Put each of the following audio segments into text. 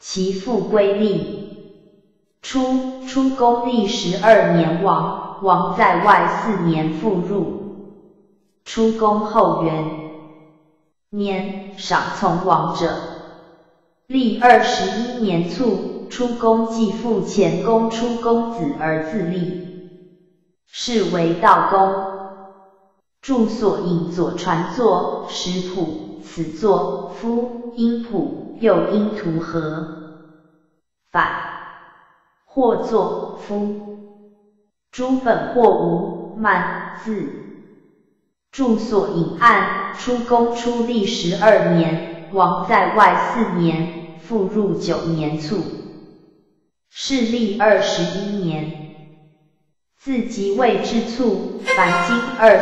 其父归历。出宫历12年亡，王在外4年复入。出宫后元年，赏从王者。历21年卒，出宫继父前公出公子而自立，是为道公。著所引左传作食谱，此作夫音谱，又音图合，反或作夫。诸本或无，慢字。著所引案，出宫初历12年，王在外4年，复入9年卒，是历21年。自即位之卒，凡经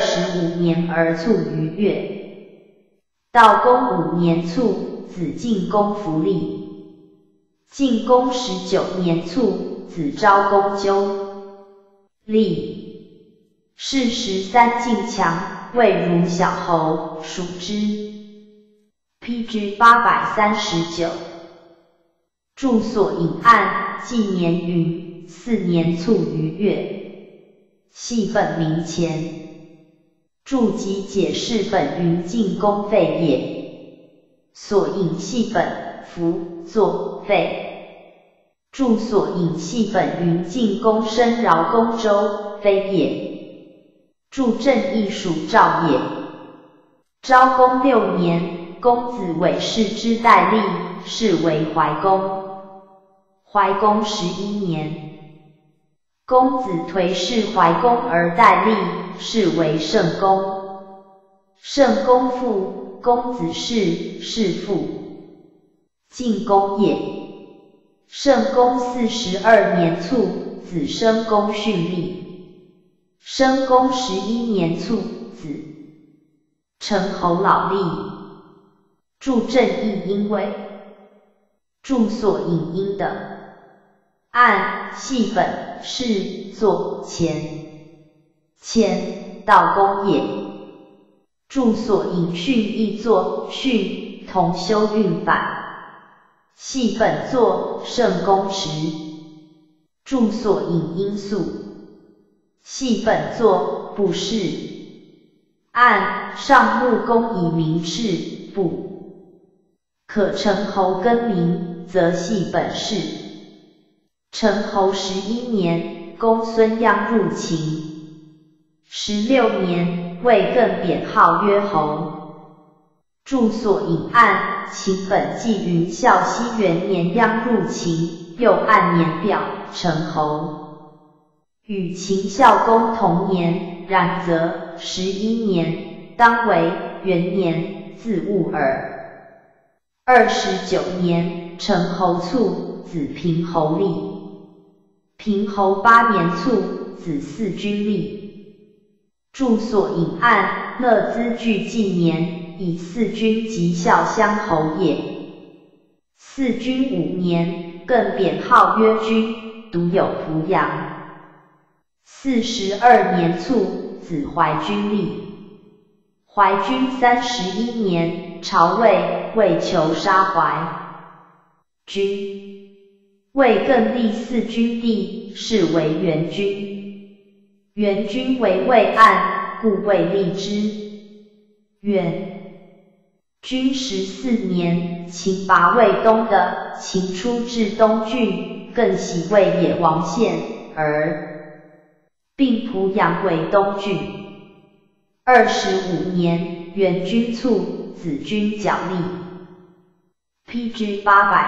25年而卒于月。道公5年卒，子晋公弗立。晋公19年卒，子昭公纠立。是13晋强，位如小侯，属之。PG 839。著所引案，纪年云，4年卒于月。系本名前。注集解释本云晋公废也。所引系本符作废。著所引系本云晋公生饶公周非也。著正义属赵也。昭公6年，公子韦氏之代立，是为怀公。怀公11年。公子颓弑怀公而代立，是为圣公。圣公父，公子弑，是父。晋公也。圣公42年卒，子申公训立。申公11年卒，子成侯老立。著正义因为。著所引因的。按系本是作前道公也。著所引训亦作训，同修韵反。系本作圣公池。著所引因素。系本作不是。按上木公以明赤，不可成侯更名，则系本是。成侯11年，公孙鞅入秦。16年，魏更贬号曰侯。著所引案，秦本纪云孝熙元年鞅入秦，又按年表，成侯。与秦孝公同年，然则11年，当为元年，自误耳。29年，成侯卒，子平侯立。平侯8年卒，子嗣君立。著所引案，乐兹据纪年，以嗣君及孝襄侯也。嗣君5年，更贬号曰君，独有濮阳。42年卒，子怀君立。怀君31年，曹魏求杀怀君。魏更立嗣君弟，是为元君。元君为魏案，故魏立之。元君14年，秦拔魏东的，秦出至东郡，更徙魏野王县，而并濮阳为东郡。25年，元君卒，子君角立。PG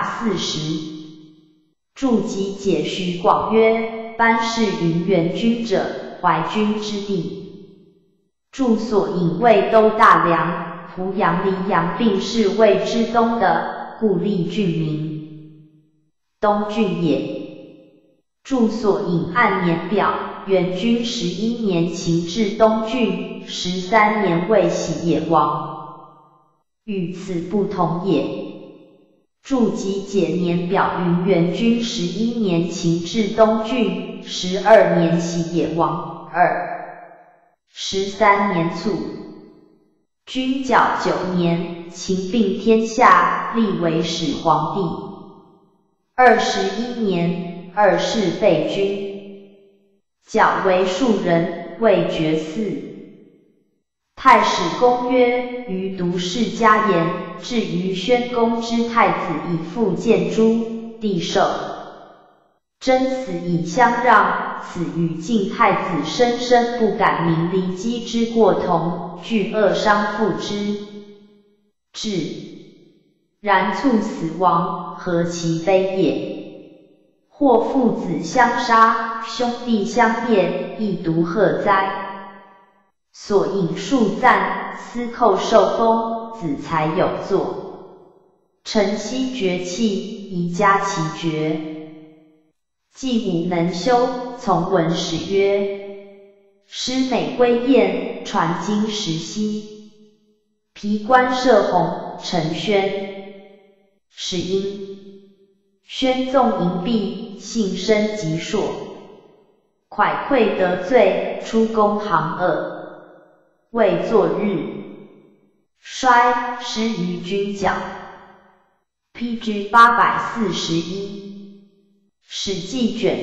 840。注集解徐广曰：班氏云元君者，怀君之地。著所引魏都大梁、濮阳、黎阳并是魏之东的，故立郡名。东郡也。著所引按年表，元君11年秦至东郡，13年魏徙野王，与此不同也。注集解年表云元君11年秦至东郡，12年徙野王13年卒。君角9年，秦并天下，立为始皇帝。 21年，2世废君，矫为庶人，未爵嗣。太史公曰：余读世家言，至于宣公之太子以父见诸，帝寿。真死以相让，此与晋太子深深不敢明离姬之过同，惧恶伤父之志。然猝死亡，何其悲也！或父子相杀，兄弟相灭，亦独何哉？所引数赞，司寇受封，子才有作。臣昔绝气，宜加其绝。既武能修，从文史曰：师美归燕，传经时兮。皮冠射红，陈宣。是因宣纵淫弊，性深极硕，蒯聩得罪，出宫行恶，未作日，衰失于君角。PG 841，史记卷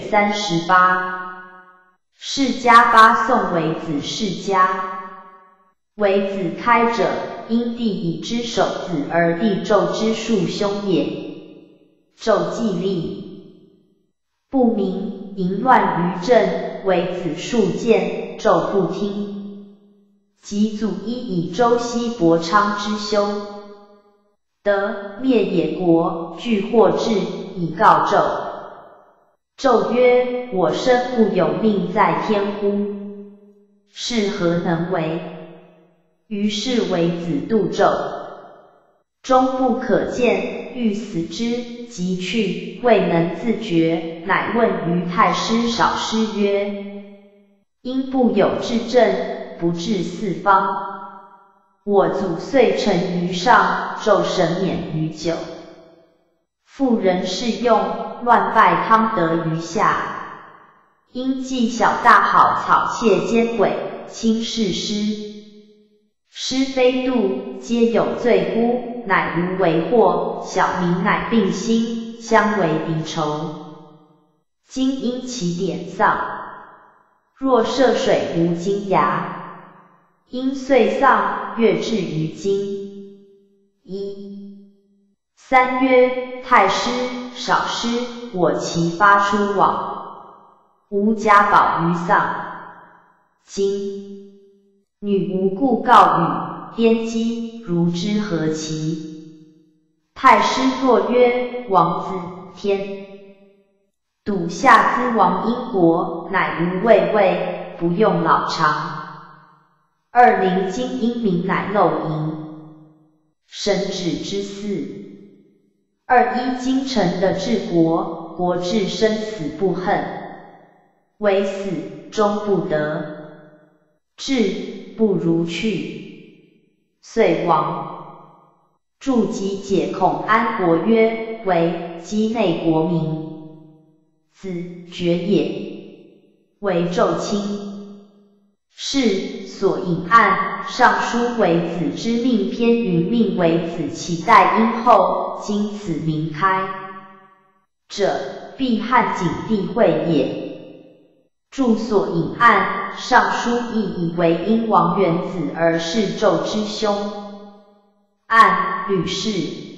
38。世家八宋为子世家，为子开者，因帝以之守子而帝纣之庶兄也。纣既立，不明，淫乱于政，为子数谏，纣不听。及祖伊以周西伯昌之休，得灭野国，具祸至，以告纣。纣曰：我生不有命在天乎？是何能为？于是为子度纣，终不可见，欲死之，即去，未能自决，乃问于太师少师曰：因不有治政，不治四方。我祖遂臣于上，纣神免于九。妇人适用，乱败汤德于下。因计小大好草窃奸诡，轻视师。师非度，皆有罪辜，乃无为祸，小民乃并心，相为敌仇。今因其典丧，若涉水无金牙，因遂丧，越至于今。3曰：太师、少师，我齐发出往，无家宝于丧。今女无故告语，颠讥，如之何其？太师若曰：王子天笃下资亡因国，乃无畏畏，不用老长。二陵今因民乃漏淫，神旨之祀。二一京城的治国，国治生死不恨，唯死终不得，治不如去，遂亡。注集解孔安国曰：为畿内国民，子爵也，为纣卿。是所引案，尚书为子之命篇云命为子其代因后，今此明开者，必汉景帝讳也。注所引案，尚书亦以为因王元子而是纣之兄。案吕氏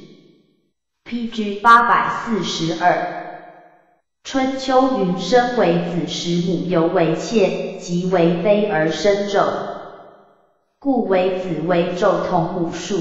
PG 842。春秋云生为子时，母犹为妾，即为妃而生纣，故为子为纣同母数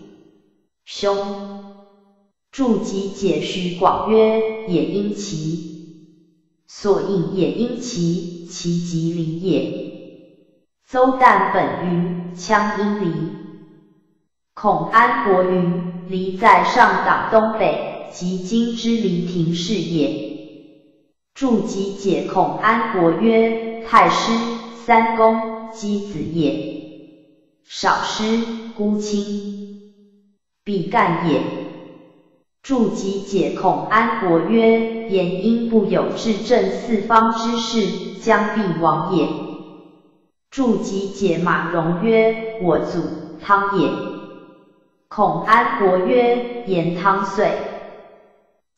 兄。注集解徐广曰：也因其，所引也因其，其即离也。邹旦本云：羌因离。孔安国云：离在上党东北，即今之黎庭市也。注集解孔安国曰：太师、三公，箕子也。少师，姑卿，比干也。注集解孔安国曰：言因不有治政四方之事，将必亡也。注集解马融曰：我祖汤也。孔安国曰：言汤遂。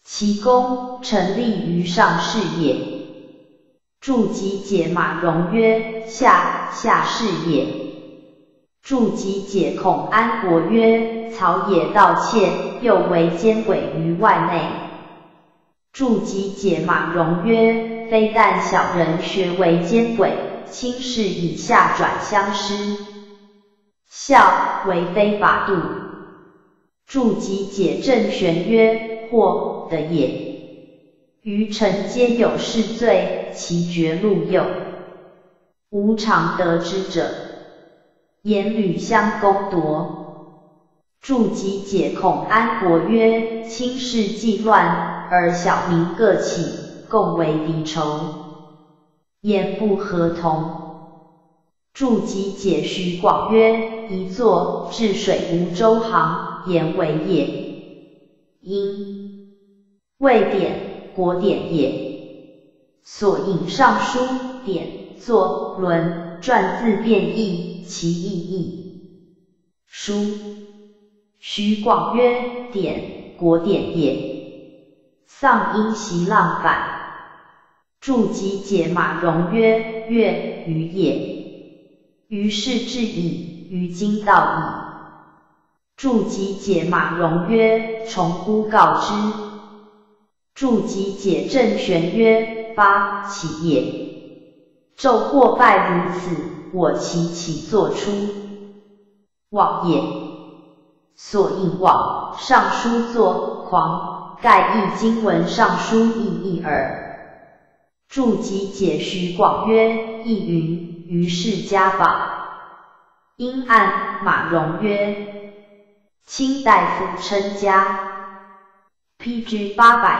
其功成立于上士也。注集解马融曰：下士也。注集解孔安国曰：曹也盗窃，又为奸鬼于外内。注集解马融曰：非但小人学为奸鬼，轻视以下转相师，效为非法度。注集解郑玄曰：或的也。余臣皆有是罪，其绝路右，无常得之者，言屡相攻夺。注集解孔安国曰：轻视既乱，而小民各起，共为敌仇，言不合同。注集解徐广曰：一作治水无周行，言为也。因谓典，国典也。所引上书、典、作、论、传自变异，其意义。书徐广曰：典，国典也。丧因袭浪反。注集解马融曰：乐于也。于是至矣，于今道矣。注集解马融曰：重呼告之。注集解郑玄曰：发起也。纣或败如此，我其起作出，往也。所引往，上书作狂，盖译经文上书意义耳。注集解徐广曰：亦云，于是家访。因按马融曰：清大夫称家。PG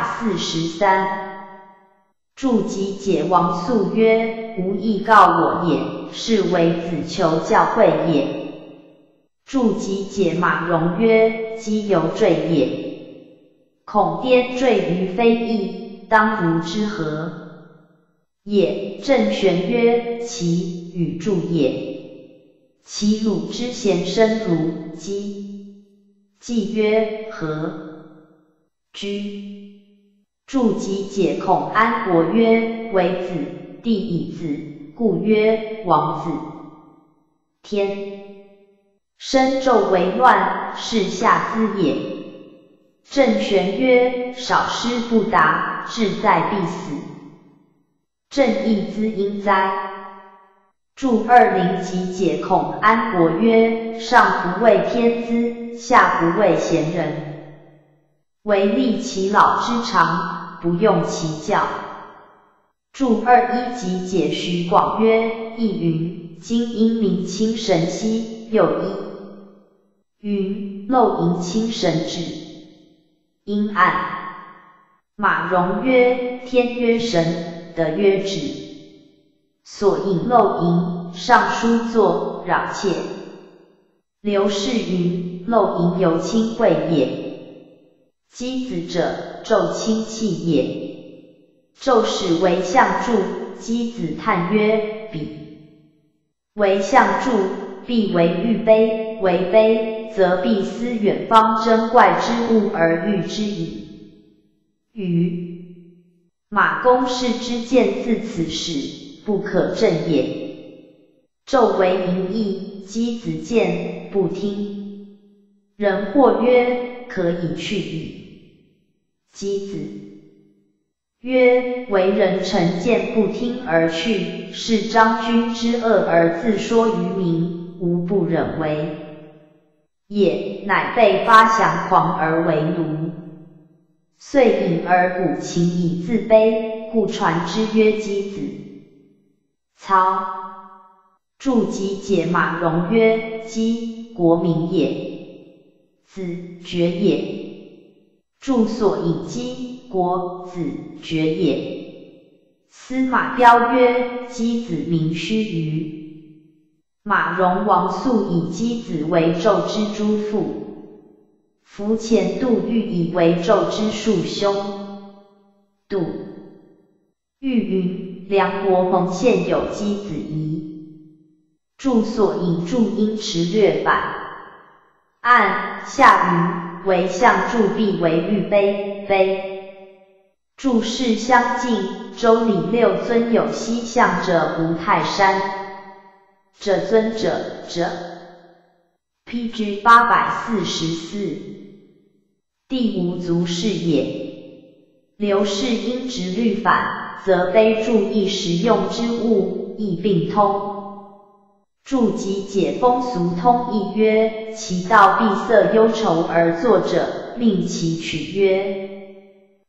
843。注集解王肃曰：无意告我也，是为子求教诲也。注集解马融曰：积犹坠也。恐颠坠于非义，当如之何？也。郑玄曰：其与注也。其鲁之贤生如姬。季曰：何？居。注集解孔安国曰：为子，弟以子，故曰王子。天生纣为乱，是下资也。郑玄曰：少师不达，志在必死。正义兹因哉？注20集解孔安国曰：上不畏天资，下不畏贤人。唯利其老之长，不用其教。注21集解徐广曰：亦云，今因明清神息，又一云，漏迎清神旨。因按马融曰：天曰神，德曰旨。所引漏迎，上书作扰窃。刘氏云：漏迎由亲贵也。箕子者，纣亲戚也。纣使为相助，箕子叹曰：彼为相助，必为欲卑，为卑，则必思远方珍怪之物而欲之矣。余马公氏之见自此始，不可正也。纣为淫逸，箕子见不听。人或曰：可以去矣。箕子曰：为人臣见不听而去，是张君之恶而自说于民，无不忍为也，乃被发降狂而为奴。遂隐而鼓情以自卑，故传之曰箕子。操。注集解马融曰：箕，国名也。子，爵也。注所引箕，国，子，爵也。司马彪曰：箕子名须臾。马融、王肃以箕子为纣之诸父。夫前杜预以为纣之庶兄。杜预云：梁国蒙县有箕子仪。注所引注因驰略版。按下云：为相助必为欲卑，卑诸事相近，周礼六尊有西向者无泰山。者尊者，PG 844。第五足是也。流士因直律反，则非注意实用之物，亦并通。注集解风俗通义曰：其道闭塞忧愁而作者，命其取曰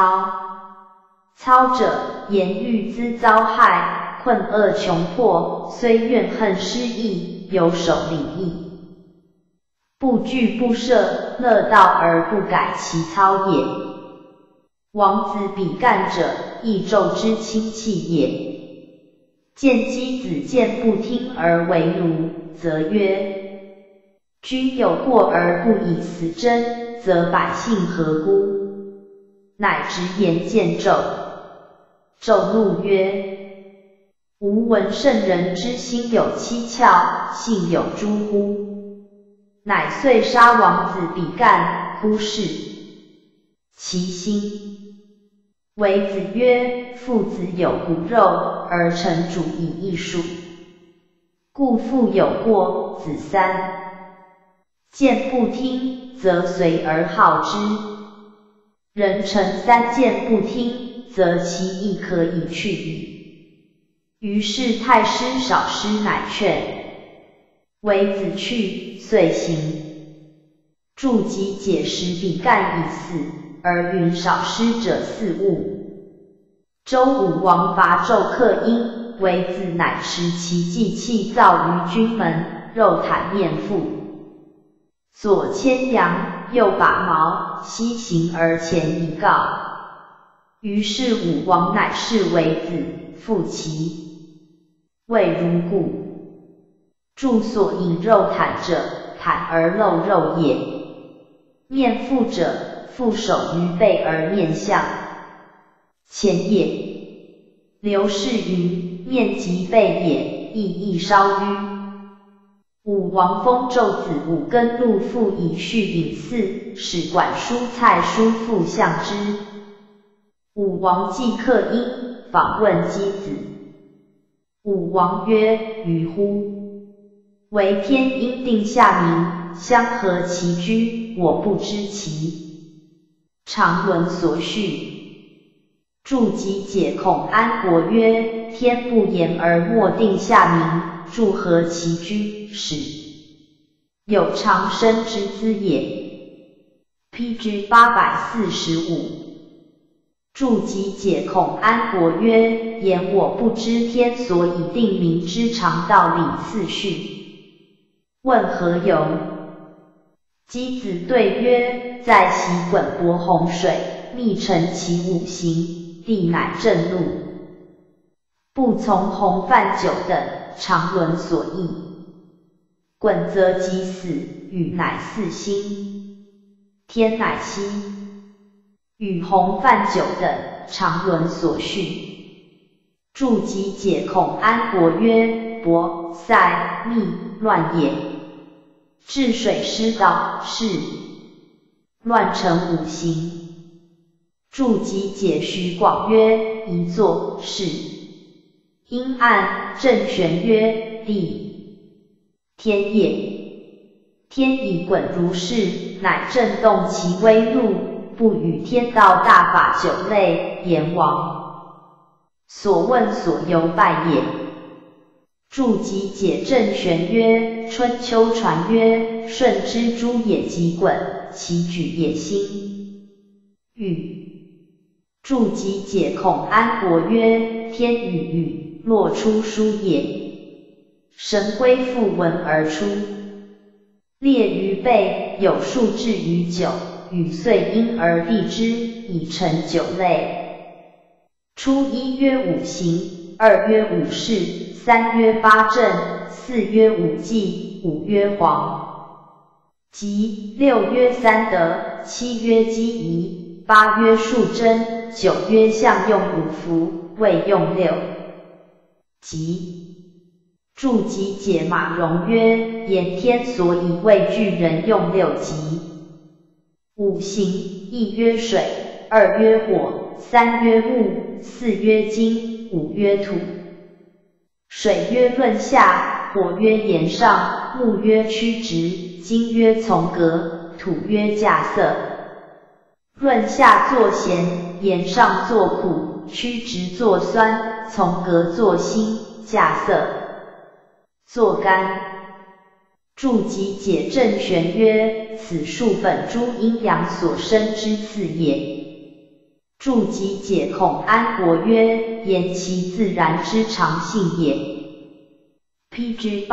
操者，言欲滋遭害，困厄穷迫，虽怨恨失意，有守礼义，不惧不赦，乐道而不改其操也。王子比干者，亦纣之亲戚也。见箕子见不听而为奴，则曰：君有过而不以死争，则百姓何辜？乃直言见纣。纣怒曰：吾闻圣人之心有七窍，性有诸乎？乃遂杀王子比干，忽视其心。为子曰：父子有骨肉，而臣主以义术，故父有过，子三见不听，则随而好之。人臣三见不听，则其义可以去矣。于是太师少师乃劝，为子去，遂行。注集解时比干已死，而云少师者四物。周武王伐纣克殷，为子乃持其祭器造于军门，肉袒面腹，左牵羊，右把矛，西行而前以告。于是武王乃是为子，复其位如故。注所引肉袒者，袒而露肉也。面腹者，覆手于背而面向前也。刘氏云：面及背也，亦稍迂。武王封纣子武根禄父以序隐祀，使管蔬菜叔父相之。武王既克殷，访问箕子。武王曰：于乎？为天应定下民，相合其居，我不知其常伦所序。注集解孔安国曰：天不言而莫定下民，祝合其居，使有长生之资也。PG 845。注集解孔安国曰：言我不知天所以定民之常道理次序，问何由？箕子对曰：在其滚驳洪水，密成其五行，地乃震怒，不从洪泛久等常伦所易。滚则即死，雨乃四星，天乃息。与洪泛久等常伦所序。注集解孔安国曰：博、塞、密、乱也。治水失道，是乱成五行。注集解徐广曰：一作，是阴暗。正玄曰：地天也。天以滚如是，乃震动其威怒，不与天道大法九类，阎王所问所由拜也。注集解正玄曰：春秋传曰，舜之诸也即滚，其举也兴。禹。注集解孔安国曰：天与雨，洛出书也。神龟复闻而出，列于背，有数至于九。雨遂因而地之，以成九类。初一曰五行，二曰五事，三曰八正，四曰五纪，五曰黄极，六曰三德，七曰基仪，八曰数真，九曰象用五福，未用六极。注集解马融曰：言天所以为巨人用六极。五行，一曰水，二曰火， 三曰木，四曰金，五曰土。水曰润下，火曰炎上，木曰曲直，金曰从革，土曰稼色。润下作咸，炎上作苦，曲直作酸，从革作辛，稼色作甘。注集解正玄曰：此数本诸阴阳所生之次也。注集解孔安国曰：言其自然之常性也。PG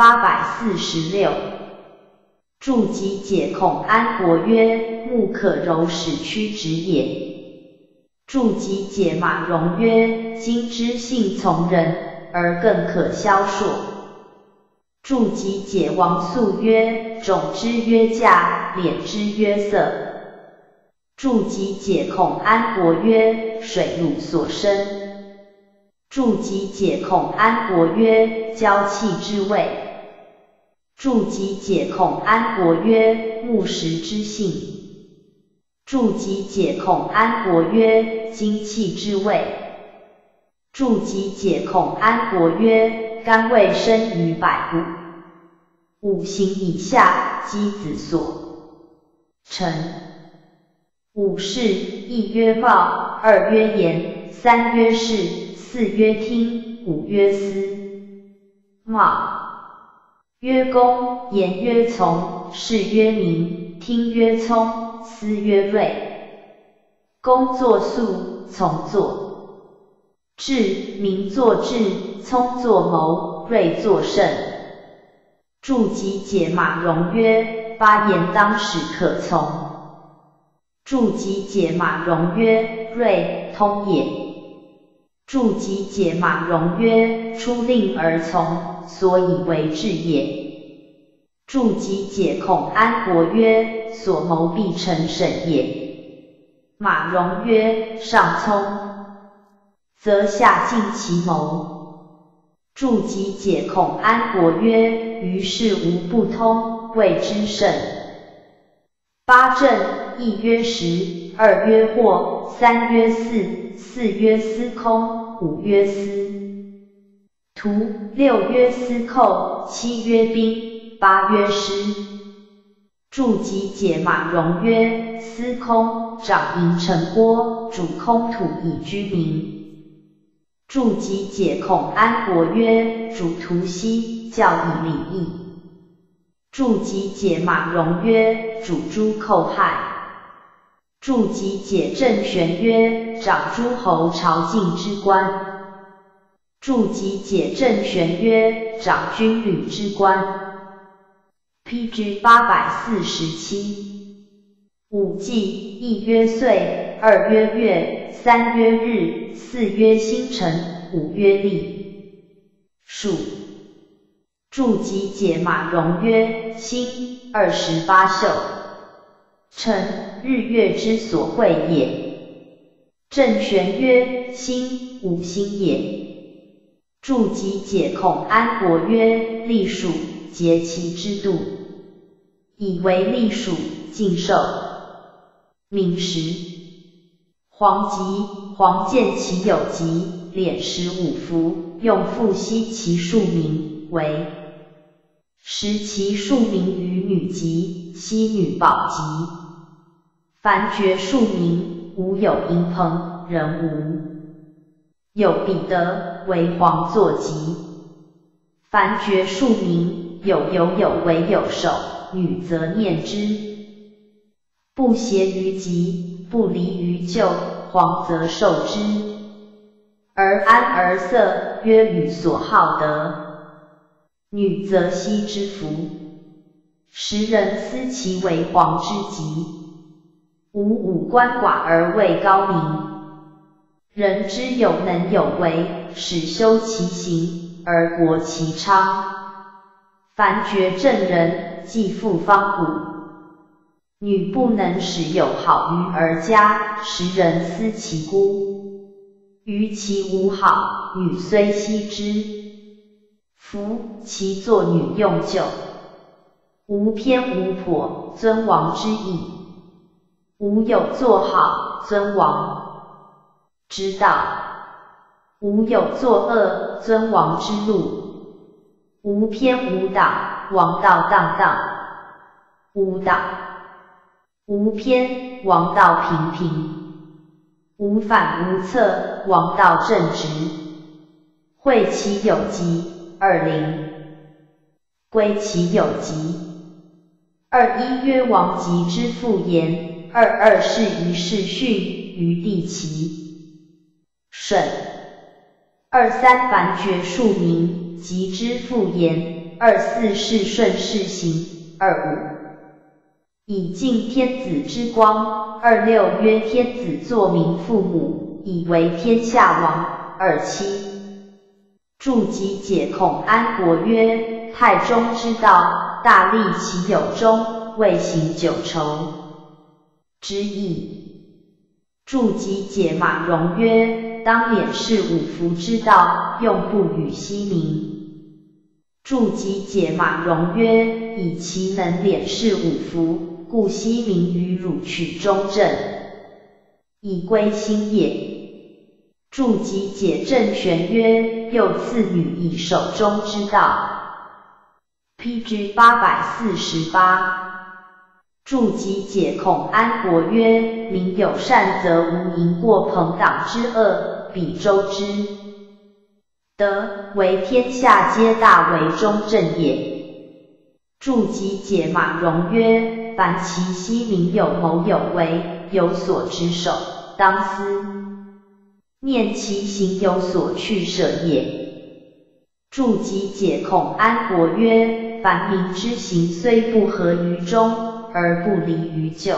846。注集解孔安国曰：木可柔使曲直也。注集解马融曰：金之性从人，而更可消烁。注集解王素曰：种之曰价，敛之曰色。注集解孔安国曰：水乳所生。注集解孔安国曰：娇气之味。注集解孔安国曰：木石之性。注集解孔安国曰：精气之味。注集解孔安国曰：肝胃生于百骨，五行以下，箕子所成。五事，一曰貌，二曰言，三曰事，四曰听，五曰思。貌曰恭，言曰从，事曰明，听曰聪，思曰睿。恭作肃，从作智，明作智，聪作谋，睿作胜。注集解马融曰：发言当使可从。注集解马融曰：睿，通也。注集解马融曰：出令而从，所以为治也。注集解孔安国曰：所谋必成审也。马融曰：上聪，则下尽其谋。注集解孔安国曰：于事无不通，谓之胜。八正，一曰实，二曰惑，三曰四，四曰司空，五曰思图，六曰司寇，七曰兵，八曰师。注集解马融曰：司空，掌营城郭，主空土以居民。注集解孔安国曰：主图西，教以礼义。注集解马融曰：主诸寇害。注集解正玄曰：掌诸侯朝觐之官。注集解正玄曰：掌军旅之官。PG 847。五纪，一曰岁，二曰月，三曰日，四曰星辰，五曰历。数。注集解马融曰：星，28宿。辰，日月之所会也。正玄曰：星，五星也。注集解孔安国曰：历数，节其之度，以为历数，尽寿。明时。黄极，黄见其有极，敛15符，用复息其数名为。时其数名于女极，息女宝极。凡绝数名，无有营朋，人无。有彼得，为黄作极。凡绝数名，有为有手，女则念之。不谐于吉，不离于咎，黄则受之。而安而色，曰与所好德。女则息之福。时人思其为黄之极。无五官寡而位高明。人之有能有为，使修其行，而国其昌。凡绝正人，既复方古。女不能使有好于而佳，时人思其孤。于其无好，女虽惜之。夫其作女用旧，无偏无颇，尊王之意。无有作好，尊王。 知道。无有作恶尊王之路，无偏无党，王道荡荡。无党，无偏，王道平平。无反无侧，王道正直。会其有疾，20。归其有疾。21曰王疾之父言，22是于世训，于地其顺。23凡绝庶民，疾之父言，24是顺世行，25以尽天子之光，26曰天子作民父母，以为天下王，27注集解孔安国曰：太中之道，大利其有终，未行九畴之意。注集解马融曰：当免是五福之道，用不与息民。注集解马融曰：以其能敛是五福，故息民于汝取中正，以归心也。注集解正玄曰：又赐女以守中之道。PG 848。注集解孔安国曰：民有善则无淫过朋党之恶，彼周之德，为天下皆大为中正也。注集解马融曰：凡其息民有谋有为，有所执守，当思念其行有所去舍也。注集解孔安国曰：凡民之行虽不合于中，而不离于旧，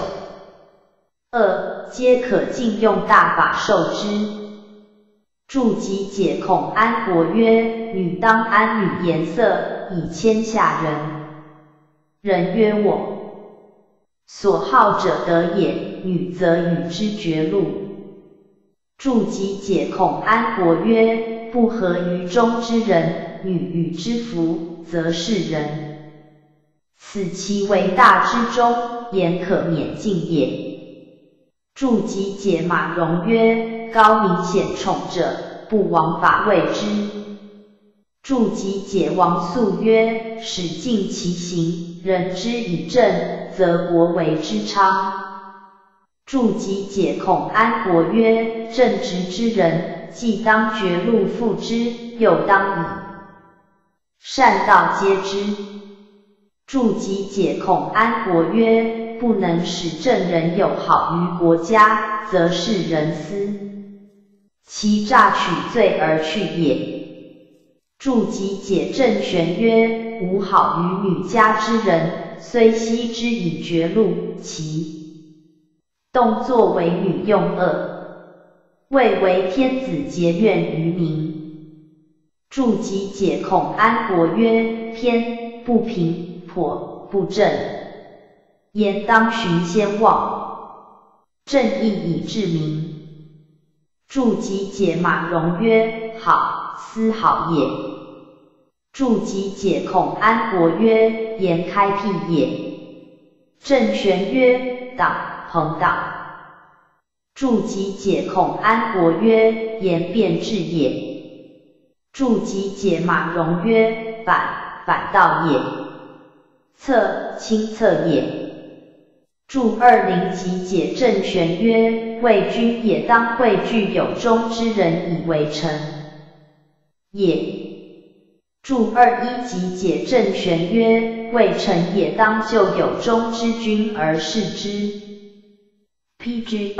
皆可尽用大法受之。注集解孔安国曰：女当安女颜色，以谦下人。人曰我所好者得也，女则与之绝路。注集解孔安国曰：不合于中之人，女与之服，则是人。此其为大之中，言可免尽也。注集解马融曰：高明显宠者，不枉法谓之。注集解王肃曰：使尽其行，人之以正，则国为之昌。注集解孔安国曰：正直之人，既当绝路复之，又当以善道接之。注集解孔安国曰：不能使正人有好于国家，则是人私，其诈取罪而去也。注集解正玄曰：无好于女家之人，虽悉之以绝路，其动作为女用恶，谓为天子结怨于民。注集解孔安国曰：偏不平，颇不正，言当循先望，正义以治民。注集解马融曰：好，斯好也。注集解孔安国曰：言开辟也。正玄曰：党，朋党。注集解孔安国曰：言辩治也。注集解马融曰：反道也。侧，亲侧也。注20集解正玄曰：为君也当会具有忠之人以为臣也。注21集解正玄曰：为臣也当就有忠之君而事之。PG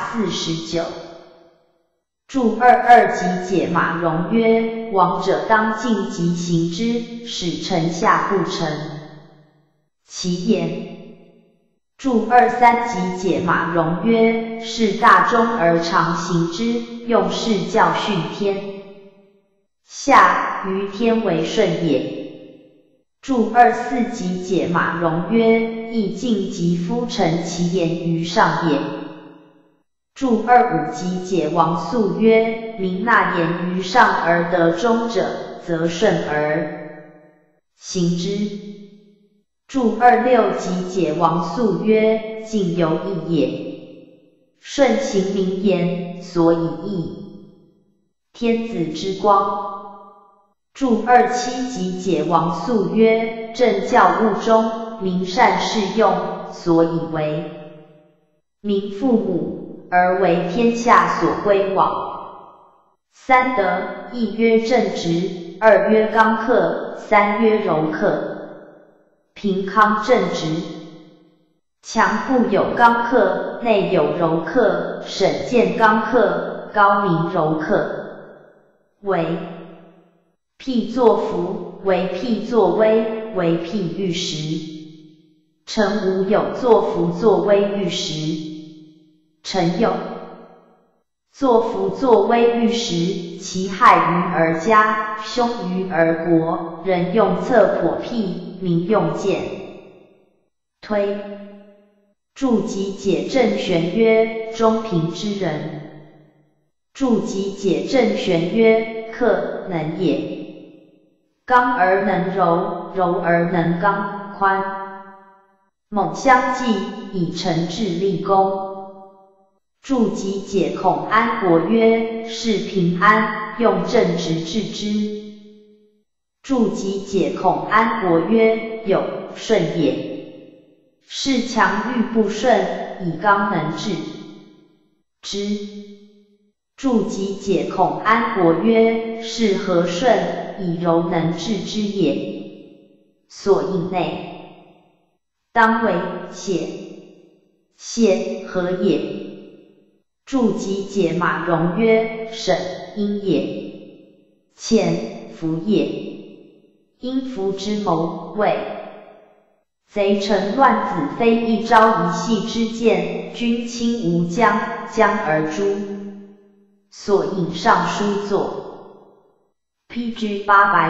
849。注22集解马融曰：王者当尽即行之，使臣下不成其言。注23集解马融曰：事大忠而常行之，用事教训天下，于天为顺也。注24集解马融曰：亦尽即夫臣其言于上也。注25集解王肃曰：民纳言于上而得忠者，则顺而行之。注26集解王肃曰：敬犹异也。 顺行名言，所以义。天子之光。注27集解王肃曰：政教务中，民善适用，所以为。民父母，而为天下所归往。三德，一曰正直，二曰刚克，三曰柔克。平康正直。强富有刚克，内有柔克，省见刚克，高明柔克。为辟作福，为辟作威，为辟御实。臣无有作福作威御实。臣有作福作威御实，其害于而家，凶于而国，人用策颇辟，民用谏推。注集解郑玄曰：中平之人。注集解郑玄曰：克，能也。刚而能柔，柔而能刚，宽。猛相济，以诚志立功。注集解孔安国曰：事平安，用正直治之。注集解孔安国曰：有，顺也。事强欲不顺，以刚能治之。注集解孔安国曰：是和顺，以柔能治之也。所以内当为谢，谢和也。注集解马融曰：审，阴也。潜，伏也。阴伏之谋，谓。贼臣乱子非一朝一夕之见，君亲无疆，疆而诛。所引尚书作 PG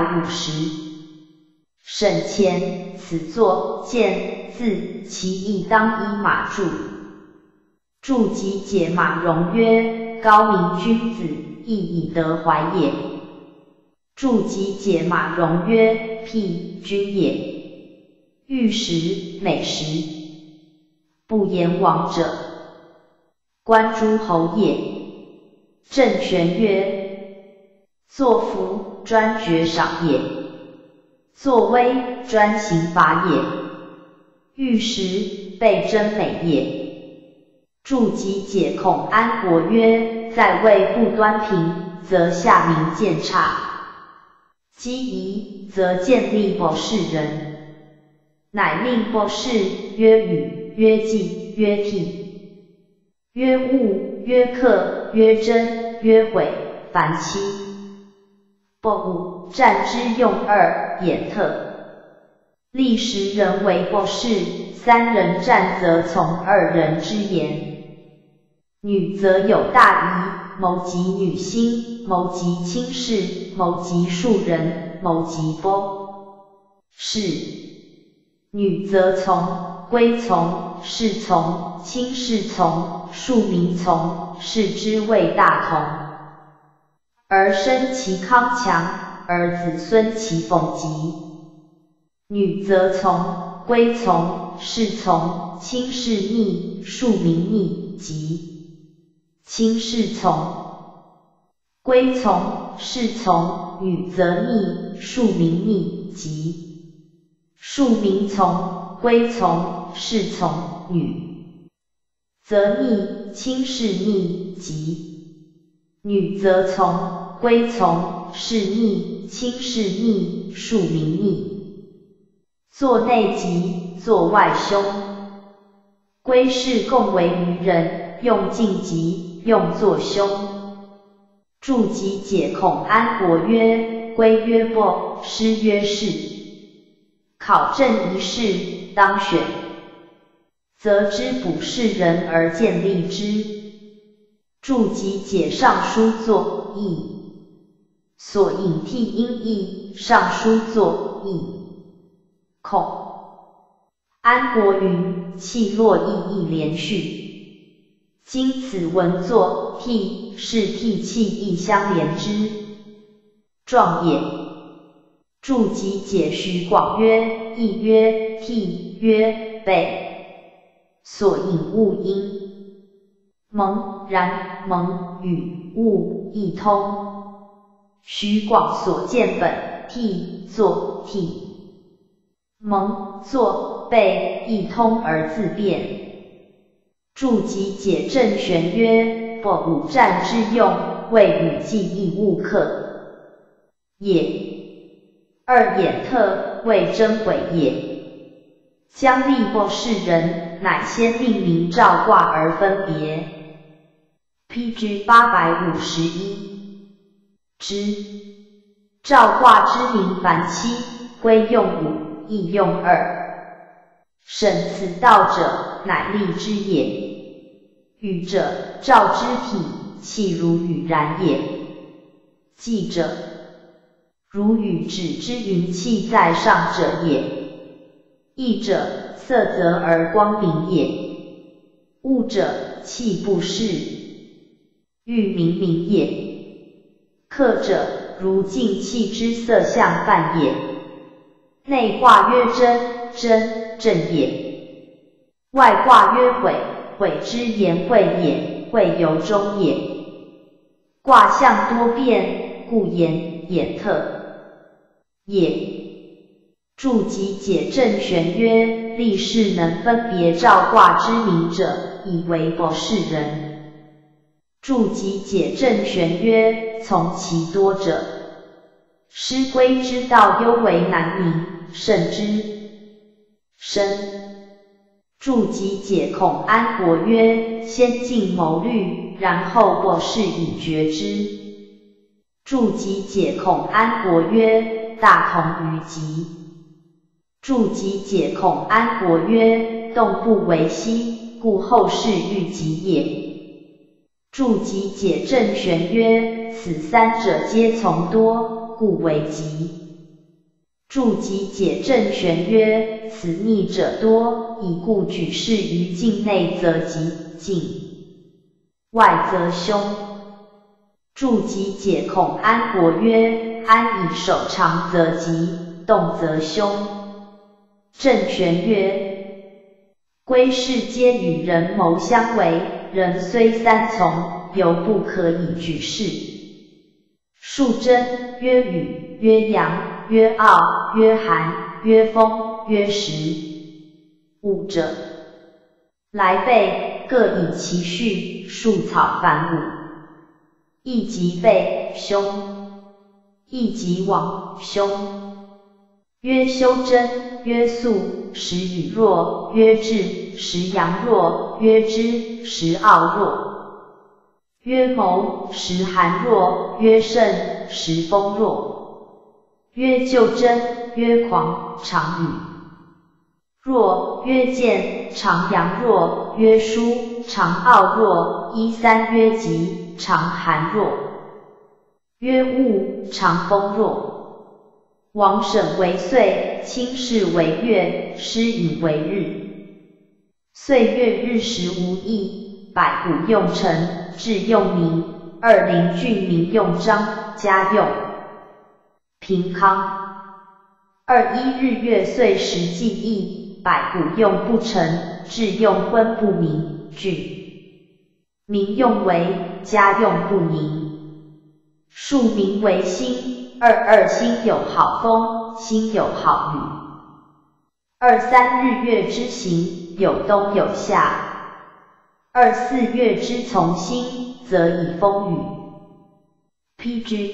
850。审前，此作见字，其义当依马注。注集解马融曰：高明君子，亦以德怀也。注集解马融曰：辟，君也。御史、美食，不言王者，关诸侯也。郑玄曰：作福，专爵赏也；作威，专刑罚也。御史，备真美也。注集解孔安国曰：在位不端平，则下民见差；积疑，则见利不是人。乃令不是，曰语，曰记，曰替，曰物，曰克，曰真，曰毁，凡七。不五，战之用二，衍特。历时人为不是，三人战则从二人之言。女则有大疑，谋及女心，谋及亲事，谋及庶人，谋及不是。女则从，归从，事从，亲事从，庶民从，是之谓大同。而生其康强，而子孙其奉吉。女则从，归从，事从，亲事逆，庶民逆，吉。亲事从，归从，事从，女则逆，庶民逆，吉。庶民从，归从，事从，女则逆，亲事逆，吉。女则从，归从，事逆，亲事逆，庶民逆。作内吉，作外凶。归事共为于人，用尽吉，用作凶。注集解孔安国曰：归曰不，师曰是。考证一事，当选，则知补是人而见利之。注集解尚书作义，所引替音译，尚书作义。孔安国云：弃洛意义连续。今此文作替，是替弃义相连之，壮也。注集解徐广曰：义曰替，曰备，所引物音。 蒙然蒙与物异通，徐广所见本替作替，蒙作被异通而自辩。注集解正玄曰：不五战之用，谓与记忆物克也。二眼特谓真伪也。将立或世人，乃先命名兆卦而分别。PG 851之兆卦之名凡七，归用五，亦用二。审此道者，乃立之也。宇者，兆之体，气如雨然也。纪者，如雨止之云气在上者也。义者，色泽而光明也。物者，气不逝，欲明明也。克者，如静气之色相犯也。内卦曰真，真，正也。外卦曰悔，悔之言会也，会由衷也。卦象多变，故言特也。注集解正玄曰：立士能分别兆卦之名者，以为不是人。注集解正玄曰：从其多者，师归之道尤为难明，慎之深。注集解孔安国曰：先尽谋虑，然后不是以决之。注集解孔安国曰：大同于极。注集解孔安国曰：动不为息，故后世欲极也。注集解正玄曰：此三者皆从多，故为极。注集解正玄曰：此逆者多，以故举事于境内则吉，境外则凶。注集解孔安国曰：安以守长则吉，动则凶。正玄曰：归世皆与人谋相为，人虽三从，犹不可以举事。数真曰雨，曰阳，曰傲，曰寒，曰风，曰时。五者，来备，各以其序，数草繁五。一即备，凶；一即往，凶。曰修真，曰素，时雨弱，曰至，时阳弱，曰知，时傲弱。曰谋，时寒弱，曰胜，时风弱。曰就真，曰狂，常雨弱，曰见，常阳弱，曰疏，常傲弱。一三曰吉，常寒弱。曰物，常风弱。王审为岁，卿士为月，师以为日。岁月日时无益，百谷用陈，至用民。二邻郡民用张，家用平康。二一日月岁时既易，百谷用不成，至用昏不明，郡民用为，家用不宁。庶民为兴。二星有好风，星有好雨。二三日月之行，有冬有夏。二四月之从星，则以风雨。PG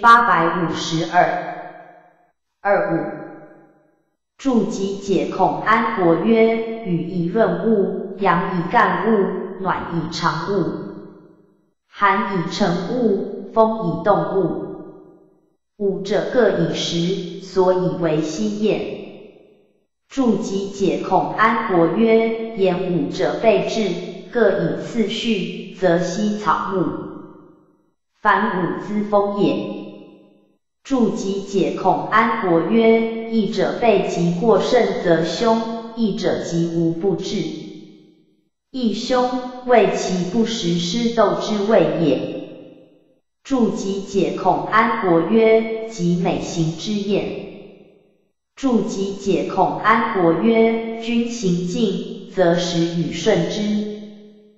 85225注集解孔安国曰：雨以润物，阳以干物，暖以长物，寒以成物，风以动物。五者各以时，所以为息验。注集解孔安国曰：言五者备至，各以次序，则息草木，凡五资风也。注集解孔安国曰：义者备极过甚则凶，义者极无不至。义凶，谓其不实施斗之谓也。注集解孔安国曰：极美行之验。注集解孔安国曰：君行静，则时雨顺之。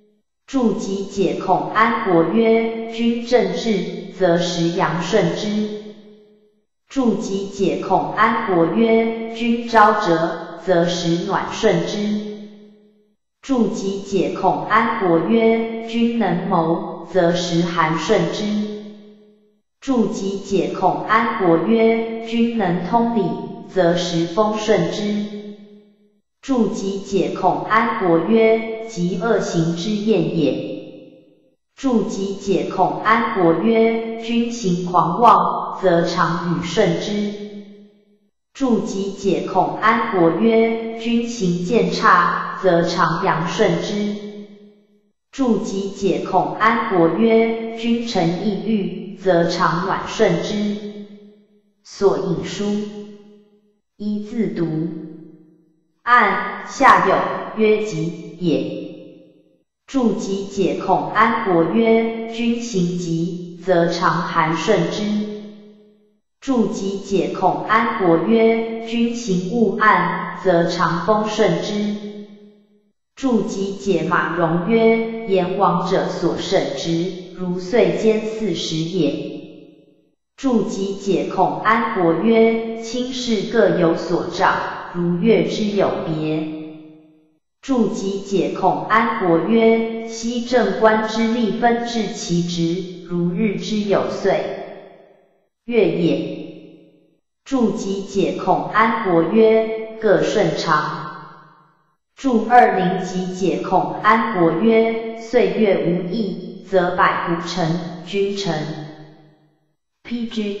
筑己解孔安国曰：君正治，则时阳顺之。筑己解孔安国曰：君昭哲，则时暖顺之。筑己解孔安国曰：君能谋，则时寒顺之。筑己解孔安国曰：君能通理，则时风顺之。筑己解孔安国曰：极恶行之厌也。筑己解孔安国曰：君行狂妄，则常与顺之。筑己解孔安国曰：君行见差，则常阳顺之。筑己解孔安国曰：君诚意欲，则常暖顺之。所引书一字读。按下有曰吉也。筑己解孔安国曰：君行吉，则常寒顺之。筑己解孔安国曰：君行勿暗，则常风顺之。筑己解马融曰：言王者所慎之，如岁间40也。筑己解孔安国曰：卿士各有所长，如月之有别。筑己解孔安国曰：昔正官之力分治其职，如日之有岁月也。筑己解孔安国曰：各顺常。筑二灵己解孔安国曰：岁月无益，则百户成，君臣。PG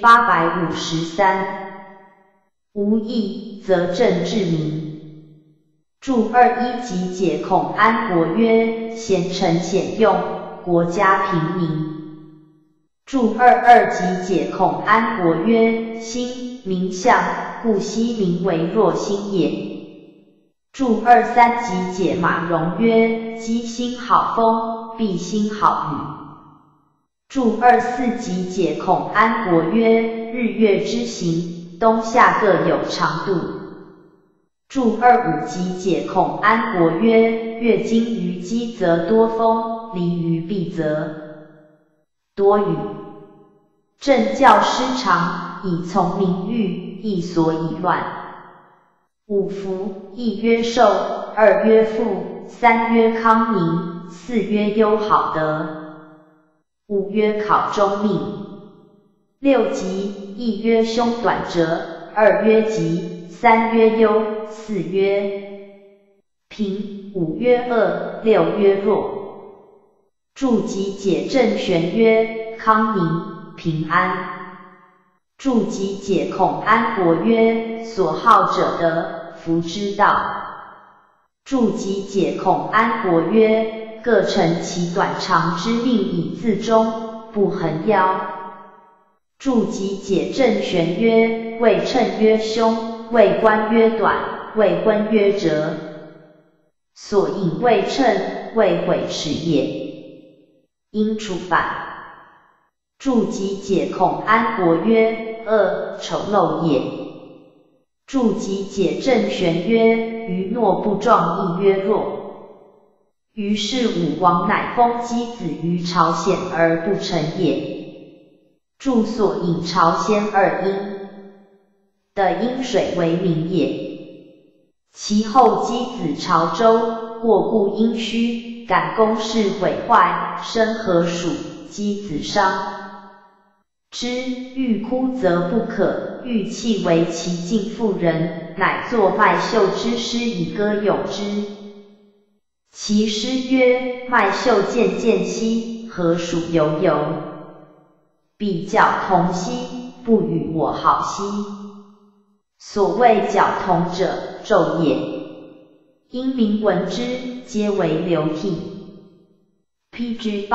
853。无益，则政治民。筑二一己解孔安国曰：贤臣显用，国家平宁。筑二二己解孔安国曰：心民相，故昔民为弱心也。筑二三己解马融曰：积心好风，必心好雨。筑二四己解孔安国曰：日月之行，冬夏各有长度。筑二五己解孔安国曰：月经于积则多风，离于弊则多雨。政教失常，以从名誉，亦所以乱。五福，一曰寿，二曰富，三曰康宁，四曰优好德，五曰考中命。六吉，一曰凶短折，二曰吉，三曰优，四曰平，五曰恶，六曰弱。筑己解正玄曰：康宁，平安。筑己解孔安国曰：所好者得，福之道。筑己解孔安国曰：各成其短长之命以自忠，不横夭。筑己解正玄曰：未称曰凶，未官曰短，未婚曰折。所引未称，未悔耻也。应处反。筑己解孔安国曰：恶丑陋也。筑己解正玄曰：余诺不壮，亦曰弱。于是武王乃封箕子于朝鲜而不成也。筑所引朝鲜二阴的阴水为名也。其后箕子朝周，过故阴虚，感宫室毁坏，生河鼠，箕子伤之，欲哭则不可，欲泣为其敬妇人，乃作麦秀之诗以歌咏之。其诗曰：麦秀渐渐稀，河鼠游游。比较同兮，不与我好兮。所谓较同者，纣也。因民闻之，皆为流涕。PG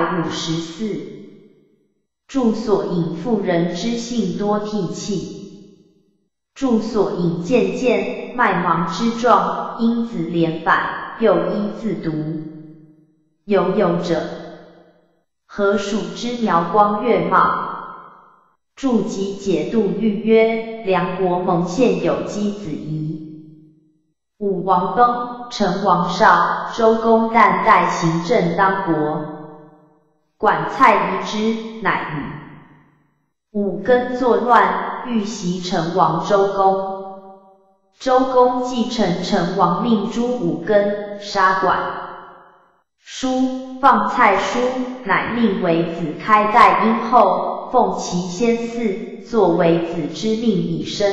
854。筑所引妇人之性多涕泣。筑所引渐渐，麦芒之状，因子连反，又一字读。游游者，河鼠之苗光月貌。筑己解杜预曰：梁国蒙现有箕子仪。 武王崩，成王少，周公旦代行政当国。管蔡宜之，乃与武庚作乱，欲袭成王周公。周公继承成王，命诛武庚，杀管叔，放蔡叔，乃命为子开代殷后，奉其先嗣，作为子之命以生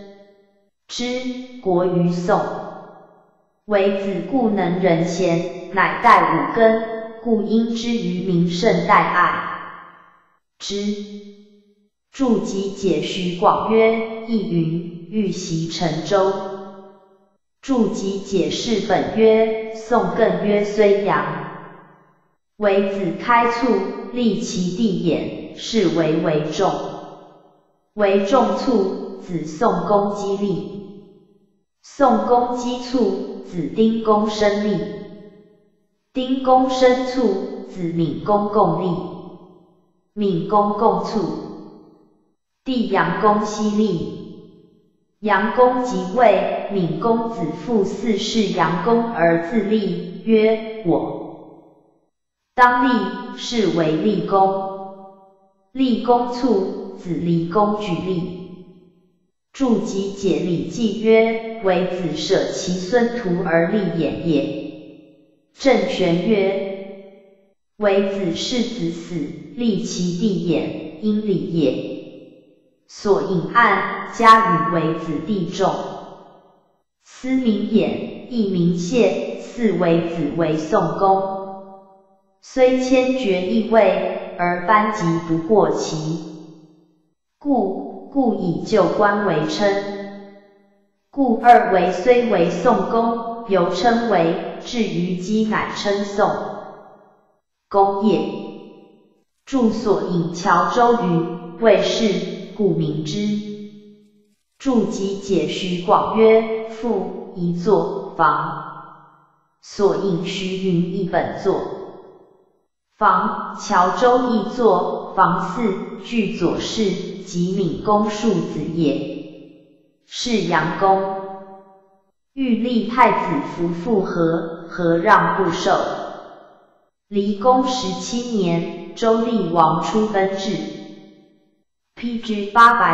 之。国于宋。为子故能仁贤，乃代武庚，故因之于民甚待爱之。注集解徐广曰：亦云，欲袭成周。注集解释本曰：宋艮曰睢阳。为子开卒，立其弟衍，是为仲。为仲卒，子宋公姬立。宋公姬卒，子丁公生立。丁公生卒，子闵公共立。闵公共卒，弟阳公西立。阳公即位，闵公子父嗣是阳公而自立，曰：我当立，是为立公。立公卒，子离公举立。注集解礼记曰：为子舍其孙徒而立衍也。郑玄曰：为子世子死，立其弟衍，因礼也。所引案，加与为子弟仲。司名衍，亦名谢，嗣为子为宋公。虽迁爵异位，而班级不过其故以旧官为称。故二为虽为宋公，犹称为，至于姬乃称宋公也。注所引乔周瑜，谓是，故名之。注集解徐广曰：父一作，房。所引徐云一本作。房乔周一作，房四具左氏，即闵公庶子也。是阳公。欲立太子服复何，何让不受。离公17年，周厉王出奔至。PG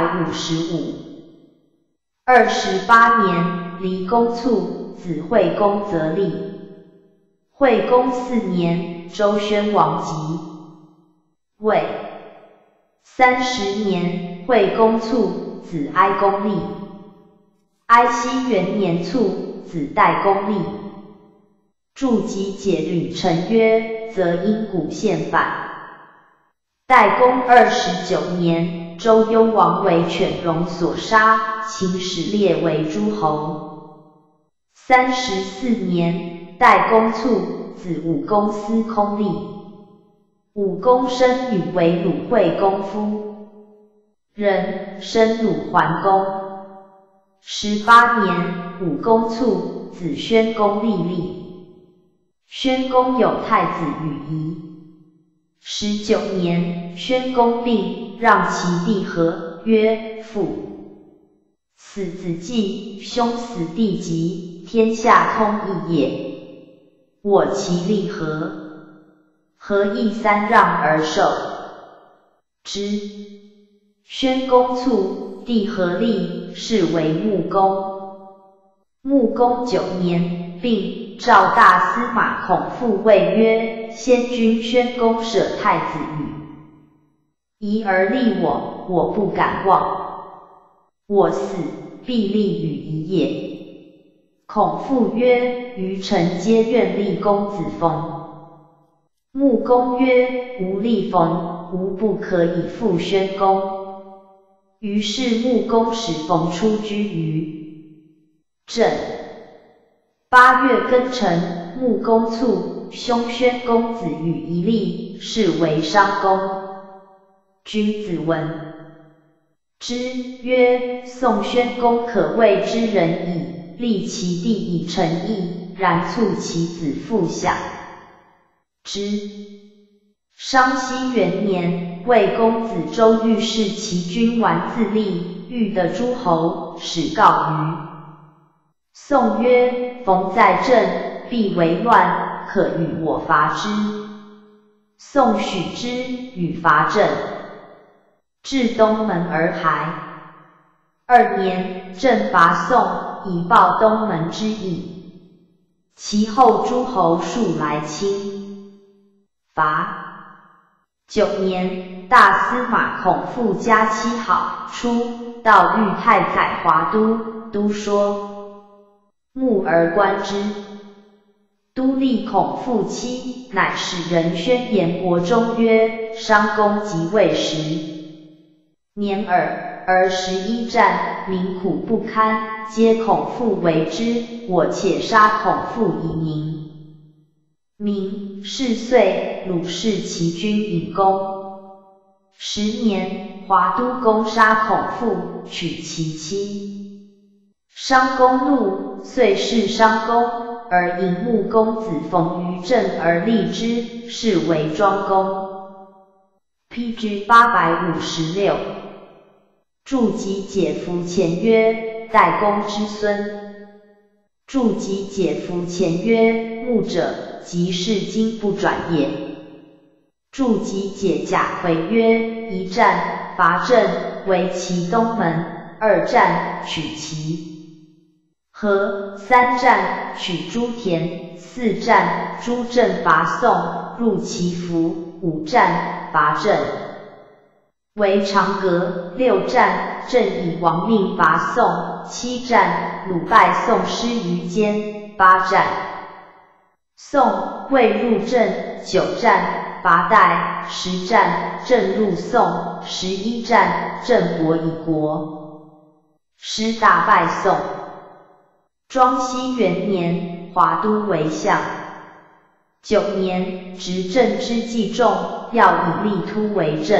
855。28年，离公卒，子惠公则立。惠公4年，周宣王即位。30年，惠公卒，子哀公立。哀熙元年卒，子代公立。注集解吕臣曰：则因古宪反。代公29年，周幽王为犬戎所杀，秦始烈为诸侯。34年，代公卒，子武公司空立。武公生女为鲁惠公夫人，生鲁桓公。18年，武公卒，子宣公立。宣公有太子禹仪。19年，宣公病，让其弟和，曰：父死子继，兄死弟及，天下通义也。我其立和，和亦3让而受之。宣公卒，弟和立，是为穆公。穆公9年，病，召大司马孔父谓曰：先君宣公舍太子禹仪而立我，我不敢忘。我死，必立禹仪也。孔父曰：余臣皆愿立公子封。穆公曰：吾立封，吾不可以复宣公。于是穆公使封出居于郑。8月庚辰，穆公卒，兄宣公子禹仪立，是为商公。君子闻之曰：宋宣公可谓之人矣，立其弟以成义，然促其子复享之。商熙元年，魏公子周欲弑其君完自立，欲的诸侯，使告于宋曰：逢在正，必为乱，可与我伐之。宋许之，与伐郑，至东门而还。2年，郑伐宋，以报东门之役。其后诸侯数来侵伐。9年，大司马孔父加妻好出，到豫太宰华都，都说，目而观之。都立孔父妻，乃使人宣言国中曰：商公即位时，年耳，而11战，民苦不堪，皆孔父为之，我且杀孔父以宁。明是岁，鲁士其军以攻。10年，华都攻杀孔父，取其妻。商公怒，遂弑商公，而引穆公子冯于郑而立之，是为庄公。PG 856。注集解符前曰：代公之孙。注集解符前曰：穆者，即是今不转也。注集解甲回曰：一战，伐郑，为其东门；2战，取其河；3战，取诸田；4战，诸郑伐宋，入其府；5战，伐郑，为长葛；6战，郑以亡命伐宋；7战，鲁败宋师于坚；8战，宋未入郑；9战，伐代；10战，郑入宋；11战，郑伯以国，师大败宋。庄熙元年，华都为相。9年，执政之计重，要以利突为政。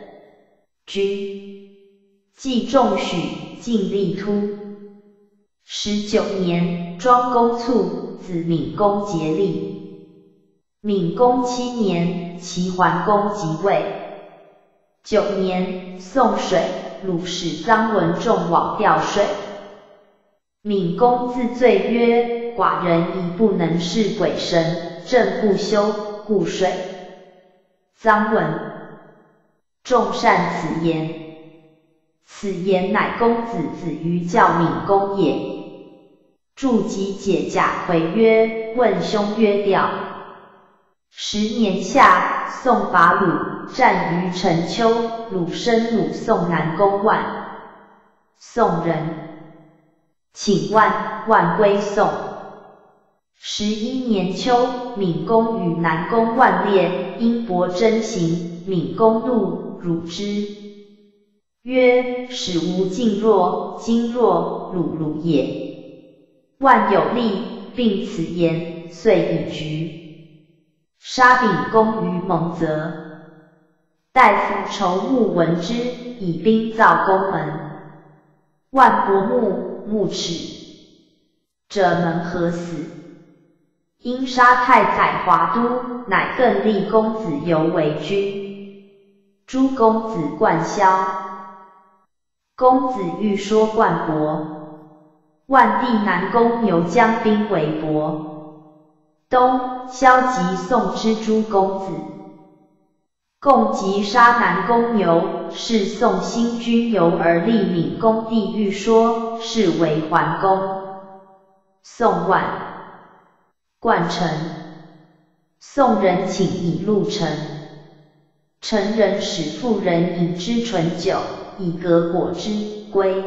君季仲许晋利突。19年，庄公卒，子闵公竭立。闵公7年，齐桓公即位。9年，宋水，鲁使臧文仲往吊水。闵公自罪曰：寡人已不能事鬼神，政不修，故水。臧文仲善此言，此言乃公子子于教闵公也。注集解甲回曰：问兄曰调。10年夏，宋伐鲁，战于陈丘，鲁生鲁宋南宫万。宋人，请万归宋。11年秋，闵公与南宫万列，因伯争行，闵公怒，辱之，曰：使吾敬若，今若鲁也。万有力，并此言，遂以局。杀闵公于蒙泽。大夫仇穆闻之，以兵造宫门。万伯穆耻，者门何死？因杀太宰华都，乃更立公子游为君。诸公子冠萧。公子欲说冠伯。万帝南宫牛将兵围亳。冬，萧及宋之诸公子，共击杀南宫牛，是宋兴军游而立闵公帝欲说，是为桓公。宋万冠臣。宋人请以禄臣，臣人使妇人饮之醇酒，以革果之，归。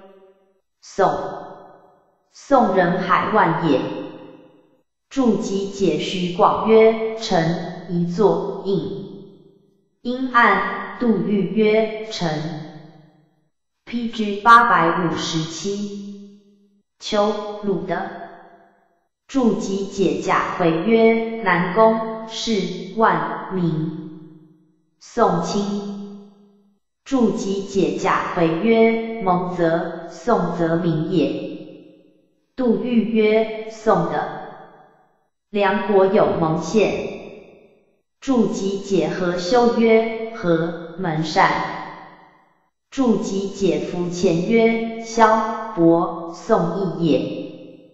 宋人海万也。注集解徐广曰：臣一作应。因案，杜预曰：臣。PG 857。秋，鲁的。注集解甲回曰：南宫是万民。宋卿。注集解甲回曰：蒙泽，宋泽民也。杜预曰：宋的。梁国有蒙县。注集解何修曰：何门善。注集解符前曰：萧伯，宋义也。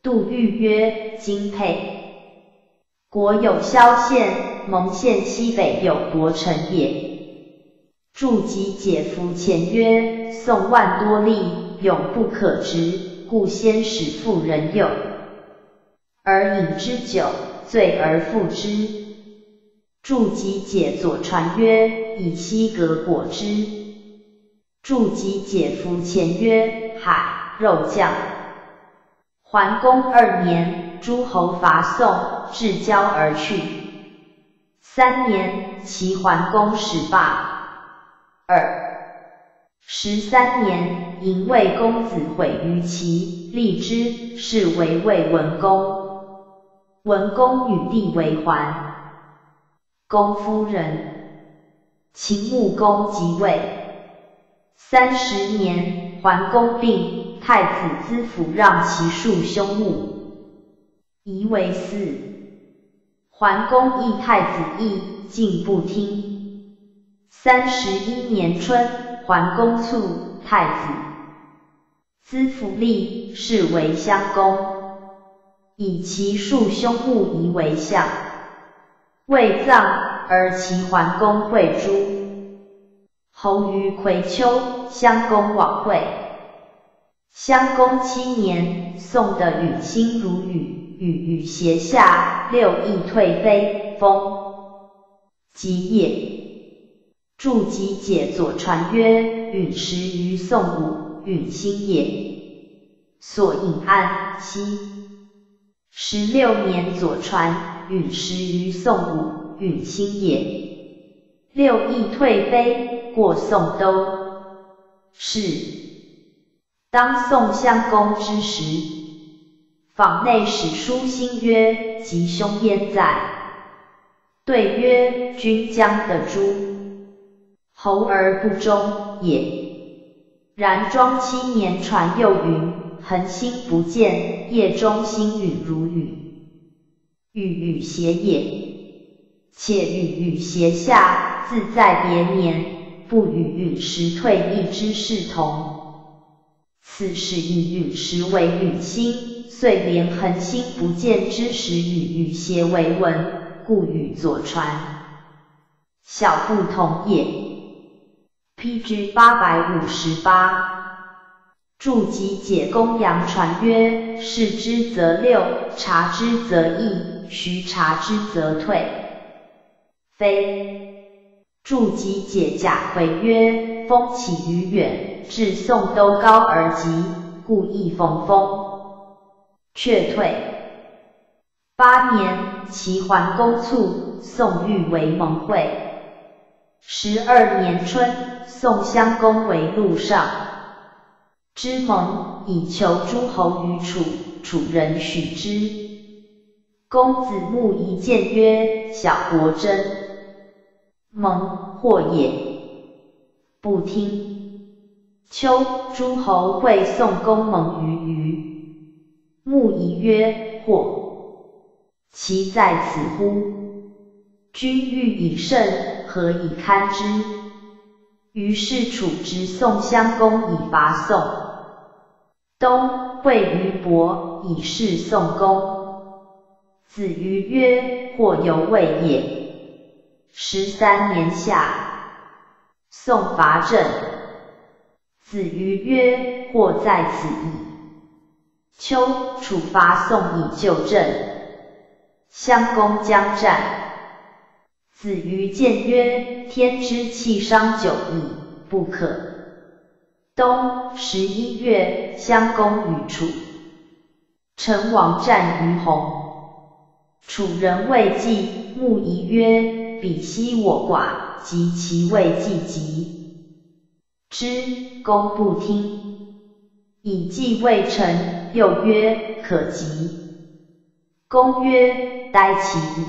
杜预曰：今佩。国有萧县、蒙县西北有伯城也。注集解符前曰：宋万多利，永不可直，故先使妇人用，而饮之久，醉而复之。注集解左传曰：以西革果之。注集解符前曰：海，肉酱。桓公2年，诸侯伐宋，至交而去。3年，齐桓公使罢。13年，营卫公子毁于齐，立之，是为魏文公。文公女弟为桓公夫人。秦穆公即位。30年，桓公病，太子资甫让其庶兄穆仪为嗣。桓公议太子义，竟不听。31年春，桓公卒，太子资甫立，是为襄公，以其庶兄穆仪为相。未葬，而齐桓公会诸侯于葵丘，襄公往会。襄公7年，宋的允心如雨，雨雨斜下，6翼退飞，风即也。注集解左传曰：允时于宋武，允心也。所引案西。16年左传，允时于宋武，允心也。6翼退飞，过宋都。是。当宋襄公之时，坊内史书新曰：吉凶焉在？对曰：君将得诸侯而不忠也。然庄7年传又云：恒星不见，夜中星陨如雨。雨雨斜也。且雨雨斜下，自在别年，不与陨时退役之事同。此时以陨时为陨星，遂连恒星不见之时与雨斜为文，故与左传小不同也。PG 858。注集解公羊传曰：视之则六，察之则易，须察之则退。非。注集解贾回曰：风起于远，至宋都高而急，故易逢风，却退。8年，齐桓公卒，宋欲为盟会。12年春，宋襄公为陆上之盟，以求诸侯于楚，楚人许之。公子穆仪谏曰：小国争盟，祸也。不听。秋，诸侯会宋公盟于虞。穆仪曰：祸，其在此乎？君欲以胜，何以堪之？于是楚执宋襄公以伐宋。冬，会于伯，以示宋公。子瑜曰：或犹未也。13年夏，宋伐郑。子瑜曰：或在此矣。秋，楚伐宋以救郑。襄公将战。子瑜谏曰：天之气伤久矣，不可。冬11月，襄公与楚成王战于洪。楚人未济，穆仪曰：彼息我寡，及其未济及之。公不听。以计未成，又曰：可及。公曰：待其矣。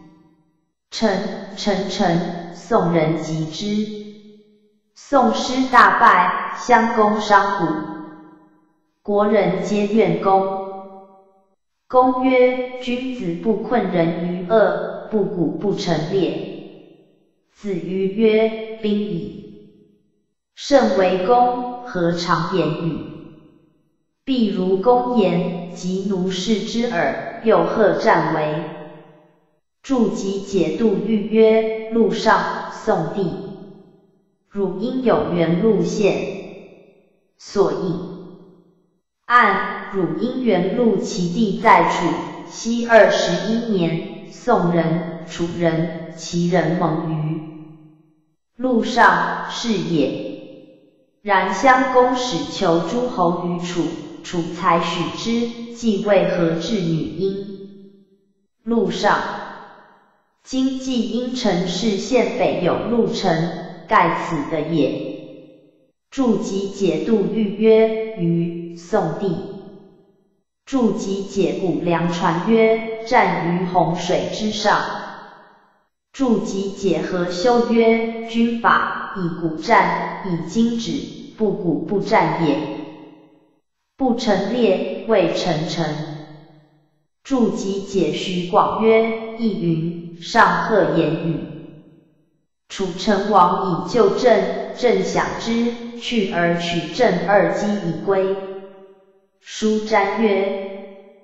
臣，宋人及之。宋师大败，襄公伤骨，国人皆怨公。公曰：君子不困人于恶，不鼓不成列。子瑜曰：兵矣。甚为公，何尝言语？ 必如公言，及奴士之耳，又贺战为。著集解度谕曰：陆上，宋帝。汝应有原路县。所应。按汝应原路其地在楚，西21年，宋人、楚人、齐人盟于陆上，是也。然襄公使求诸侯于楚，楚才许之，既为何至女婴。陆上。今冀阴城市县北有陆城，盖此的也。著集解度谕曰：于宋帝。著集解鼓梁传曰：战于洪水之上。著集解何修曰：军法，以鼓战，以经止，不鼓不战也。不成列，谓成城。著集解徐广曰：亦云，上贺言语。楚成王以救郑，郑享之，去而取郑二姬以归。书瞻曰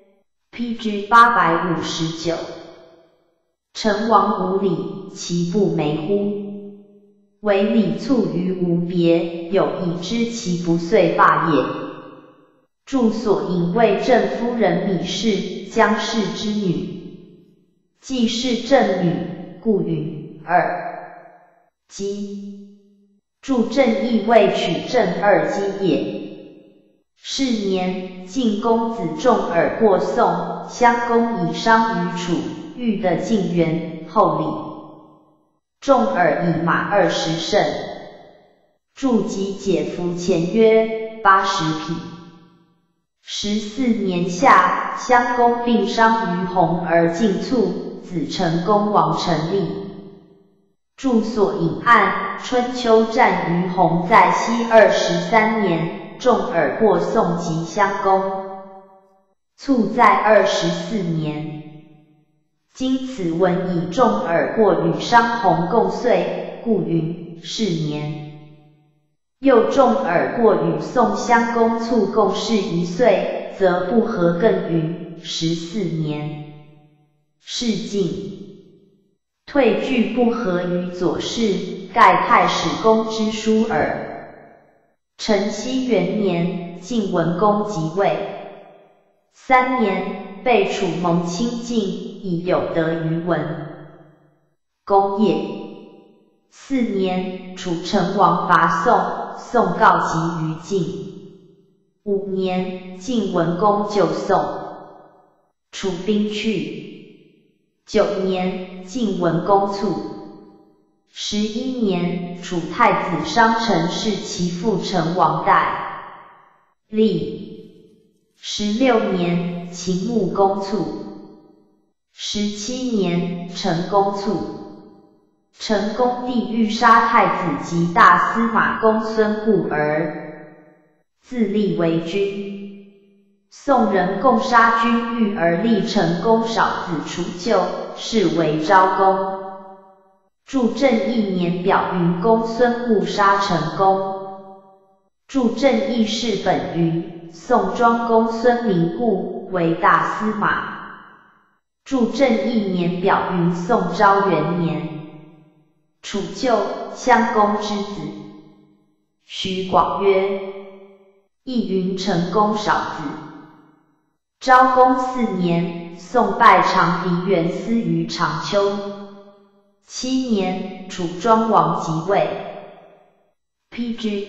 ：PG 859。成王无礼，其不美乎？唯礼促于无别，有以知其不遂罢也。著所引为郑夫人芈氏，姜氏之女，既是郑女，故云二姬。著郑亦未取郑二姬也。是年，晋公子重耳过宋，襄公以伤于楚，欲得晋元，后礼。重耳以马20乘。著集解服前曰80匹。14年夏，襄公病伤于洪而尽卒，子成公王成立。著所引案，春秋战于洪在西23年，重耳过宋及襄公，卒在24年。今此文以重耳过与商洪共岁，故云是年。又重耳过与宋襄公卒共事1岁，则不合，更云14年。是晋。退据不合于左氏，盖太史公之书耳。承熙元年，晋文公即位。3年，被楚蒙亲近，以有德于文公业。4年，楚成王伐宋，宋告急于晋。5年，晋文公救宋，楚兵去。9年，晋文公卒。11年，楚太子商臣弑其父成王代立。16年，秦穆公卒。17年，成公卒。成公帝欲杀太子及大司马公孙固而自立为君。宋人共杀君欲而立成公少子除旧，是为昭公。著正义年表云公孙固杀成公。著正义事本云宋庄公孙明固为大司马。著正义年表云宋昭元年。楚旧，襄公之子。徐广曰：亦云成公少子。昭公4年，宋拜长狄元司于长丘。7年，楚庄王即位。PG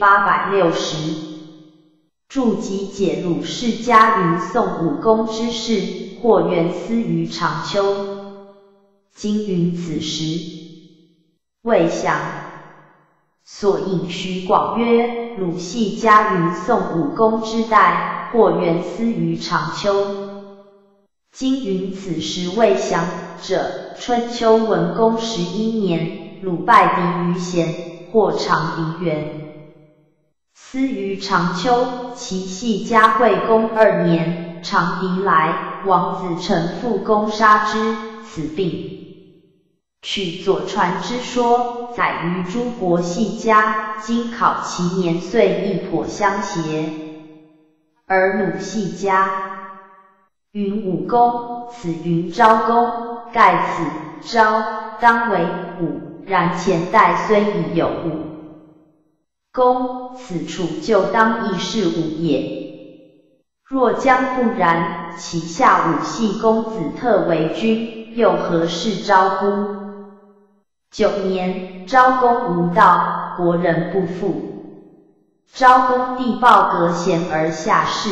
860。著集解鲁氏家云宋武公之事，或元司于长丘。今云此时。未详。所引徐广曰：鲁系家云宋武公之代，或元司于长丘。今云此时未详者，春秋文公11年，鲁败狄于咸，或长狄元司于长丘。其系嘉惠公2年，长狄来，王子成父攻杀之，此病。取左传之说，载于诸国系家，今考其年岁亦颇相协。 而鲁系家。云武公，此云昭公，盖此昭当为武，然前代虽已有武公，此楚就当亦是武也。若将不然，其下武系公子特为君，又何事昭乎？9年，昭公无道，国人不富。昭公帝报革贤而下士。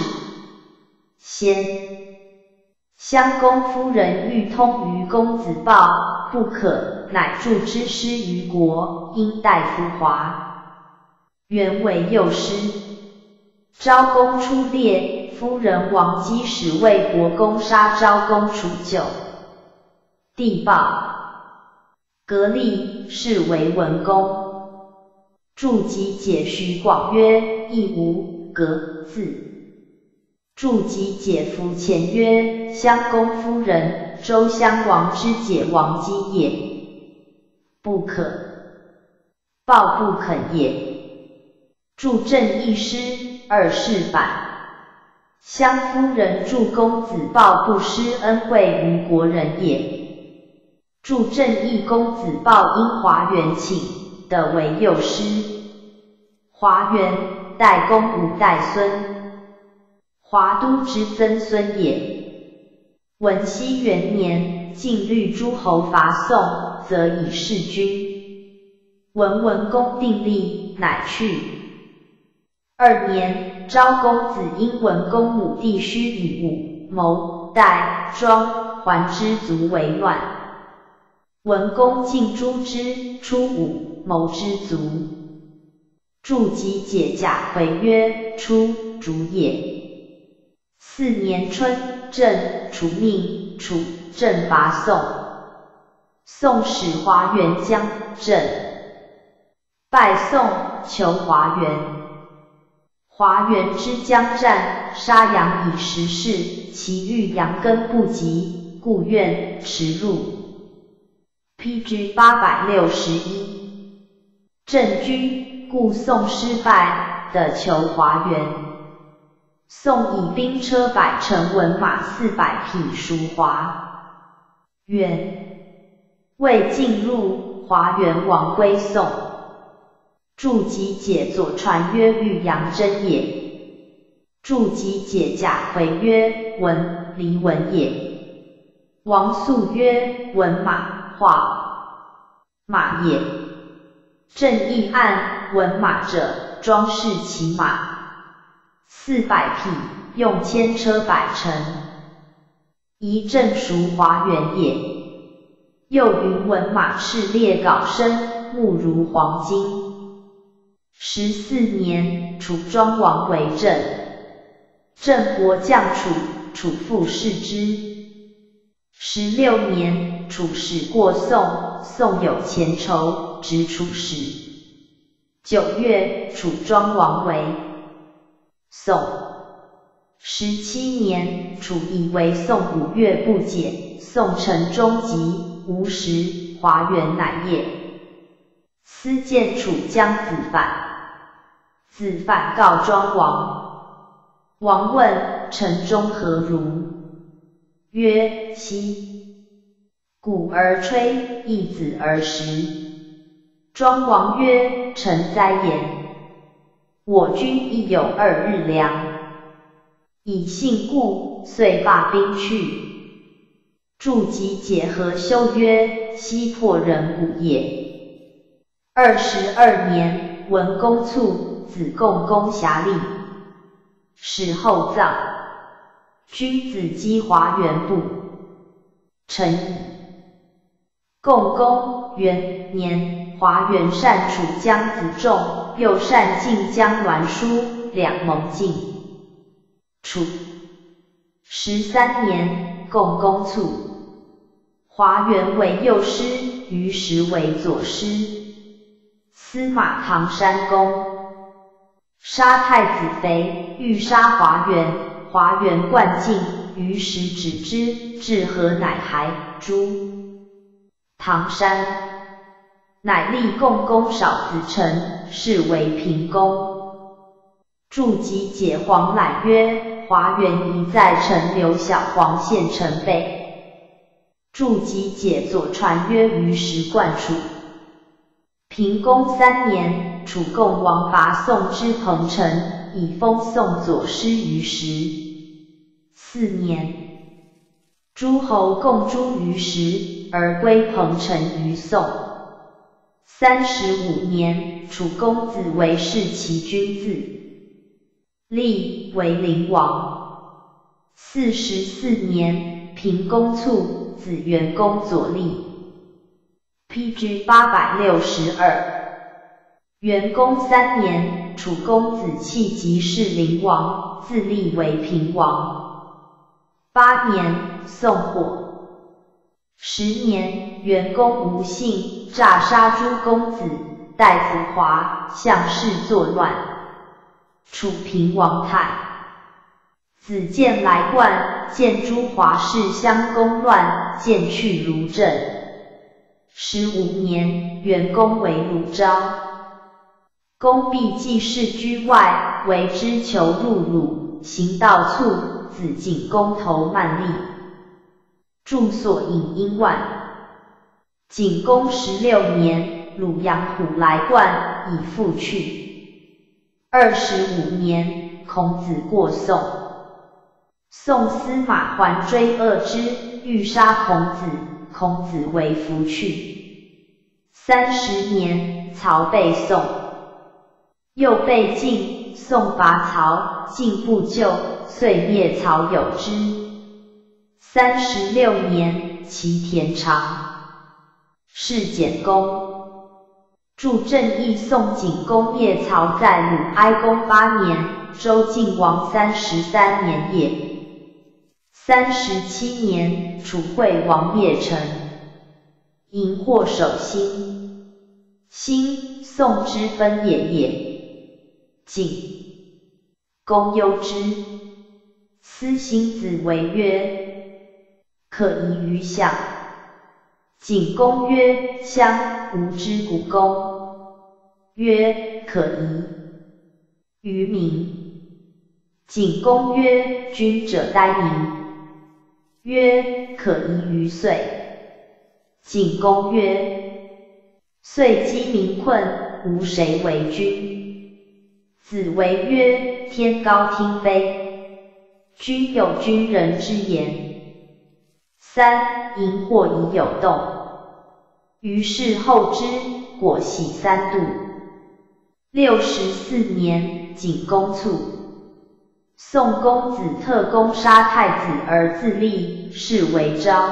襄公夫人欲通于公子豹，不可，乃助之师于国，因大夫华原为右师。昭公出猎，夫人王姬使魏国攻杀昭公除旧。帝报革厉，是为文公。注集解徐广曰：亦无革字。注集解夫前曰：襄公夫人，周襄王之解王姬也，不可。报不肯也。注正一师，二是反。襄夫人助公子豹不施恩惠于国人也。注正义公子豹因华元请，得为右师。华元，代公无代孙。华都之曾孙也。文熙元年，晋律诸侯伐宋，则以弑君。文公定立，乃去。2年，昭公子因文公母弟须与武、谋、代、庄、桓之族为乱。文公尽诛之，出武、谋之族。注集解贾回曰：出逐也。4年春，郑、楚命，楚、郑伐宋。宋使华元将郑，败宋，求华元。华元之将战，杀杨以10世，其欲杨根不及，故愿驰入。PG 861。郑居，故宋失败，得求华元。宋以兵车100乘，文马400匹属华元。未进入，华元王归宋。注集解左传曰：欲杨真也。注集解贾回曰：文，黎文也。王肃曰：文马，化马也。正义案，文马者，装饰其马。400匹，用牵车100乘。宜正属华元也。又云文马赤烈缟身，目如黄金。14年，楚庄王为郑。郑伯将楚，楚父弑之。16年，楚使过宋，宋有前仇，执楚使。9月，楚庄王为宋。17年，楚以为宋5月不解，宋成终疾，无时，华元乃业。司见楚将子反，子反告庄王。王问：城中何如？曰：息。鼓而吹，一子而食。庄王曰：臣哉言！我军亦有2日粮，以信故，遂罢兵去。注集解何修曰：西破人骨也。22年，文公卒，子共公侠立，使后葬。君子击华元部，臣矣。共公元年，华元善楚将子仲，又善晋将栾书，两盟晋。楚13年，共公卒，华元为右师，于时为左师。司马唐山公杀太子肥，欲杀华元，华元冠进，于时止之，至河乃还诛。唐山乃立共公少子成，是为平公。 注集解黄览曰：华元一在陈留小黄县城北。注集解左传曰：于时冠楚。平公3年，楚共王伐宋之彭城，以封宋左师于时。4年，诸侯共诛于时，而归彭城于宋。35年，楚公子为弑其君子，立为灵王。44年，平公卒，子元公左立。PG 862。元公3年，楚公子弃即弑灵王，自立为平王。8年，宋火。10年，元公吴信诈杀诸公子，戴子华向事作乱，楚平王泰。子建来冠，见诸华氏相攻乱，渐去卢镇。15年，元公为鲁昭。公必继世居外，为之求入鲁，行道促，子景公投慢立。注所引殷万。景公16年，鲁阳虎来冠，以复去。25年，孔子过宋。宋司马桓追恶之，欲杀孔子，孔子为弗去。30年，曹被宋。又被晋，宋伐曹，晋不救，遂灭曹有之。36年，齐田常。弑简公。注正义宋景公灭曹在鲁哀公8年，周晋王33年也。37年，楚惠王灭陈。荧惑守心。心，宋之分也。景公忧之，思辛子为曰：可疑于相。景公曰：相，吾之古公。曰：可疑。于民。景公曰：君者待民。曰：可疑于岁。景公曰：岁饥民困，无谁为君。子为曰：天高听非，君有君人之言。3. 荧惑已有动。于是后之，果喜3度。64年，景公卒。宋公子特攻杀太子而自立，是为昭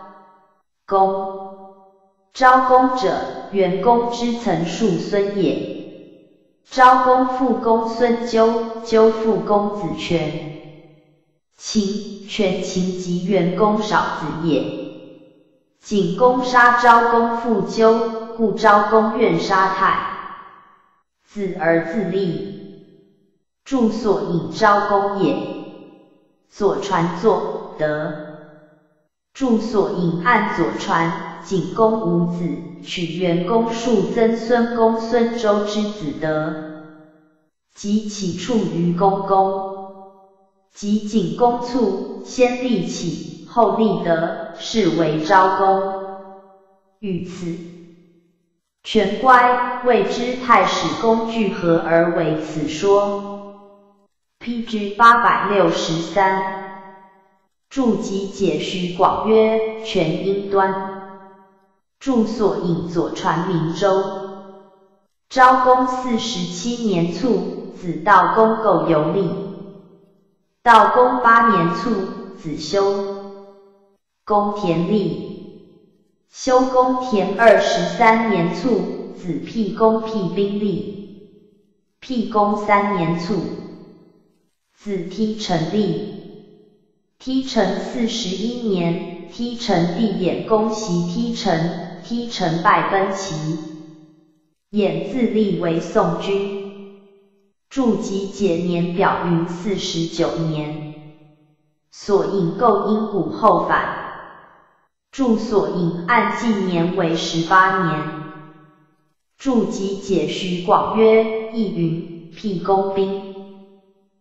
公。昭公者，元公之曾庶孙也。昭公父公孙纠，纠父公子权。权即元公少子也。景公杀昭公父纠，故昭公愿杀太子而自立。注所引昭公也。左传作德。注所引按左传，景公无子，取元公庶曾孙公孙周之子德，即起处于公公。即景公卒，先立起，后立德，是为昭公。遇此，权乖，谓之太史公具何而为此说。PG 863。注集解徐广曰：权因端。注所引左传明周。昭公47年卒，子悼公构游历。悼公8年卒，子修公田立。修公田23年卒，子辟公辟兵立。辟公3年卒，子梯成立。梯成41年，梯成弟衍公袭梯成，梯成败奔齐。衍自立为宋君。注集解年表云49年。所引构因古后反。注所引按纪年为18年。注集解徐广曰：亦云辟公兵。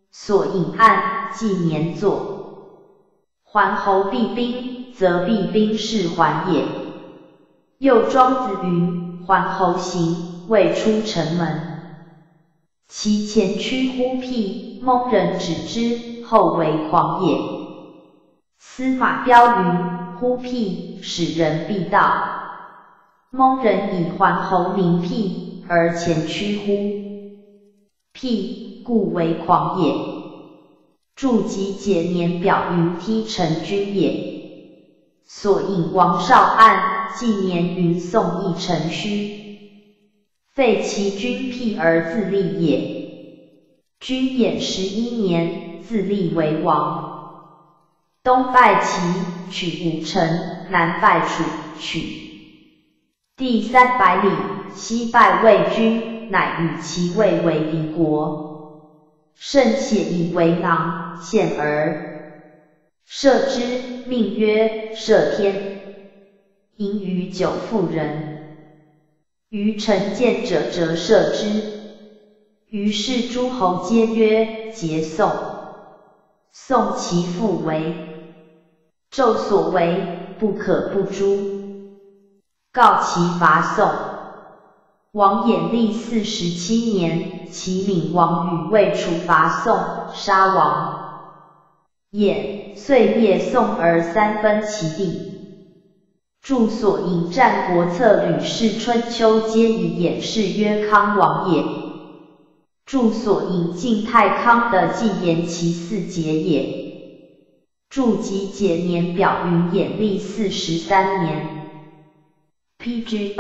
所引案纪年作。桓侯避兵，则避兵是桓也。又庄子云：桓侯行，未出城门，其前驱忽辟，蒙人止之，后为狂也。司马彪云：忽辟，使人避道。蒙人以桓侯名辟，而前驱忽辟，故为狂也。注集解年表云：踢陈君也。所引王绍案纪年云：宋义陈虚，废其君辟而自立也。君衍11年，自立为王。东败齐，取武城，南败楚，取第300里，西败魏军，乃与其魏为敌国。甚且以为囊，献而射之，命曰射天。盈于久妇人，于臣见者折射之。于是诸侯皆曰：桀宋。宋其父为纣所为，不可不诛。告其伐宋。王衍历47年，齐闵王与魏楚伐宋，杀王衍，遂灭宋而3分其地。注所引《战国策》《吕氏春秋》皆以衍氏曰康王也。注所引晋太康的纪言其4节也。注集解年表云：衍历43年。PG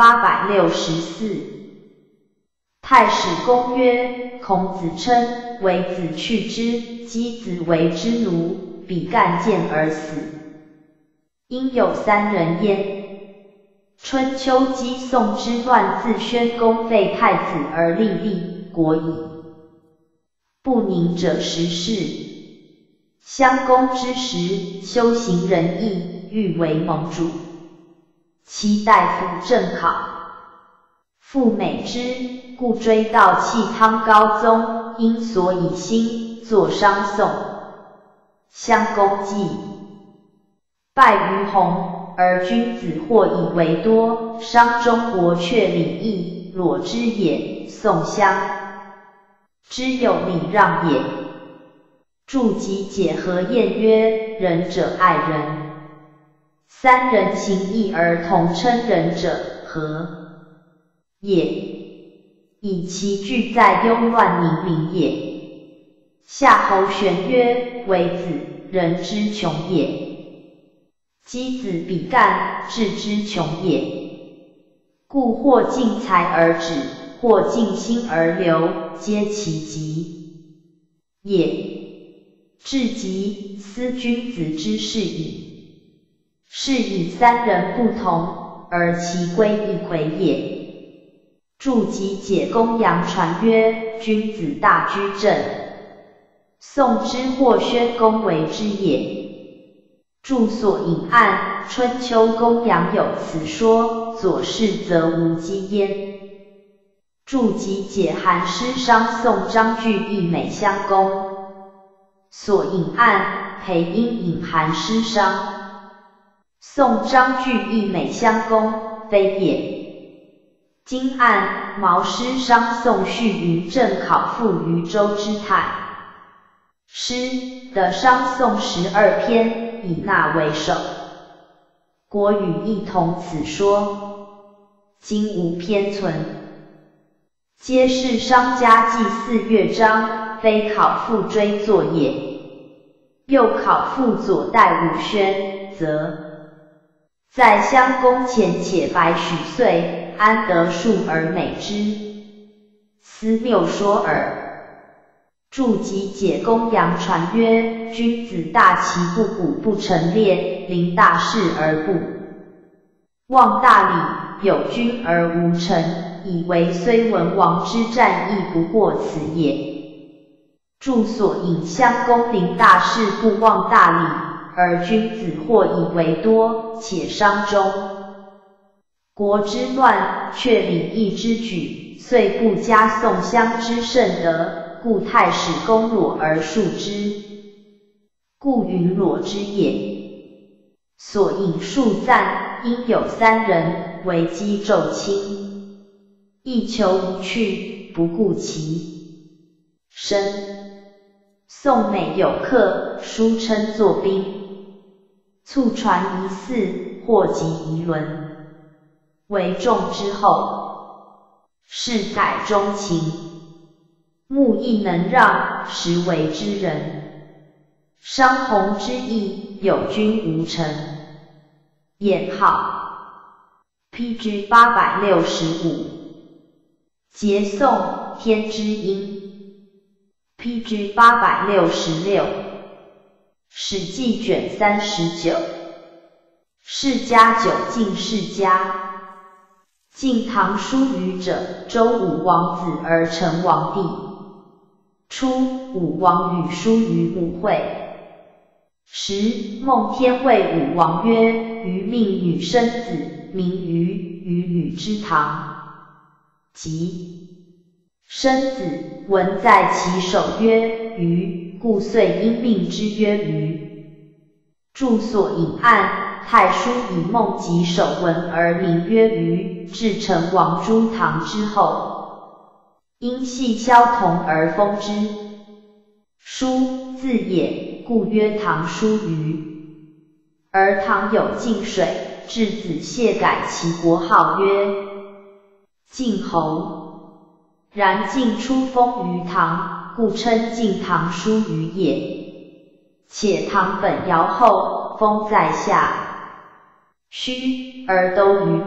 864。太史公曰：孔子称为子去之，箕子为之奴，比干见而死。因有3人焉。春秋姬宋之乱，自宣公废太子而立立国矣。不宁者10世。襄公之时，修行仁义，欲为盟主。其大夫郑考复美之，故追悼弃汤高宗，因所以兴，作商宋。襄公既败于洪，而君子或以为多，商中国却礼义，裸之也。宋襄之有礼让也。注集解何晏曰：仁者爱人。3人行义而同称仁者，何也？以其具在忧乱宁民也。夏侯玄曰：为子，人之穷也。箕子比干，智之穷也。故或尽财而止，或尽心而留，皆其极也。至极，思君子之事矣。是以3人不同，而其归一回也。注集解公羊传曰：君子大居正。宋之或宣公为之也。注所引案春秋公羊有此说，左氏则无稽焉。注集解韩师商宋张句义美襄公。所引案裴因引韩师商。宋张句义美襄公，非也。今案毛师商宋续于郑考复于周之泰。诗的商宋12篇，以那为首。国语亦同此说，今无篇存。皆是商家祭祀乐章，非考复追作也。又考复左代武宣，则在襄公前且白许岁，安得数而美之？斯谬说耳。注集解公羊传曰：君子大其不鼓，不陈列，临大事而不忘大礼，有君而无臣，以为虽文王之战亦不过此也。注所引襄公临大事不忘大礼，而君子或以为多，且商中国之乱，却礼义之举，遂不加宋襄之甚德， 故太史公裸而述之，故云裸之也。所引述赞，因有3人为姬纣卿，亦求一去，不顾其身。宋美有客，书称作兵，卒传疑似，或及夷伦，为仲之后，世改钟情，目亦能让，实为之人。商弘之意，有君无臣。衍号 PG 865，节颂天之音 PG 866，史记卷39，世家九进世家。晋唐书虞者，周武王子而成王弟。初，武王与叔虞母会。时，孟天谓武王曰：余命女生子，名虞，于吕之堂。即生子，文在其首曰虞，故遂因命之曰虞。注所引案，太叔以孟及首文而名曰虞，至成王朱唐之后，因系萧同而封之。叔字也，故曰唐叔虞。而唐有晋水，质子谢改其国号曰晋侯。然晋初封于唐，故称晋唐叔虞也。且唐本尧后，封在下虚，而都于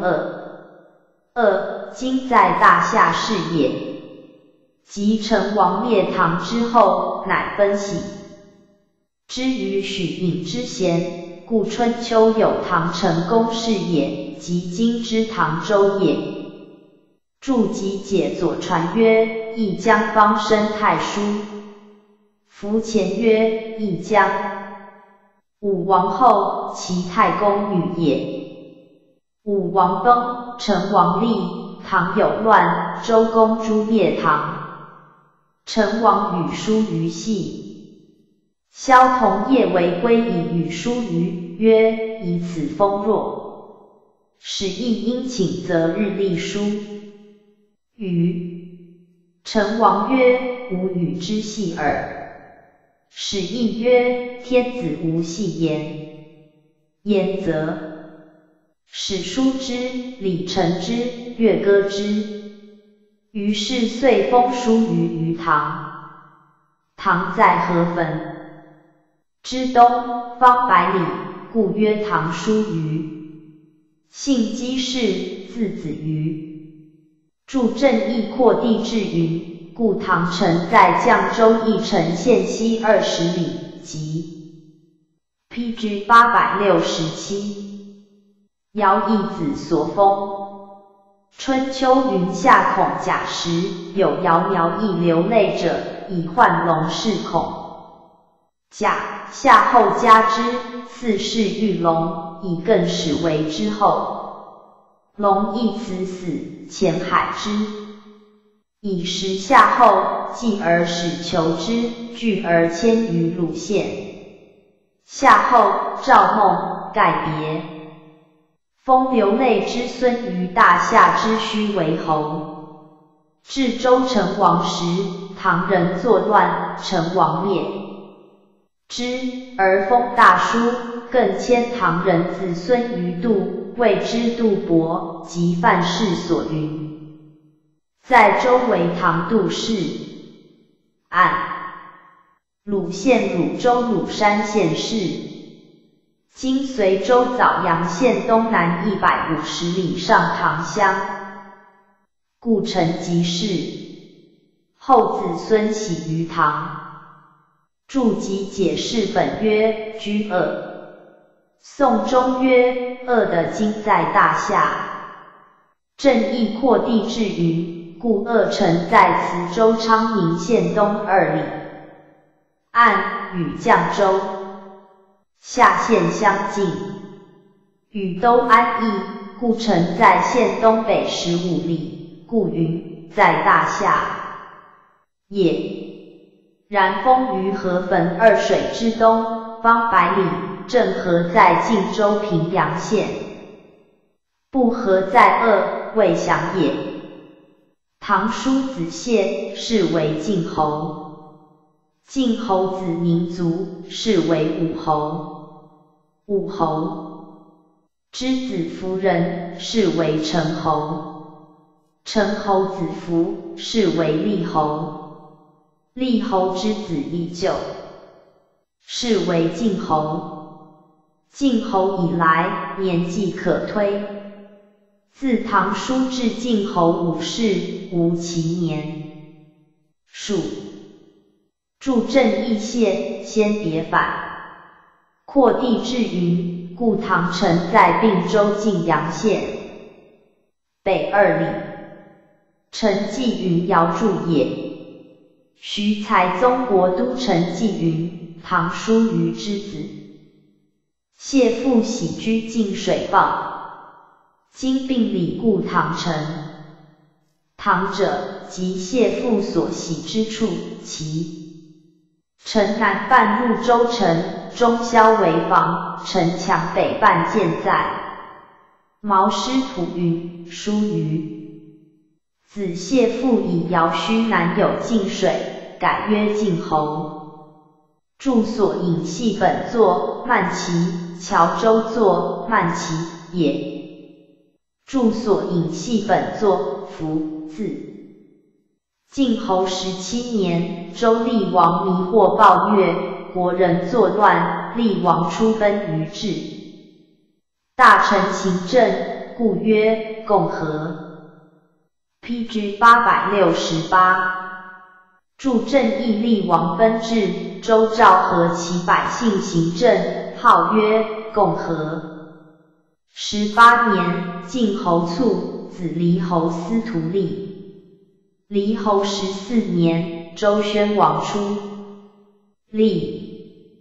今在大夏氏也。及成王灭唐之后，乃分徙之于许尹之贤，故春秋有唐成公氏也，即今之唐州也。注集解左传曰：亦将方生太叔。夫前曰：亦将。武王后，其太公女也。武王崩，成王立，唐有乱，周公诛灭唐。成王与叔虞系。萧同业为归以与叔虞，曰：以此封若。使亦因请则日历书。虞成王曰：吾与之系耳。使亦曰：天子无系焉。焉则史书之，礼成之，乐歌之。于是遂封叔虞于唐。唐在河汾之东，方百里，故曰唐叔虞。姓姬氏，字子瑜。著正义扩地志云：故唐城在绛州翼城县西20里，即 PG 867。尧义子所封。春秋云夏孔甲时，有尧苗裔流泪者，以唤龙氏孔。甲夏后加之，赐谥玉龙，以更始为之后。龙亦此死，潜海之。以时夏后，继而使求之，拒而迁于鲁县。夏后赵孟盖别。封流泪之孙于大夏之虚为侯。至周成王时，唐人作乱，成王灭之，而封大叔，更迁唐人子孙于杜，谓之杜伯，即范氏所云。在周为唐杜氏。按鲁县鲁州鲁山县市。今随州枣阳县东南150里上唐乡，故成吉氏。后子孙徙于唐。注集解释本曰：居宋中曰：的今在大夏。正义扩地志云：故城在磁州昌宁县东2里。按与绛州夏县相近，与都安邑，故城在县东北15里，故云在大夏也。 然封于河汾二水之东方百里，正河在晋州平阳县，不河在鄂，未详也。唐叔子燮，是为晋侯。晋侯子民族，是为武侯。武侯之子夫人，是为陈侯。陈侯子服，是为厉侯。厉侯之子义就，是为晋侯。晋侯以来，年纪可推。自唐叔至晋侯5世，无其年。属助郑义燮，先别反，扩地至云，故唐城在并州晋阳县北2里。陈纪云尧著也。徐才宗国都陈纪云，唐叔虞之子。燮父喜居晋水傍，今并里故唐城。唐者，即燮父所喜之处，其城南半入州城，中宵为防，城墙北半建在。毛师土云，书于子燮父以尧虚南有晋水，改曰晋侯。著所引系本作慢齐，乔州作慢齐也。著所引系本作符字。晋侯17年，周厉王迷惑暴虐，国人作乱，厉王出奔于治。大臣行政，故曰共和。PG 868。助郑义厉王奔至，周召合其百姓行政，号曰共和。18年，晋侯卒，子黎侯司徒立。黎侯14年，周宣王出。立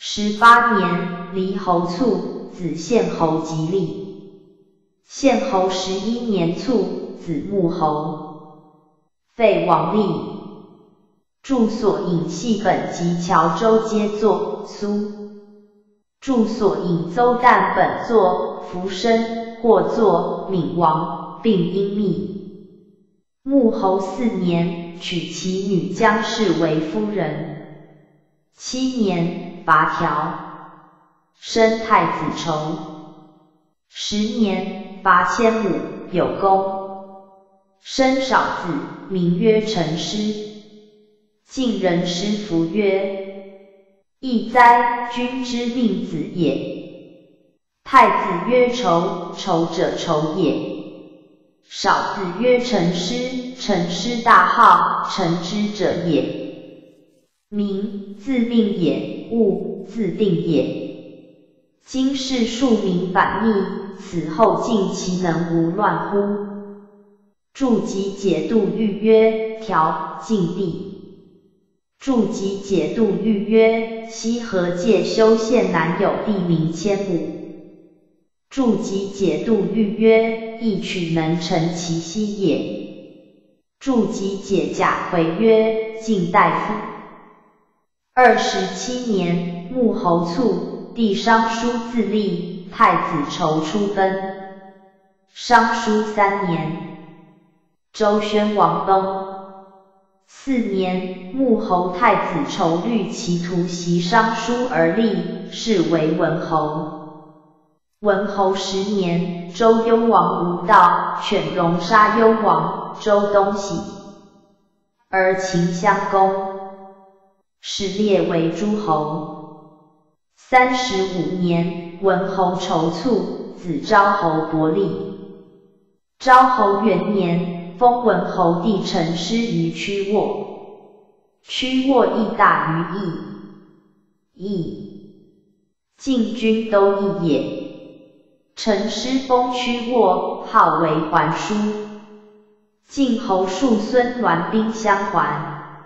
18年，黎侯卒，子献侯即立。献侯11年卒，子穆侯。废王立。著所引系本及乔州皆作苏。著所引邹旦本作福生，或作闵王，并因密。穆侯4年，娶其女姜氏为夫人。7年，伐条，生太子仇。10年，伐千亩，有功，生少子，名曰陈师。晋人师服曰：义哉，君之命子也。太子曰仇，仇者仇也。少子曰陈师，陈师大号，陈之者也。名，自命也；物，自定也。今世庶民反逆，此后晋其能无乱乎？著及解度谕曰：条，晋地。著及解度谕曰：西河界修县南有地名千亩。著及解度谕曰：义取能成其西也。著及解贾回曰：晋大夫。27年，穆侯卒，弟商叔自立，太子仇出奔。商叔3年，周宣王崩。4年，穆侯太子仇虑其徒袭商叔而立，是为文侯。文侯10年，周幽王无道，犬戎杀幽王，周东徙，而秦襄公，始列为诸侯。35年，文侯仇卒，子昭侯伯立。昭侯元年，封文侯弟陈师于曲沃。曲沃邑大于邑，邑晋军都邑也。陈师封曲沃，号为桓叔。晋侯庶孙栾兵相还。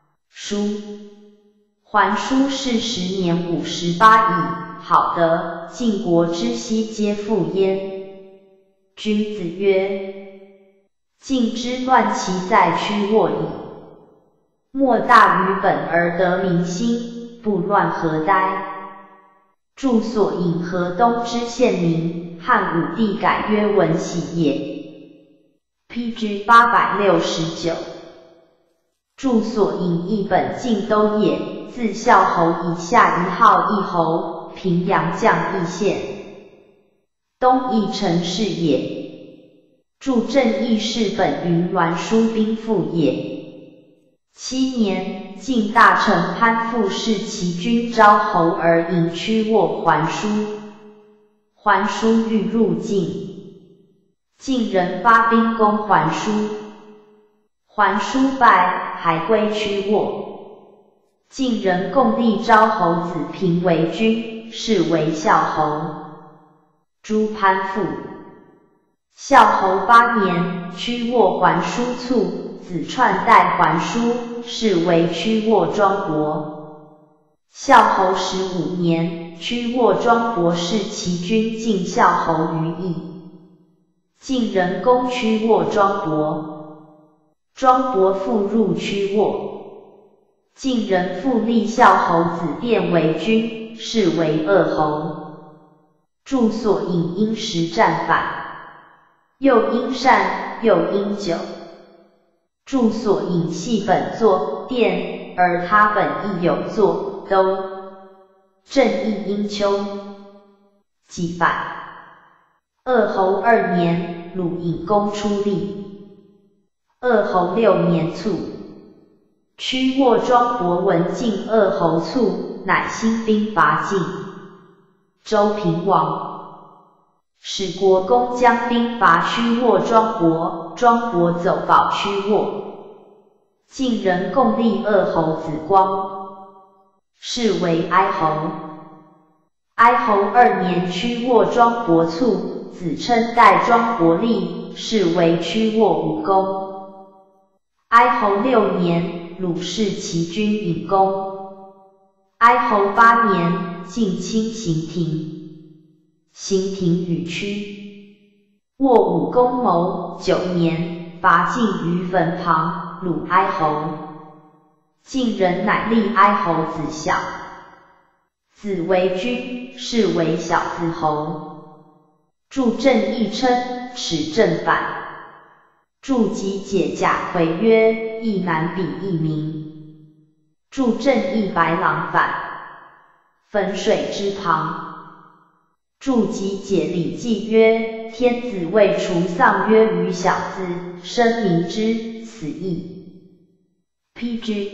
桓叔是10年58矣，好德，晋国之西皆附焉。君子曰：晋之乱其在曲沃矣。 莫大于本而得民心，不乱何哉？著所引河东之县名，汉武帝改曰文喜也。PG 869。著所引一本晋都也，自孝侯以下一号一侯，平阳绛邑县，东邑陈氏也。著正义事本云栾书兵赋也。7年，晋大臣潘复视其君昭侯而引屈沃还书，还书欲入晋，晋人发兵攻还书，还书败，还归屈沃。晋人共立昭侯子平为君，是为孝侯。诛潘复。孝侯8年，屈沃还书卒，子篡代还书，是为屈沃庄伯。孝侯15年，屈沃庄伯弑其君晋孝侯于邑。晋人攻屈沃庄伯，庄伯复入屈沃。晋人复立孝侯子辩为君，是为2侯。著所引因时战反。又因善，又因久。著所引系本作殿，而他本亦有作都。正义因丘。即反。2侯2年，鲁隐公出力。2侯6年卒。屈沃庄伯闻晋2侯卒，乃兴兵伐晋。周平王。使国公将兵伐屈沃庄伯，庄伯走保屈沃。晋人共立2侯子光，是为哀侯。哀侯2年，屈沃庄伯卒，子称代庄伯立，是为屈沃武公。哀侯6年，鲁弑其君尹公。哀侯8年，晋亲刑庭。刑庭与屈沃武公谋9年，伐晋于坟旁，虏哀侯。晋人乃立哀侯子小，子为君，是为小子侯。著正义称，耻正反。著集解甲回曰，亦难比一名。著正义白狼反。汾水之旁。著集解礼记曰，天子未除丧曰于小子，生民之，此义。PG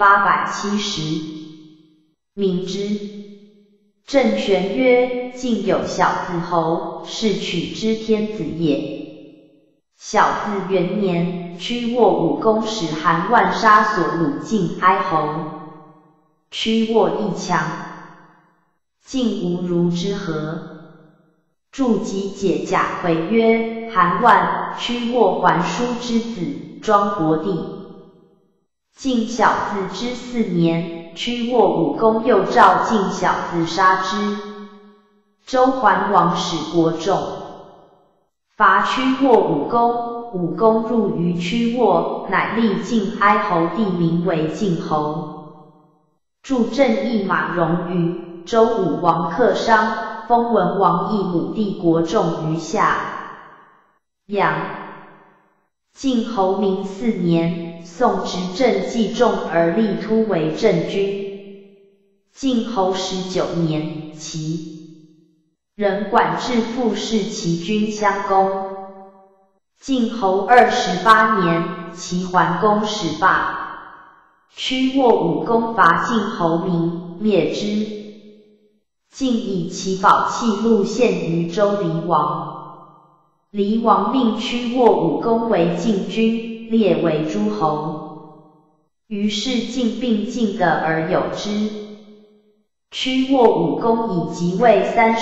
870。明之。郑玄曰，晋有小子侯，是取之天子也。小子元年，屈沃武公使韩万杀所虏晋哀侯。屈沃亦强，晋无如之何。著集解甲回曰，韩万，屈沃还书之子，庄伯弟。晋小子之4年，屈沃武公又召晋小子杀之。周桓王使国众，伐屈沃武公，武公入于屈沃，乃立晋哀侯帝名为晋侯。著正义马荣于周武王克商。封文王义武帝国众于下阳。晋侯明4年，宋执政继重而立突为正君。晋侯19年，齐人管制复弑其君襄公。晋侯28年，齐桓公始罢。屈沃武公伐晋侯明，灭之。晋以其宝器禄献于周黎王。黎王命屈沃武公为晋君，列为诸侯。于是晋并晋的而有之。屈沃武公以即位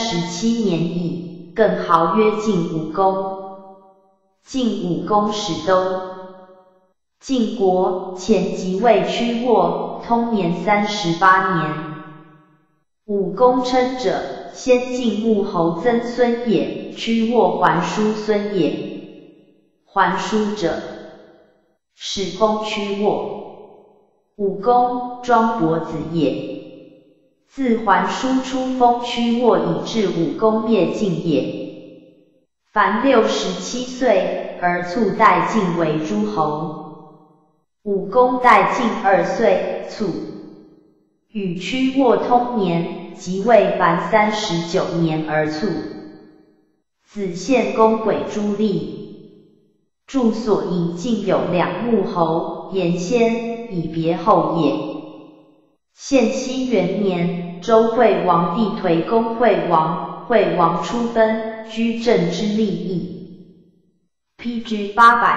37年矣，更号曰晋武公。晋武公始东。晋国前即位屈沃，通年38年。武公称者，先晋穆侯曾孙也，屈沃还书孙也。还书者，始封屈沃。 武功庄伯子也。自桓叔出封曲沃以至武功灭尽也。凡67岁而卒代晋为诸侯。武功代晋2岁卒，与曲沃同年，即为凡39年而卒。子献公轨诸吏，住所引进有2穆侯，言先以别后也。献熙元年，周惠王弟颓公惠王，惠王出奔，居正之利益。PG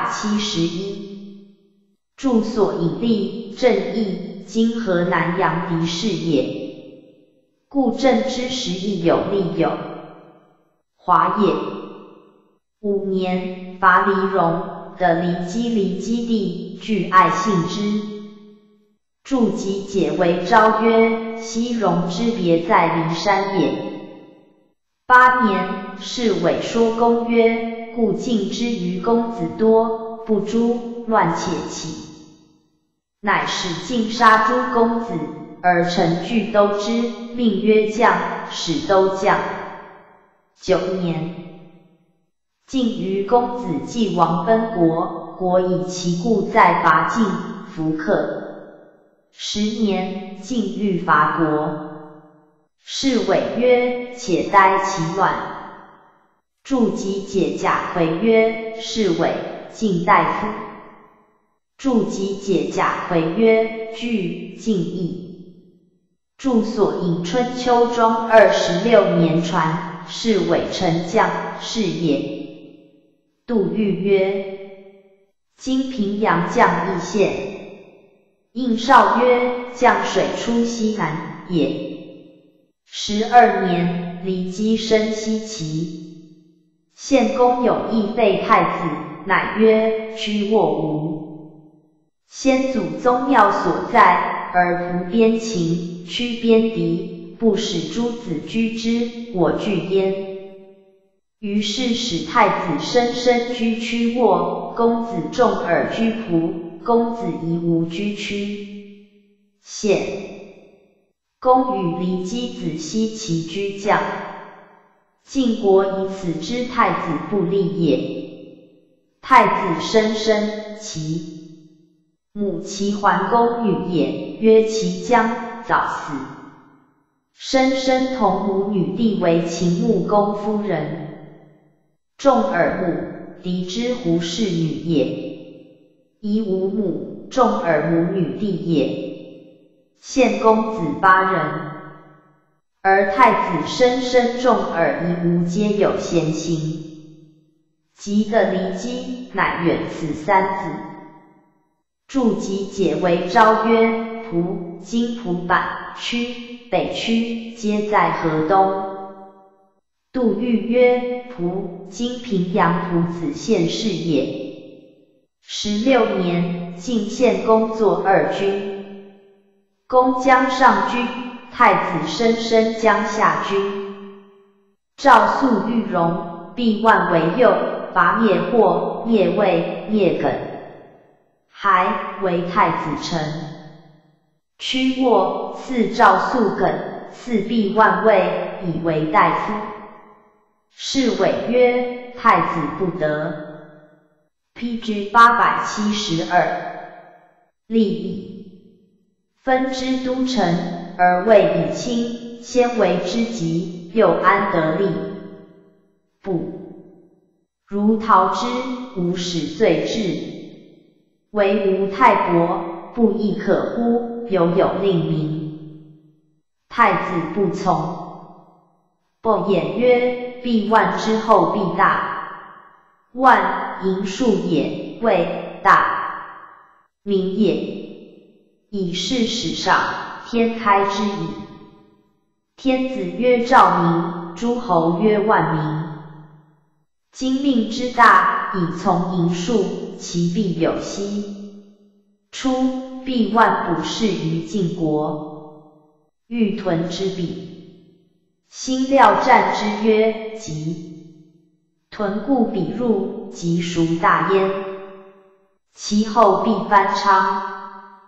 871，住所引立，正义，今河南阳翟氏也。故正之时亦有利有华也。5年，伐黎戎的骊基地，具爱信之。筑己解为昭曰：西戎之别在骊山也。8年，是伪说公曰：故晋之于公子多，不诛，乱且起。乃使晋杀诸公子，而臣俱都之，命曰将，使都将。9年，晋于公子继王奔国，国以其故在伐晋，弗克。10年，晋欲伐国，是谓曰：且待其乱。筑己解贾逵曰：是谓晋大夫。筑己解贾逵曰：据晋邑。住所引春秋庄26年传，是谓丞相，是也。杜预曰：今平阳将邑县。应少曰：降水出西南也。12年，骊姬生西岐。献公有意废太子，乃曰：屈沃无。先祖宗庙所在，而服边秦，驱边敌，不使诸子居之，我惧焉。于是使太子申生居曲沃，公子重耳居蒲。公子夷吾居曲。献公与骊姬子西岐居将。晋国以此之太子不立也。太子申生，其母齐桓公女也，曰齐姜，早死。申生同母女弟为秦穆公夫人。重耳母，狄之胡氏女也。夷吾母，重耳母女弟也。献公子8人，而太子申生、重耳、夷吾皆有贤行。及的骊姬，乃远此3子。筑己解为昭曰：蒲、今蒲坂、曲、北曲，皆在河东。杜预曰：蒲、今平阳蒲子县是也。16年，晋献公作2军。公将上军，太子申生将下军。赵肃欲戎，毕万为右，伐灭霍、灭魏、灭耿，还为太子臣。屈沃赐赵肃耿，赐毕万魏，以为大夫。是谓曰：太子不得。PG 872，立邑，分之都城，而未以亲，先为之急，又安得利？不，如逃之，无始罪至。为吾太伯，不亦可乎？有令名。太子不从。不言曰：必万之后必大。万，银数也，谓大名也，以是史上天开之矣。天子曰兆民，诸侯曰万民。今命之大，以从银数，其必有希。初，必万卜士于晋国，欲屯之彼。辛廖战之曰：吉。屯故彼入，即孰大焉？其后必藩昌。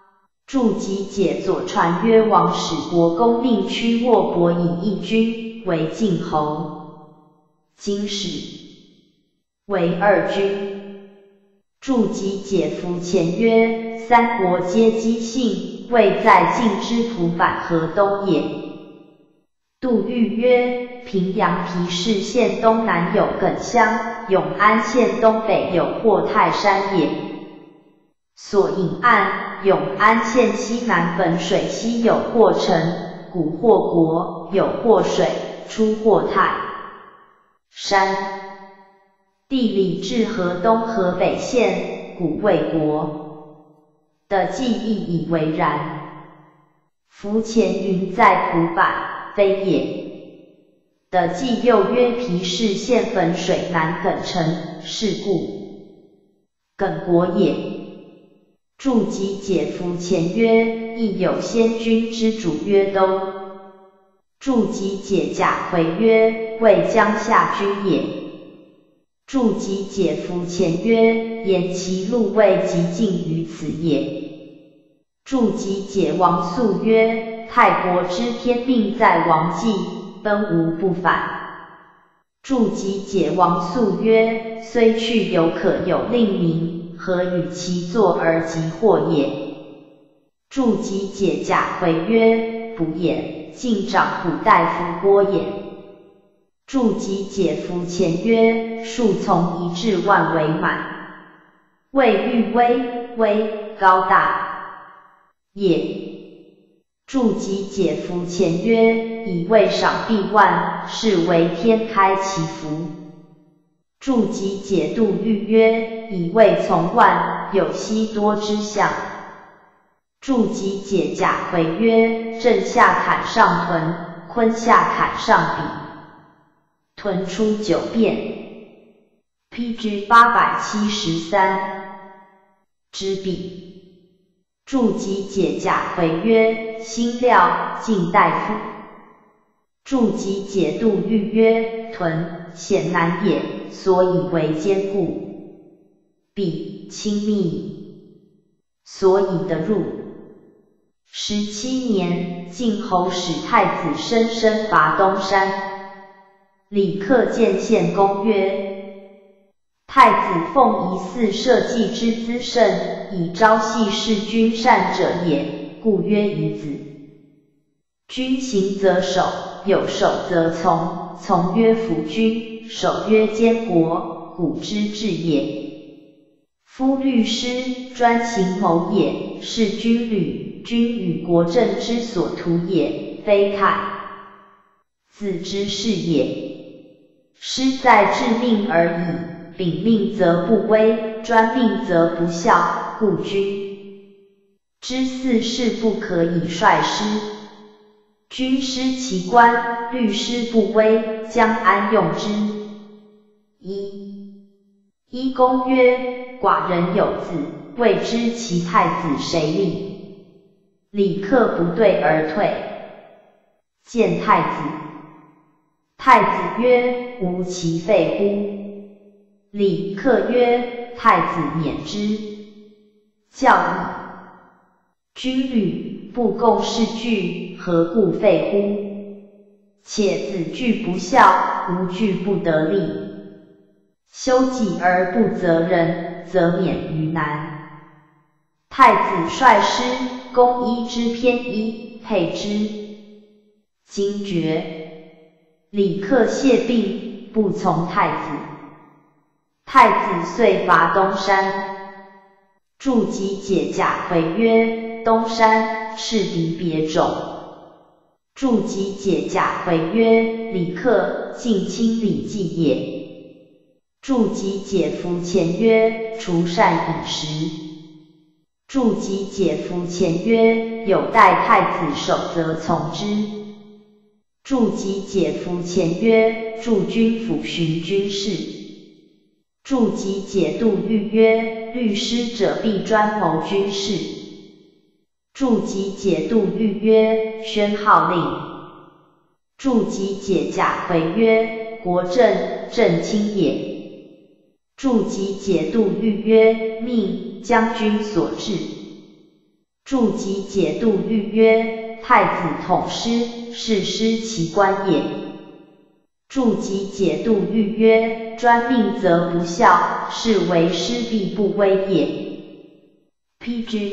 筑吉解左传曰王使国公令屈沃伯以义军为晋侯，今使为二军。筑吉解夫前曰三国皆姬姓，未在晋之蒲反河东也。杜预曰平阳皮市县东南有耿乡，永安县东北有霍泰山也。所引岸，永安县西南汾水西有霍城，古霍国，有霍水，出霍泰山。地理至河东河北县，古魏国的记忆以为然。夫前云在蒲坂，非也。的记又曰皮市县汾水南耿城，是故耿国也。筑吉解夫前曰亦有先君之主曰都。筑吉解甲回曰为江夏君也。筑吉解夫前曰言其禄位极尽于此也。筑吉解王肃曰太国之天命在王纪，奔无不反。筑吉解王肃曰虽去犹可有令名，何与其作而即祸也。筑吉解甲回曰不也，晋长古大夫郭也。筑吉解夫前曰数从1至万为满，谓欲威高大也。筑吉解夫前曰以为赏必万，是为天开其福。筑吉解杜预曰以为从万，有悉多之象。筑吉解甲回曰震下坎上屯，坤下坎上比，屯出9变。PG 873之比。筑吉解甲回曰辛廖，晋大夫。筑吉解杜预曰屯，险难也，所以为坚固。比，亲密，所以得入。17年，晋侯使太子申生伐东山。李克见献公曰太子奉疑似社稷之资甚，以昭系事君善者也，故曰夷子。君行则守，有守则从，从曰辅君，守曰监国，古之治也。夫律师，专行谋也，是军旅，君与国政之所图也，非太子之事也。师在治命而已。秉命则不威，专命则不效，故君之四事不可以率师。君失其官，律师不威，将安用之？一公曰寡人有子，未知其太子谁立？李克不对而退，见太子。太子曰无其废乎？李克曰太子免之。教义，军旅不共事据，何故废乎？且子惧不孝，无惧不得利。修己而不责人，则免于难。太子率师，公一之偏一，配之。今决，李克谢病，不从太子。太子遂伐东山。筑吉解甲回曰东山，赤敌别种。筑吉解甲回曰李克，近亲礼记也。筑吉解夫前曰除善饮食。筑吉解夫前曰有待太子守则从之。筑吉解夫前曰驻军抚巡军事。筑吉解杜预曰律师者必专谋军事。筑吉解杜预曰宣号令。筑吉解甲回曰国政，正卿也。筑吉解杜预曰命，将军所至。 注集解度谕曰：太子统师，是师其官也。注集解度谕曰：专命则不效，是为师必不威也。PG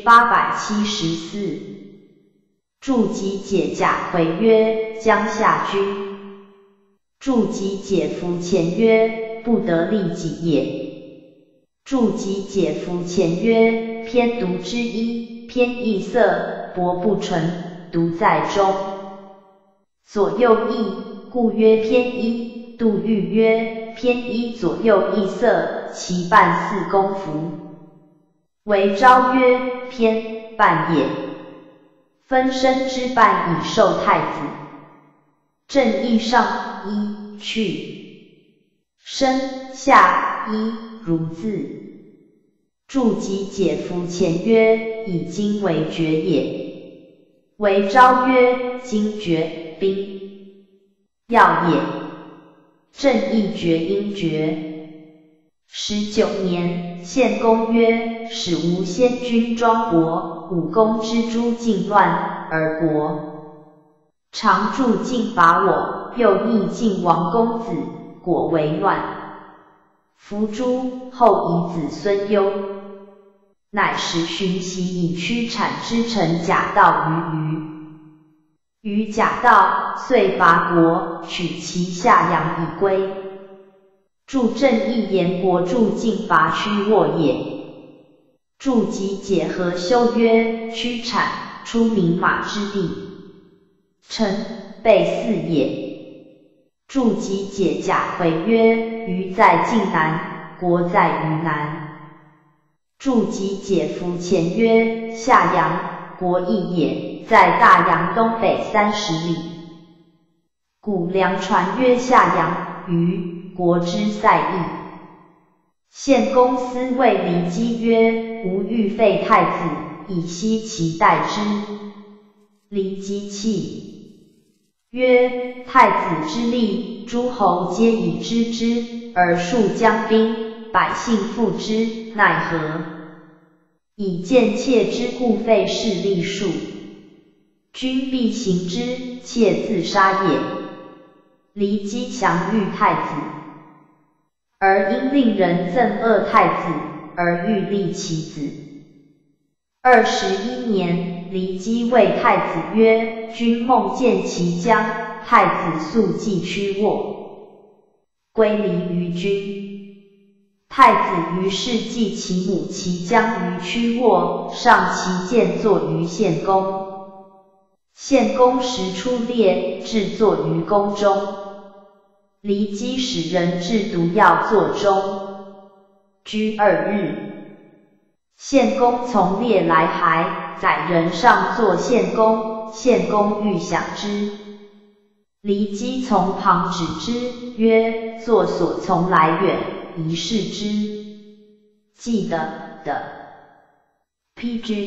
874。注集解贾逵曰：江夏君。注集解服前曰：不得利己也。注集解服前曰：偏独之一，偏异色，薄不纯，独在中。左右异，故曰偏一。杜预曰：偏一左右异色，其半似公服。为昭曰：偏半也。分身之半以授太子。正义上一去，身下一如字。注集解服前曰：以经为决也。为昭曰：经决，兵要也。正义决应决。19年，献公曰：使无先君庄国，武功之诸境乱，而国常助晋伐我，又逆晋王公子，果为乱。伏诛，后以子孙忧。乃使荀息以驱产之臣贾道于贾道，遂伐国，取其下阳以归。注正义言国助晋伐屈沃也。注集解何修曰：屈产，出名马之地，臣备嗣也。注集解贾逵曰：余在晋南，国在于南。注集解服前曰：下阳，国邑也，在大洋东北30里。故梁传曰：下阳，于国之塞邑。献公思谓骊姬曰：吾欲废太子，以息其代之。骊姬泣，曰：太子之力，诸侯皆以知之，而数将兵，百姓附之，奈何？以贱妾之故废士立庶，君必行之，妾自杀也。骊姬降御太子，而因令人赠恶太子，而欲立其子。21年，骊姬谓太子曰：君梦见其将，太子速即屈沃，归离于君。太子于是继其母其将于屈沃，上其剑作于献公。献公时出猎，置作于宫中。骊姬使人制毒药作中，居2日。献公从猎来还，载人上作献公，献公欲享之。骊姬从旁止之，曰：作所从来远，宜视之。记得的。PG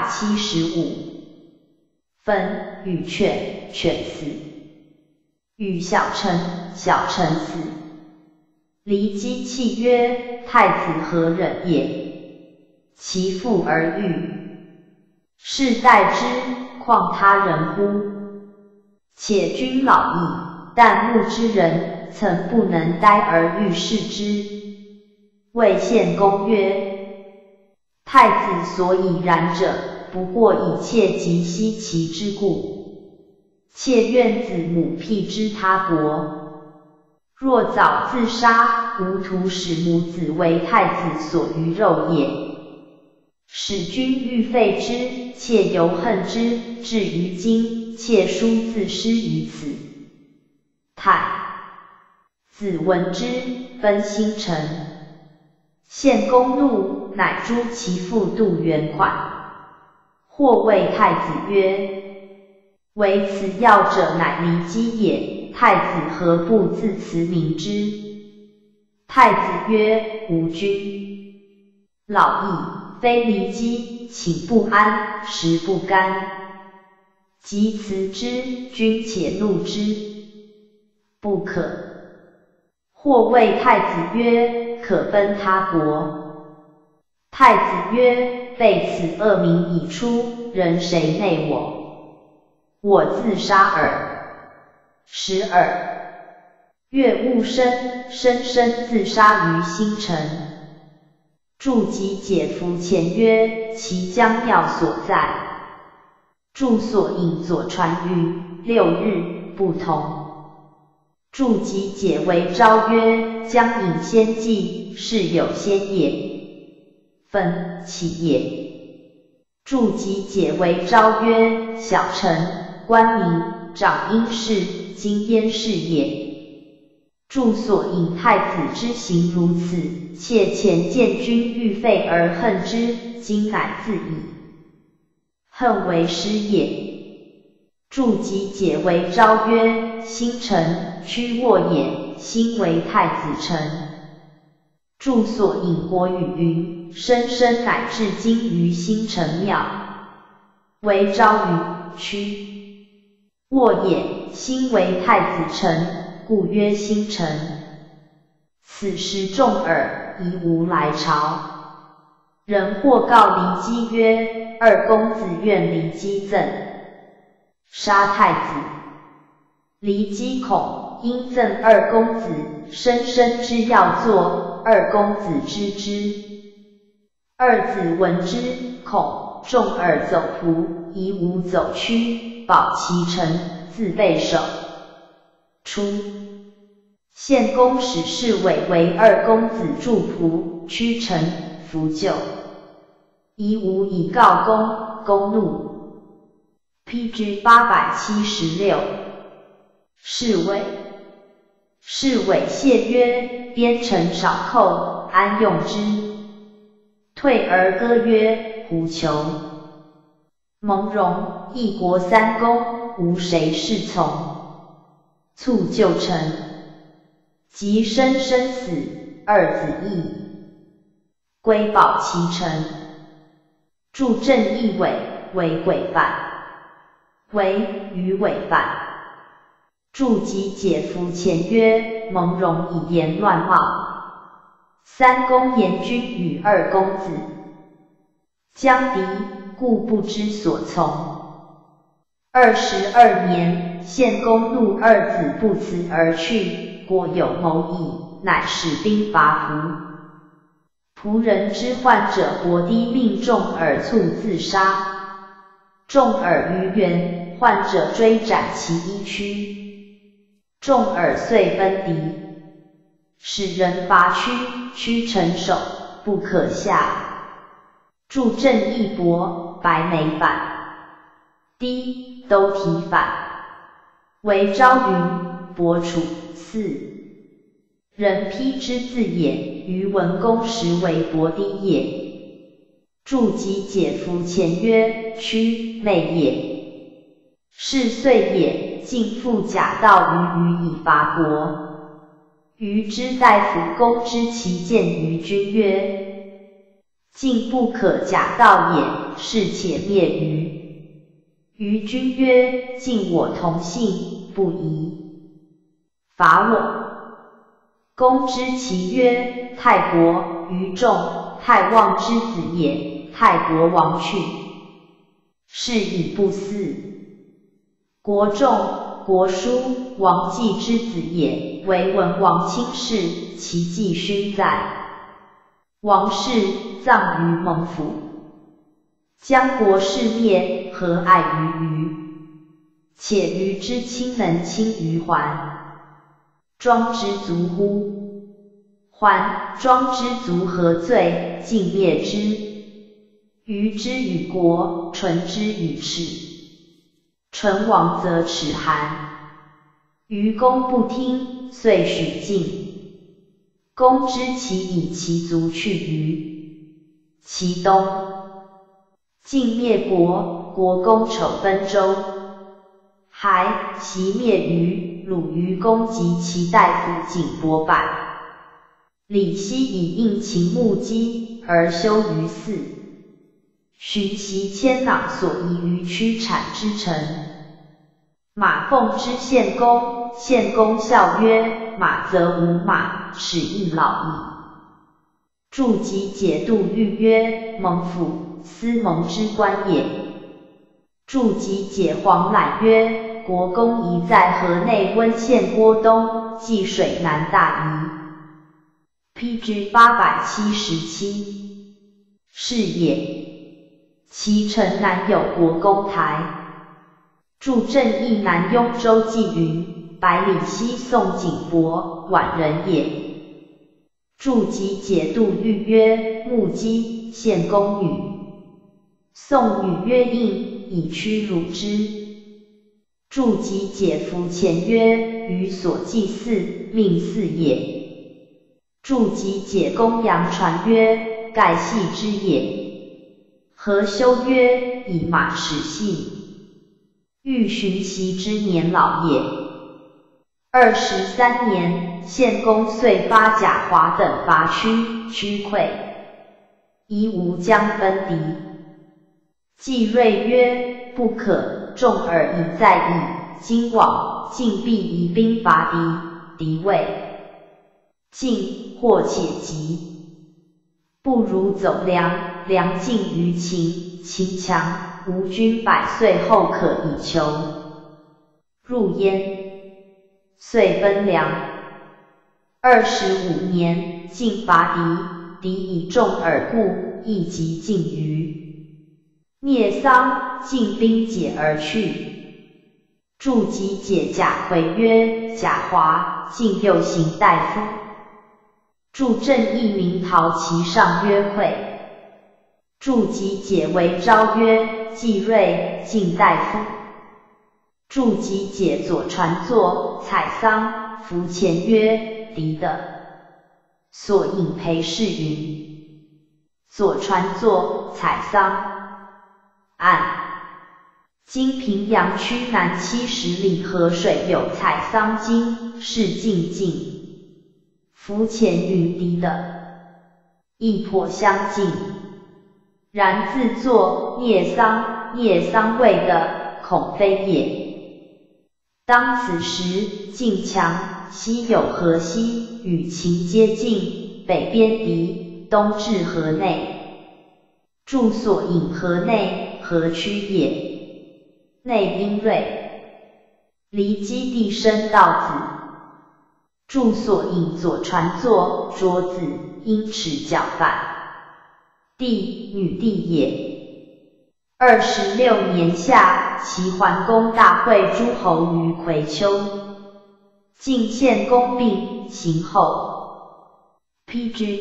875。分与犬，犬死。与小臣，小臣死。骊姬泣曰：太子何忍也？其父而愈，是待之，况他人乎？且君老矣，但目之人，曾不能待而欲视之。谓献公曰：太子所以然者，不过以妾及息其之故。妾愿子母辟之他国，若早自杀，无徒使母子为太子所鱼肉也。使君欲废之，妾犹恨之，至于今，妾殊自失于此。太子闻之，分心臣。献公怒，乃诛其父杜元款。或谓太子曰：为此药者乃骊姬也，太子何不自辞明之？太子曰：吾君老矣，非骊姬，寝不安，食不甘。即辞之，君且怒之，不可。或谓太子曰：可奔他国。太子曰：被此恶名已出， 人谁内我？我自杀耳。12. 月戊申，申申自杀于星辰。注集解符前曰：其将妙所在。注所引左传于6日不同。注集解为昭曰：将引先记，是有先也。分起也。注集解为昭曰：小臣官民长应氏今焉是也。注所引太子之行如此，妾前见君欲废而恨之，今乃自以恨为师也。注集解为昭曰：星辰屈沃也，星为太子辰。注所引国语云：申申乃至今于星辰庙，为昭于屈沃也，星为太子辰，故曰星辰。此时众耳，疑无来朝。人或告骊姬曰：二公子愿骊姬赠杀太子。骊姬恐，因赠二公子，申申之要作，二公子知之。二子闻之，恐，众耳走仆，疑无走趋，保其臣，自备守。初，献公使侍卫为二公子助仆，屈臣服救。疑无以告公，公怒。PG 876。侍卫。侍卫谢曰：边臣少寇，安用之？退而歌曰：胡求。蒙荣，一国三公，无谁侍从。卒就臣。及申申死，二子义，归保其臣。助正义伪，为鬼犯，为于伪犯。注集解符前曰：蒙荣以言乱冒。三公言君与二公子，将敌，故不知所从。22年，献公怒二子不辞而去，果有谋议，乃使兵伐仆。仆人之患者伯堤命众耳卒自杀。众耳于原，患者追斩其衣躯。众耳遂分敌，使人伐屈，屈臣守，不可下。助正义伯，白眉反。堤都提反，为昭云，伯处4。人披之字也，于文公时为伯堤也。注集解符前曰：屈妹也。是岁也，晋复假道于以伐国。于之大夫公之其见于君曰：晋不可假道也，是且灭于。于君曰：晋我同姓，不疑伐我。公知其曰：太国，于众，太望之子也，太国亡去，是以不嗣。国仲，国叔，王继之子也，为文王亲事，其继勋在。王室，葬于蒙府。将国事灭，何爱于虞？且虞之亲能亲于桓，庄之族乎？桓、庄之族何罪，尽灭之？虞之与国，淳之与世。淳亡则齿寒，虞公不听，遂许晋。公知其以其族去于其东。晋灭国，国公丑分周。还其灭虞，鲁虞公及其大夫景伯柏。李希以应秦穆姬，而休于寺。寻其千囊所遗于屈产之臣。马奉之献公，献公笑曰：马则无马，使应老矣。注集解度欲曰：蒙府，司蒙之官也。 筑集解黄览曰：国公宜在河内温县郭东，济水南大夷。PG 877。是也。其城南有国公台。筑正义南雍州纪云，百里奚宋景伯，宛人也。筑集解杜预曰：穆姬，献公女。宋女曰：应，以屈辱之。筑集解服前曰：余所祭祀，命祀也。筑集解公羊传曰：盖系之也。何修曰：以马始系。欲寻习之年老也。23年，献公遂发贾华等伐屈溃，夷吾将分敌。季瑞曰：不可，众而已在矣。今往，晋必以兵伐敌，敌未尽，或且急。不如走粮，粮尽于秦，秦强，吴军100岁后可以求入焉。遂分粮。25年，晋伐敌，敌以众而固，亦即尽于聂桑，晋兵解而去。筑集解贾逵曰：贾华，晋右行大夫。筑正义明陶其上曰溃。筑集解为昭曰：季瑞，晋大夫。筑集解左传作采桑，服前曰：敌的。所引裴氏云。左传作采桑。按今平阳区南70里河水有采桑津，是晋境。服前与敌的，亦颇相近。然自作聂桑谓的，恐非也。当此时，晋强，西有河西，与秦接近，北边敌，东至河内。筑所引河内，河曲也。内兵锐，离基地生道子。筑所引左传作卓子，因持角反。帝，女帝也。26年夏，齐桓公大会诸侯于葵丘。晋献公病，行后。PG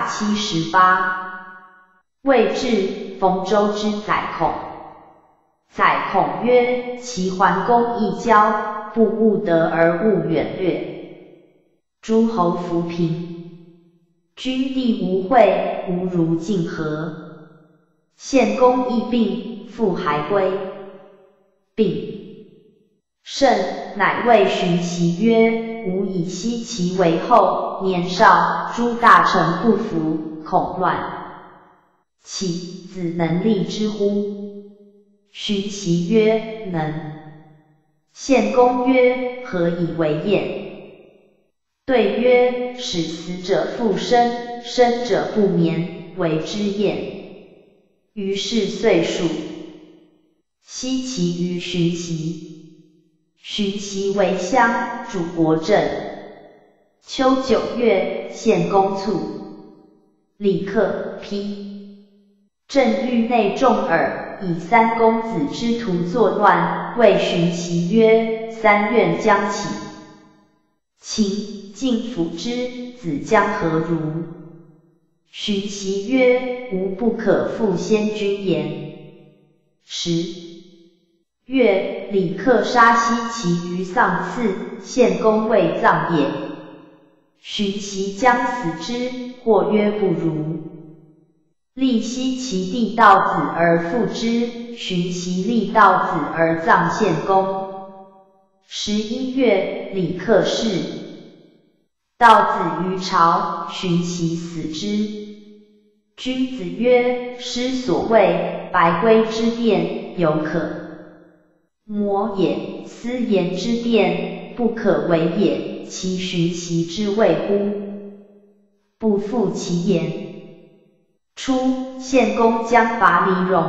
878。魏至，冯州之宰孔。宰孔曰：齐桓公易骄，不务德而务远略。诸侯弗平，君地无惠，无如晋何？献公亦病，复还归。病甚，乃谓荀息曰：吾以奚齐为后，年少，诸大臣不服，恐乱。岂子能立之乎？荀息曰：能。献公曰：何以为验？对曰：使死者复生，生者不眠，为之验。于是遂数。奚齐于荀息。荀息为相，主国政。秋9月，献公卒。立刻批。正狱内众耳，以3公子之徒作乱，谓荀息曰：三怨将起。秦、晋辅之，子将何如？荀息曰：吾不可负先君言。10月，李克杀奚齐于丧次，献公未葬也。荀息将死之，或曰不如。立奚齐弟道子而复之，荀息立道子而葬献公。11月，李克逝。道子于朝，荀息死之。君子曰：师所谓白圭之辩，犹可磨也；斯言之辩，不可为也。其荀息之谓乎？不负其言。初，献公将伐黎戎，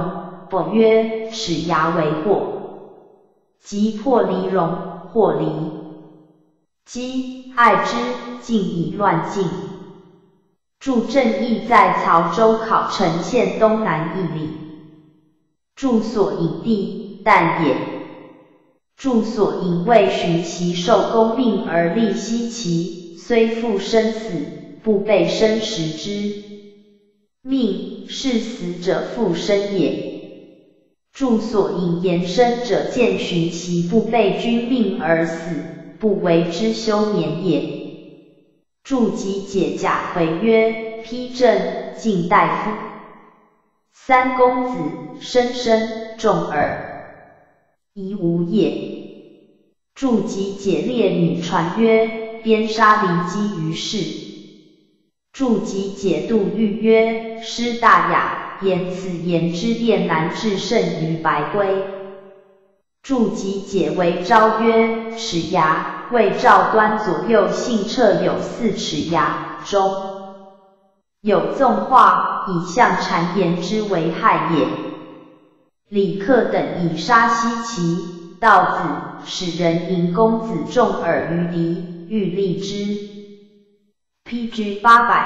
否曰：齿牙为祸。即破离戎，或离姬，爱之，尽以乱尽。著正义在曹州考城县东南1里。著所营地，但也。著所营为寻其受公命而立西岐，虽负生死，不被生食之。命，是死者复生也。著所引言生者见寻其不被君命而死，不为之休眠也。著集解甲回曰：丕正，晋大夫。三公子，申生，重耳，夷吾也。著集解列女传曰：边杀骊姬于市。著集解杜预曰：师大雅，言此言之辩难至胜于白圭。著集解为昭曰：齿牙，谓赵端左右信彻有4齿牙，中有纵化，以象谗言之为害也。李克等以杀西岐，道子，使人迎公子重耳于敌，欲立之。PG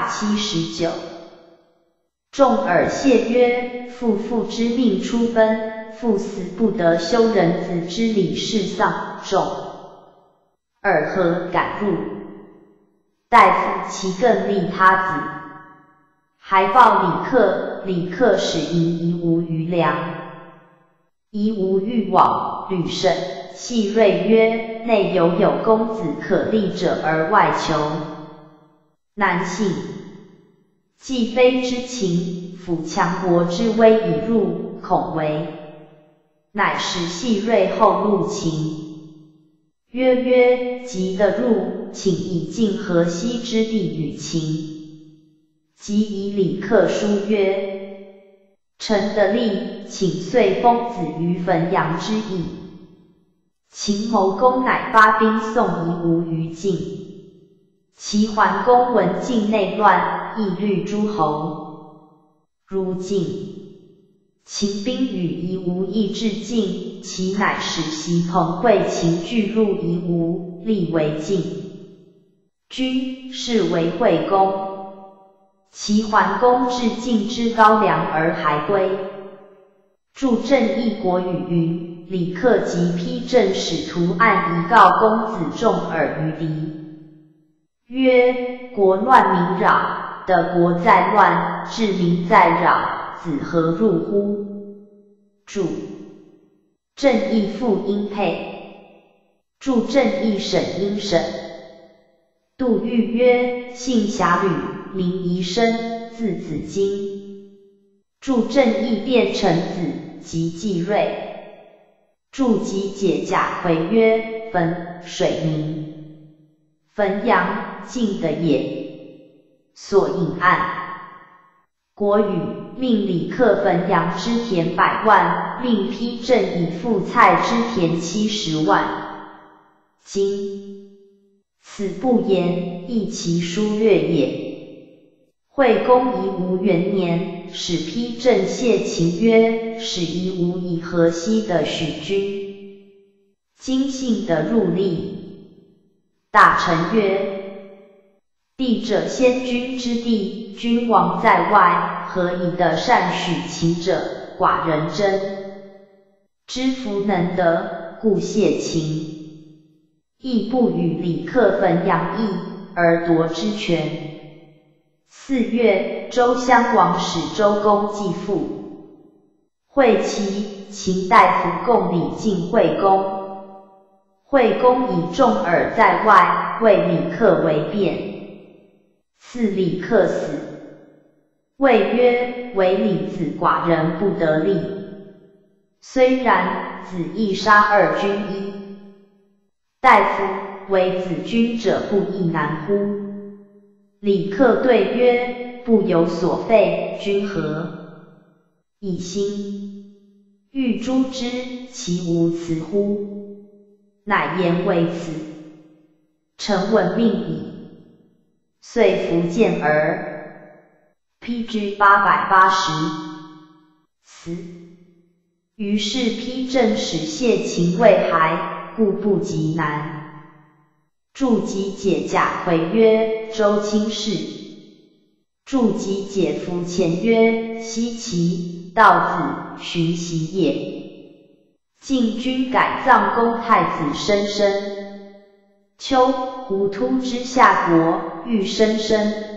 879。重耳谢曰：父之命出奔，父死不得休人子之礼事丧。重耳何敢入？大夫其更立他子。还报李克使迎夷吾于梁。夷吾欲往，吕审，细锐曰：内有公子可立者而外求，难信。既非之情，辅强国之威以入，恐为。乃使细锐后入秦。曰即得入，请以晋河西之地与秦。即以李克书曰：臣得利，请遂封子于汾阳之邑。秦谋公乃发兵送夷吾于晋。齐桓公闻晋内乱，亦虑诸侯。如晋，秦兵与夷吾亦至晋，其乃使袭彭会秦俱入夷吾，立为晋君，是为惠公。齐桓公至晋之高梁而还归。著正义国语云：李克即丕正使徒暗仪告公子重耳于敌。曰：国乱民扰，的国在乱，治民在扰，子何入乎？注：正义父应配。注：正义审应审。杜预曰：姓侠吕，名仪生，字子荆。注：正义殿臣子，即季瑞。注集解甲回曰：汾，水名。汾阳，晋的也。所引案。国语命李克汾阳之田100万，令丕正以复蔡之田70万。今此不言，亦其书略也。惠公夷吾元年，使丕正谢秦曰：使夷吾以河西的许君。今信的入立。大臣曰：地者先君之地，君王在外，何以得善许秦者？寡人真。知夫能得，故谢秦。亦不与李克汾阳邑，而夺之权。4月，周襄王使周公继父。会齐，秦大夫共礼晋惠公。惠公以重耳在外，为李克为辩。赐李克死。谓曰：为李子寡人不得立。虽然，子亦杀2君一。大夫，为子君者不亦难乎？李克对曰：不有所废，君何以心？欲诛之，其无辞乎？乃言为此。臣闻命矣。遂服谏而。PG 880。辞。 于是丕正使谢秦未还，故不及南。祝吉解甲回曰：周卿氏。祝吉解夫前曰：奚齐，道子，荀袭也。晋君改葬公太子申申。秋，胡突之下国，欲申申，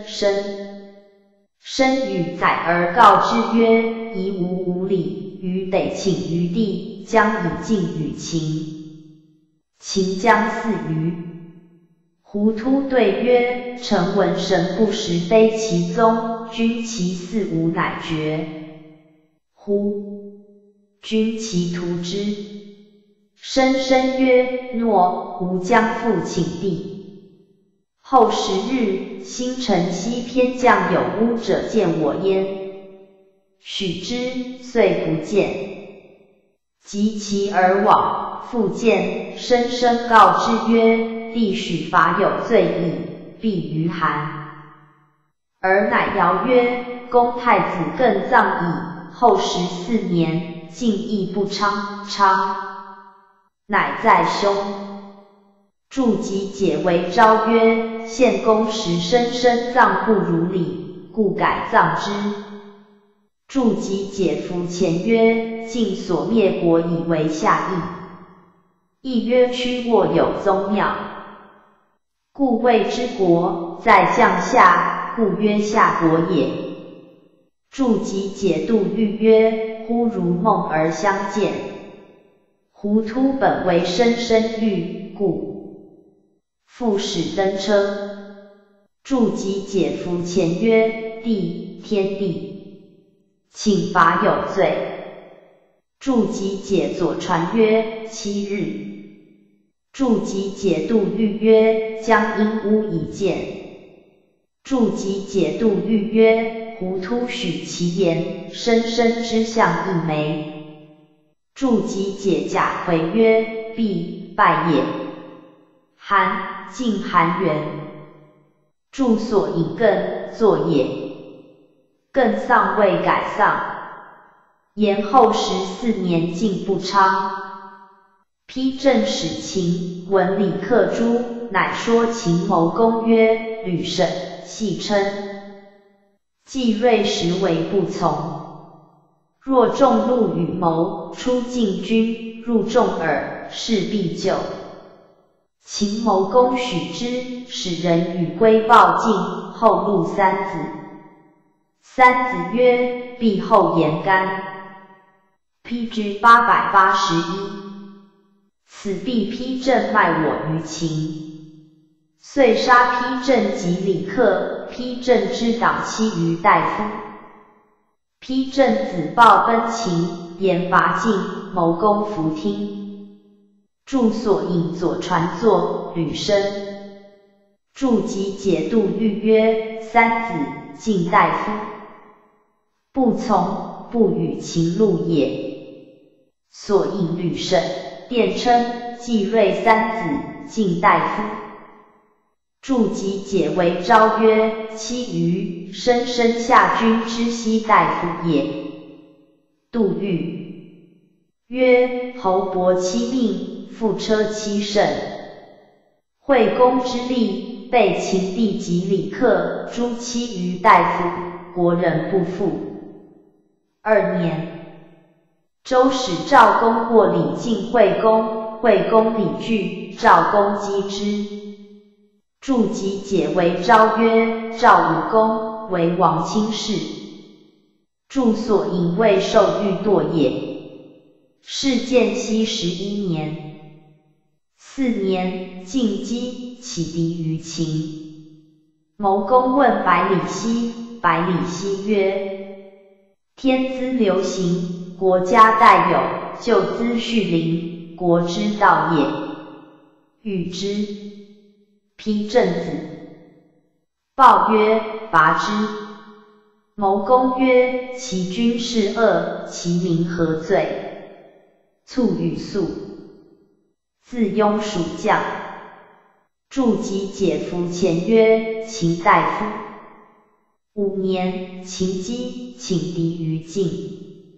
申与宰而告之曰：夷无礼，余得请于地，将以敬与秦。秦将祀于。胡突对曰：臣闻神不识卑其宗，君其嗣吾乃绝。乎！君其图之。申申曰：诺，吾将复请地。后10日，新城西偏将有巫者见我焉，许之，遂不见。及其而往，复见，申申告之曰：弟许法有罪矣，必于韩。而乃谣曰：公太子更葬矣。后14年，晋亦不昌，乃在兄。祝吉解为诏曰：献公时申申葬不如礼，故改葬之。祝吉解夫前曰：晋所灭国以为下邑，亦曰曲沃有宗庙，故谓之国，在将下，故曰下国也。祝吉解度欲曰：忽如梦而相见。胡突本为申申欲，故复使登车。祝吉解夫前曰：帝，天地，请罚有罪。祝吉解左传曰：7日。祝吉解度欲曰：将因屋以见。祝吉解度欲曰：胡突许其言，申申之相一枚。祝吉解甲回曰：必，拜也。韩，晋韩元。祝所引艮，作也。艮丧未改丧。延后14年，晋不昌。丕正使秦闻礼克诛，乃说秦谋公曰：吕审，戏称。季瑞实为不从。若众怒与谋，出晋军，入众耳，势必救。秦谋公许之，使人与归报晋，后录三子。三子曰：必后言干。丕之881。此必丕正卖我于秦，遂杀丕正及李克，丕正之党妻于大夫。丕正子豹奔秦，言伐晋，谋公弗听。祝所引左传作，吕申。祝吉解度欲曰：三子，晋大夫，不从，不与秦录也。所引吕审，殿称季瑞三子，晋大夫。祝吉解为诏曰：其余，申申下君之西大夫也。杜预曰：侯伯妻命，妇车妻胜。惠公之力，被秦地及李克，诛妻于大夫，国人不复。2年，周使赵公过礼敬惠公，惠公礼拒，赵公击之。祝吉解为诏曰：赵武公为王卿士。祝所引未受欲堕也。事建熙11年。4年，晋姬起敌于秦。谋公问百里奚，百里奚曰：天资流行，国家待有，就资序灵，国之道也。欲之。丕正子。报曰：伐之。谋公曰：其君是恶，其民何罪？卒与粟。自庸属将。祝吉解夫前曰：秦大夫。5年，秦姬请敌于晋。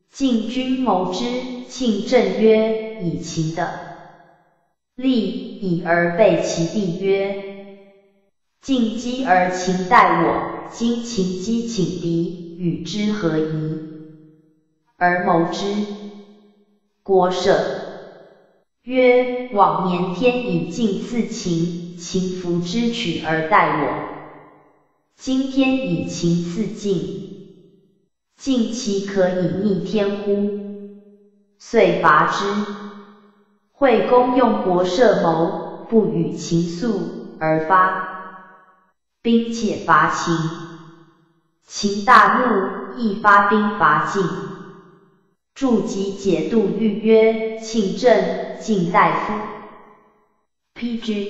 晋君谋之，庆正曰：以秦的利以而备其地曰：晋击而秦待我，今秦击请敌，与之何宜？而谋之。国舍曰：往年天以晋赐秦，秦弗之取而待我。今天以秦赐晋，晋其可以逆天乎？遂伐之。惠公用国舍谋，不与秦诉，而发兵且伐秦。秦大怒，亦发兵伐晋。筑及解度谕曰：庆正，晋大夫。PG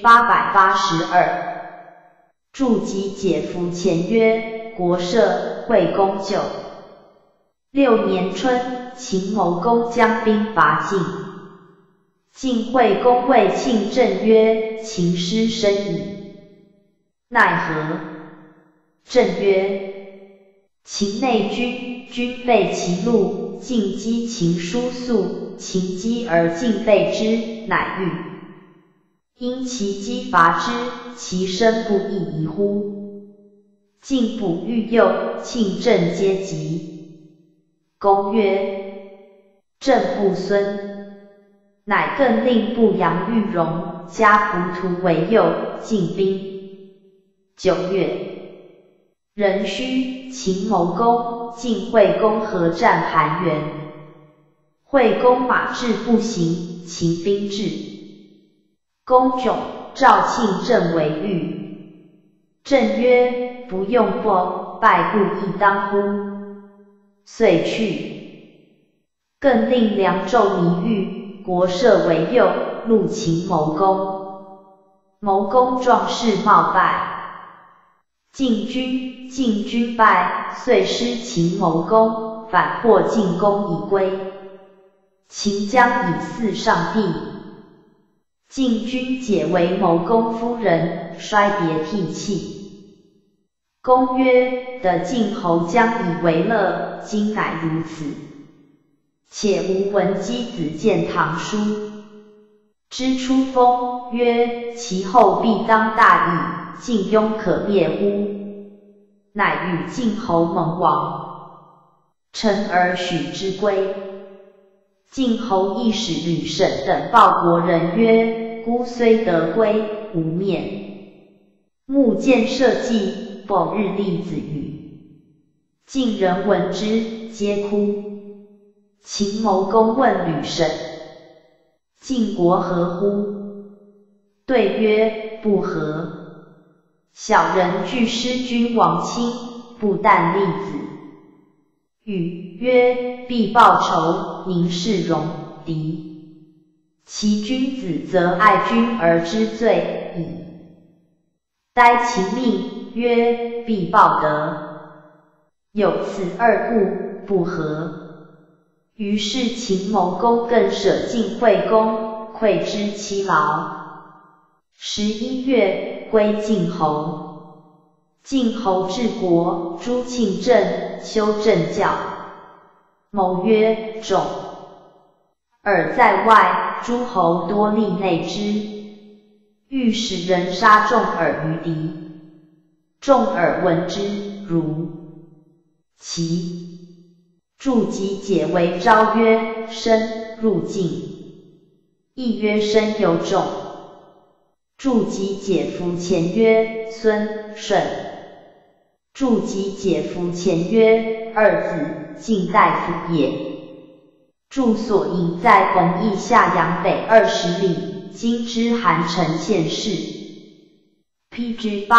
882。筑及解服前曰：国舍，惠公就。6年春，秦谋公将兵伐晋。晋惠公谓庆正曰：秦师深矣，奈何？正曰：秦内军，军备其路，晋击秦殊速，秦击而晋备之，乃欲因其击伐之，其身不亦宜乎？晋不欲诱，庆正皆急。公曰：正不孙。乃更令步杨玉荣、加仆徒为右，进兵。9月，壬戌，秦谋公、晋惠公合战韩原。惠公马至不行，秦兵至。公窘，召庆正为御。正曰：不用过，败故亦当乎？遂去。更令凉纣迷狱。国舍为右，入秦谋公。谋公壮士冒败，晋军败，遂失秦谋公，反获晋公以归。秦将以嗣上帝。晋军解为谋公夫人，衰别涕泣。公曰：得晋侯将以为乐，今乃如此。且吾闻箕子见唐书，之出封，曰：其后必当大矣，晋庸可灭乎？乃与晋侯盟王，臣而许之归。晋侯亦使吕省等报国人曰：孤虽得归，无面。目见社稷，否日立子语。晋人闻之，皆哭。秦谋公问吕省：晋国何乎？对曰：不和。小人惧失君亡亲，不啖立子。语曰：必报仇，宁是戎狄？其君子则爱君而知罪矣。待秦命，曰：必报德。有此二故，不和。于是秦谋公更舍晋惠公，馈之其劳。11月，归晋侯。晋侯治国，诛庆正，修正教。谋曰：众尔在外，诸侯多力内之，欲使人杀众尔于敌。众尔闻之，如其。筑及解为昭曰：申，入晋。亦曰申有众。筑及解服前曰：孙，顺。筑及解服前曰：二子，晋大夫也。筑所营在弘义下阳北20里，今之韩城县市。PG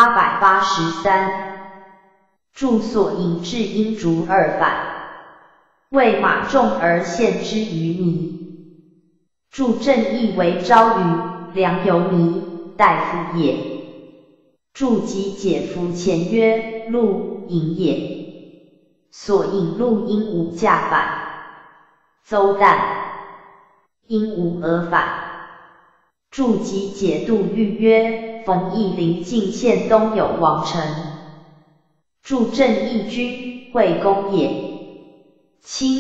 883。筑所营至阴竹2反。为马众而献之于民。筑正义为昭瑜，良由弥，大夫也。筑及解服前曰：陆，尹也。所引陆因吾驾反，邹旦因吾而反。筑及解度谕曰：冯翊临晋县东有王城。筑正义君，惠公也。卿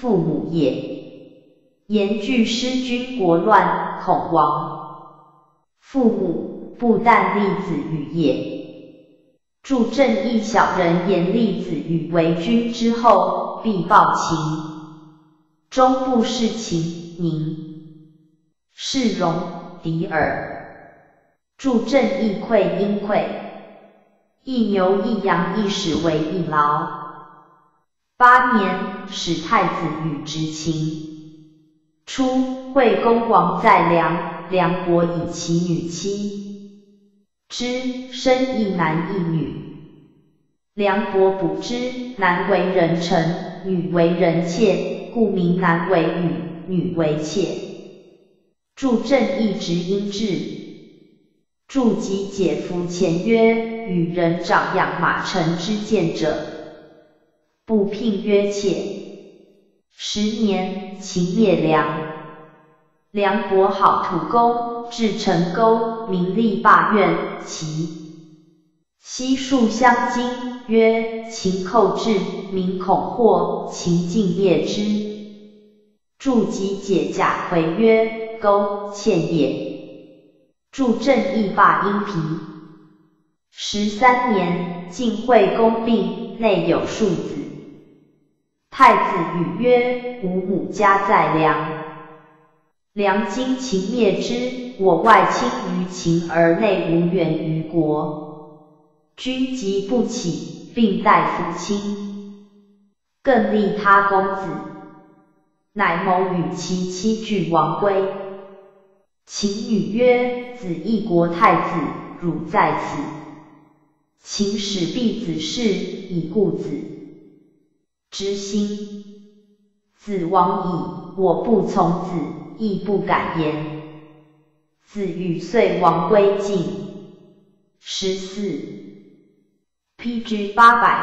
父母也。言据失君国乱，恐亡。父母，不但立子羽也。助正义小人言立子羽为君之后，必报秦。终不事秦宁。是戎敌耳。助正义愧因愧。一牛一羊一矢为一劳。8年，使太子羽执秦。初，惠公王在梁，梁伯以其女妻之，生一男一女。梁伯卜之，男为人臣，女为人妾，故名男为女，女为妾。助正义执因制。助及解服前曰：与人长养马乘之见者，不聘曰妾。10年，秦灭梁。梁伯好土工，至成沟，名立霸苑，其西数相经，曰：秦寇至，民恐祸，秦尽灭之。助及解甲回曰：沟，堑也。助正义罢阴皮。13年，晋惠公病，内有庶子。太子羽曰：吾母家在梁。梁今秦灭之，我外亲于秦而内无援于国。君即不起，并待父亲。更立他公子，乃谋与其妻俱亡归。秦女曰：子一国太子，汝在此。秦使婢子事，以固子之心。子亡矣，我不从子，亦不敢言。子羽遂亡归晋。14。PG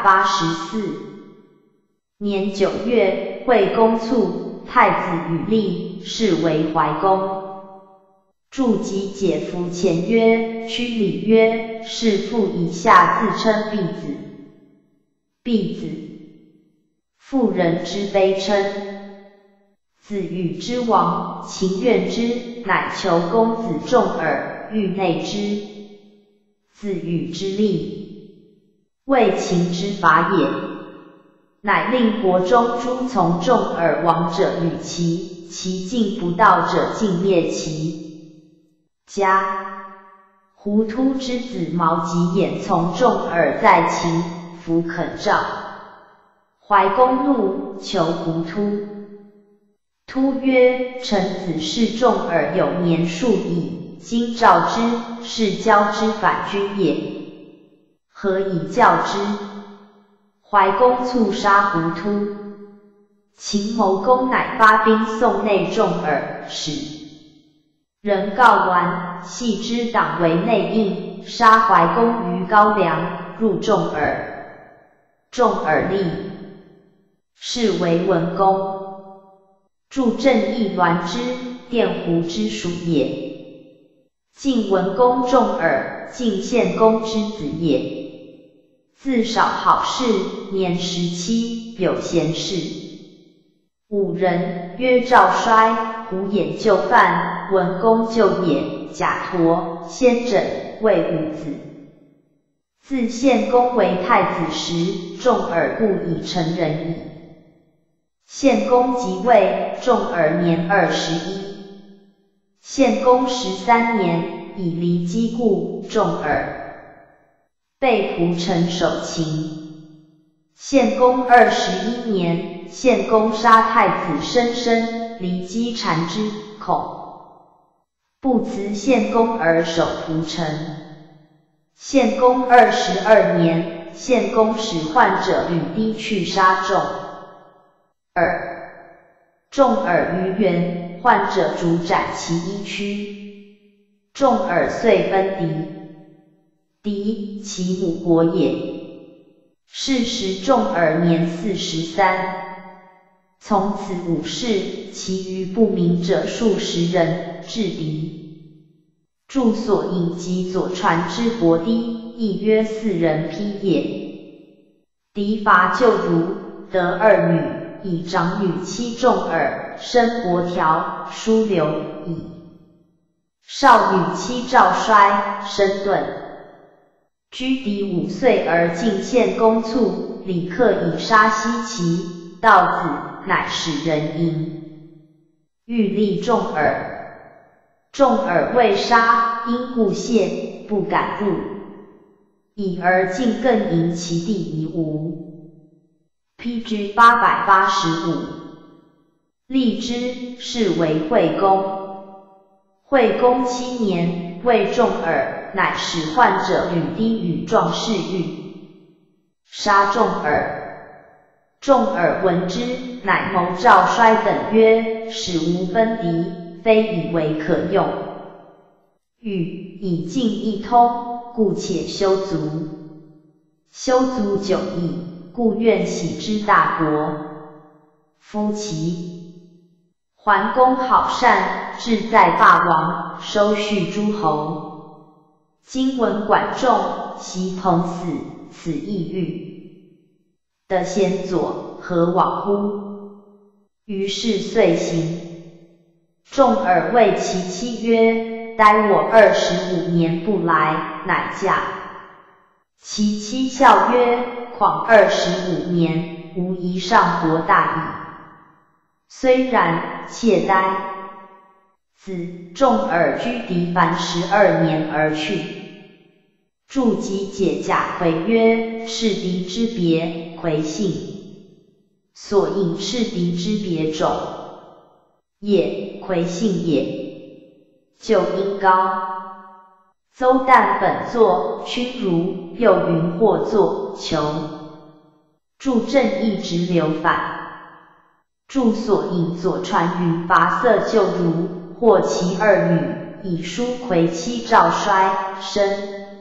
884年9月，惠公卒，太子羽立，是为怀公。助及解服前曰：屈礼曰：是父以下自称婢子。婢子，妇人之卑称。子羽之亡，秦怨之，乃求公子重耳，欲内之。子羽之立，为秦之法也。乃令国中诸从重耳亡者与其，其尽不道者尽灭其家。胡突之子毛及衍从重耳在秦，弗肯召。怀公怒，求胡突。突曰：臣子视重耳有年数矣，今召之，是交之反君也，何以教之？怀公促杀胡突。秦谋公乃发兵送内重耳，使人告完，系之党为内应，杀怀公于高梁，入重耳。重耳立，是为文公。助正义栾之，奠胡之属也。晋文公重耳，晋献公之子也。自少好事，年17，有贤士5人，曰赵衰、胡衍就范，文公就也，贾佗、先轸，谓5子。自献公为太子时，重耳故已成人矣。献公即位，重耳年21。献公13年，以离姬故，重耳被蒲城守秦。献公21年，献公杀太子申生，离姬缠之，恐不辞献公而守蒲城。献公22年，献公使患者吕低去杀重耳。重耳于原，患者主斩其一躯。重耳遂奔狄，其母国也。是时重耳年43。从此5世，其余不明者数十人，至狄。著所引及左传之伯堤，亦约4人披也。狄伐旧如，得2女， 以长女妻仲尔生伯条叔刘以少女妻赵衰生盾。居敌5岁而进献公卒，李克以杀西岐，道子乃使人迎，欲立仲尔。仲尔未杀，因故谢，不敢入，已而进更迎其地夷吾。PG 885，立之，是为惠公。惠公7年，谓仲尔，乃使患者吕低与壮士欲杀仲尔。仲尔闻之，乃谋赵衰等曰：使无分敌，非以为可用。欲以尽一通，故且修足。修足久矣，故愿喜之大国。夫其桓公好善，志在霸王，收恤诸侯。今闻管仲袭彭死，此亦欲得先佐，何往乎？于是遂行。仲尔谓其妻曰：待我25年不来，乃嫁。其妻笑曰：况25年，无疑上国大矣。虽然，妾哉！子仲尔居狄凡12年而去。祝己解甲魁曰：赤狄之别，魁姓。所应赤狄之别种也，魁姓也。就因高。邹旦本作勋儒，又云或作求。祝正义直流反。祝所引左传云伐色旧儒，获其2女，以叔魁妻赵衰生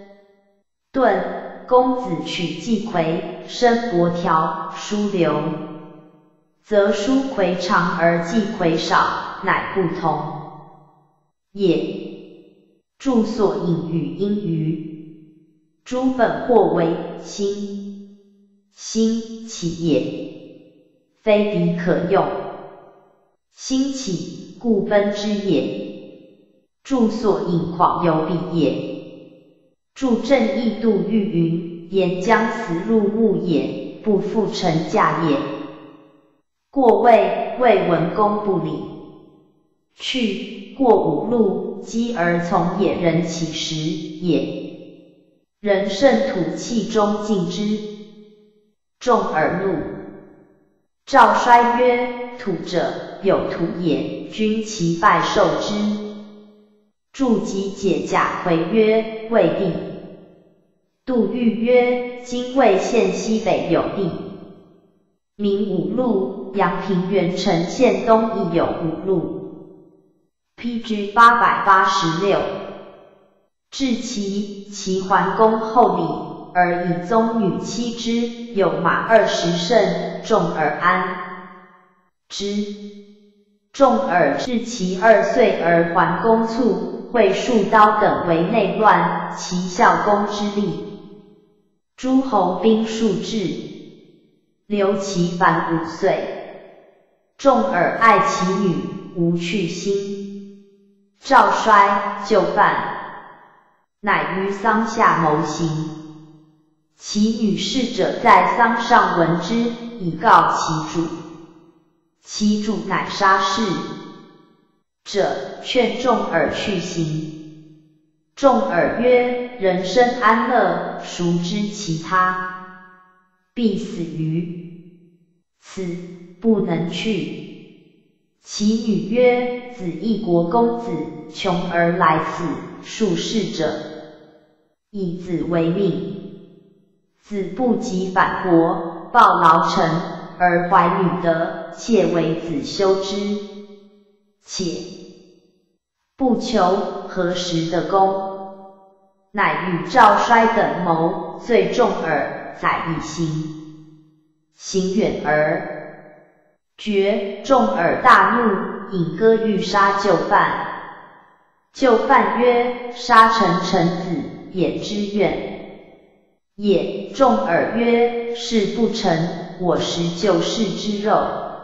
盾。公子娶季魁，生伯条叔刘。则叔魁长而季魁少，乃不同也。祝所引语音于诸本或为心，心起也，非彼可用。心起，故分之也。祝所引况有彼也。祝正义度欲云：言将死入墓也，不复成嫁也。过谓文公不礼。去，过5路，击而从野人起食也。人甚土气中尽之。仲尔怒。赵衰曰：土者，有土也，君其败受之。祝己解甲魁曰：未地。杜预曰：今魏县西北有地，名5路，阳平原城县东亦有5路。PG 886，至齐桓公后礼，而以宗女妻之，有马20乘，仲尔安之。仲尔至齐2岁而桓公卒，会数刀等为内乱，齐孝公之力。诸侯兵数至，留其凡5岁。仲尔爱其女，无去心。赵衰就范，乃于丧下谋行。其女侍者在丧上闻之，以告其主。其主乃杀侍者，劝仲尔去行。仲尔曰：人生安乐，孰知其他？必死于此，不能去。其女曰：子亦国公子，穷而来此，庶士者，以子为命。子不及反国，报劳臣，而怀女德，妾为子修之。且不求何时的功，乃与赵衰等谋，罪仲尔，载以行。行远而绝。仲尔大怒，引戈欲杀就范。就范曰：杀臣子，也之怨也。仲尔曰：事不成，我食就士之肉，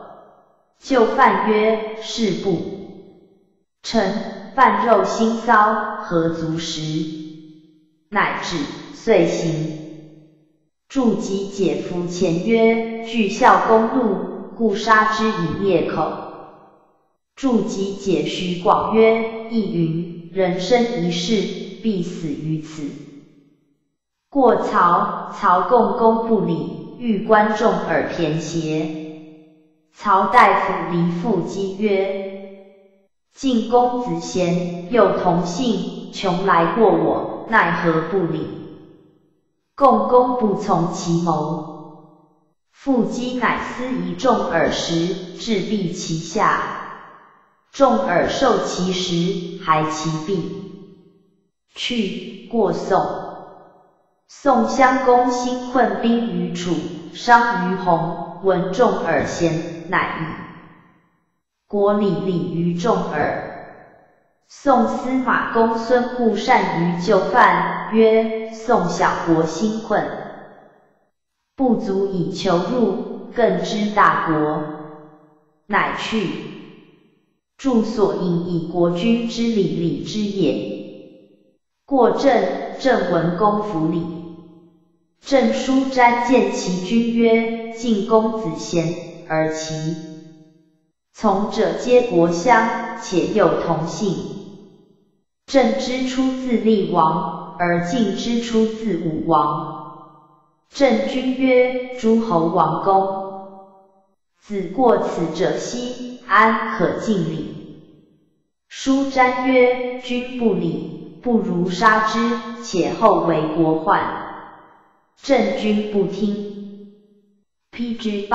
就饭曰：是不。臣饭肉腥骚，何足食？乃止，遂行。祝吉解夫前曰：具孝公怒，故杀之以灭口。祝吉解徐广曰：亦云，人生一世，必死于此。过曹，曹共公不礼，欲观众耳骈邪。曹大夫离父讥曰：晋公子贤，又同姓，穷来过我，奈何不礼？共公不从其谋。父讥乃思疑众耳时，置毙其下。众耳受其食，还其弊。去，过宋。宋襄公兴困兵于楚，伤于洪，闻众耳贤，乃以国礼于众耳。宋司马公孙固善于就范，曰：宋小国兴困，不足以求入，更知大国，乃去。祝所引以国君之礼之也。过郑，郑文公服礼。郑叔瞻见其君曰：晋公子贤，而其从者皆国乡，且又同姓。郑之出自厉王，而晋之出自武王。郑君曰：诸侯王公，子过此者希，安可敬礼？叔瞻曰：君不礼，不如杀之，且后为国患。郑君不听。PG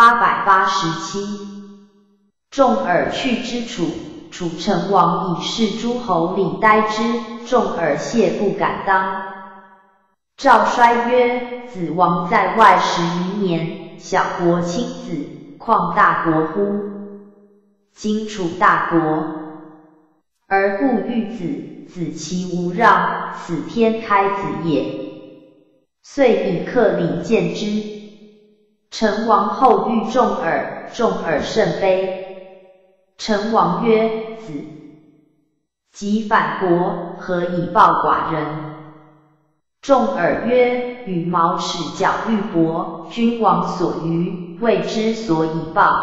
887。众耳去之楚，楚成王以示诸侯礼待之，众耳谢不敢当。赵衰曰：子王在外11年，小国轻子，况大国乎？今楚大国，而故欲子，子其无让，此天开子也。遂以克礼见之。成王后遇众耳，众耳甚悲。成王曰：子即反国，何以报寡人？众耳曰：羽毛齿角玉帛，君王所余，谓之所以报。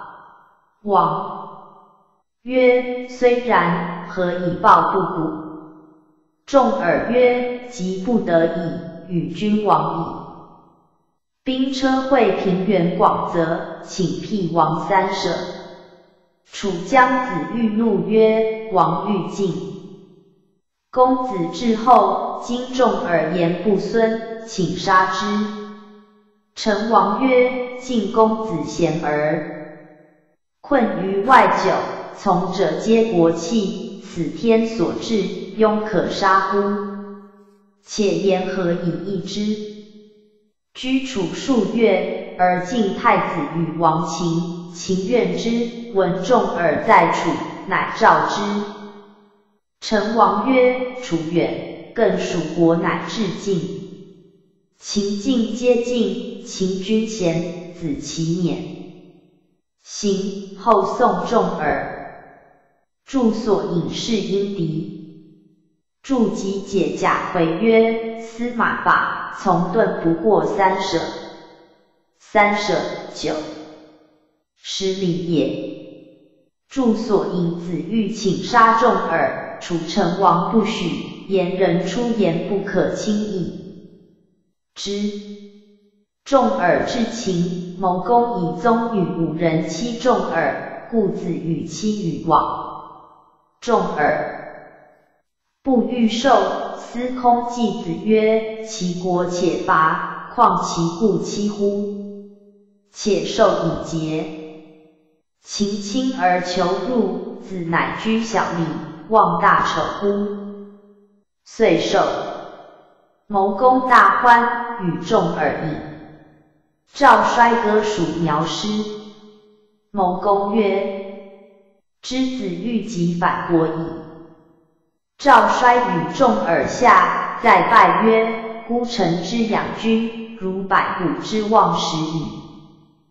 王曰：虽然，何以报不古？众耳曰：即不得已，与君王矣。兵车会平原广泽，请辟王三舍。楚姜子欲怒曰：王欲进。公子至后，今众耳言不孙，请杀之。成王曰：晋公子贤而困于外久，从者皆国弃，此天所至，庸可杀乎？且言何以易之？居楚数月，而晋太子与王秦，秦怨之，闻众耳在楚，乃召之。成王曰：楚远，更属国，乃至晋。秦晋皆晋，秦君贤，子其免。行，后宋众耳。祝所引是因敌。祝即解甲回曰：司马法，从顿不过三舍。三舍，九。失礼也。祝所引子欲请杀众耳，楚成王不许，言人出言不可轻易之。众耳至秦，谋公以宗女5人欺众耳，故子与妻与往。众耳不欲受，司空季子曰：其国且伐，况其故欺乎？且受以节。秦亲而求入，子乃居小礼，望大丑乎？遂受。谋公大欢，与众耳议。赵衰割属苗师。谋公曰：之子欲及反国矣。赵衰与众耳下，再拜曰：孤臣之养君，如百谷之望食矣。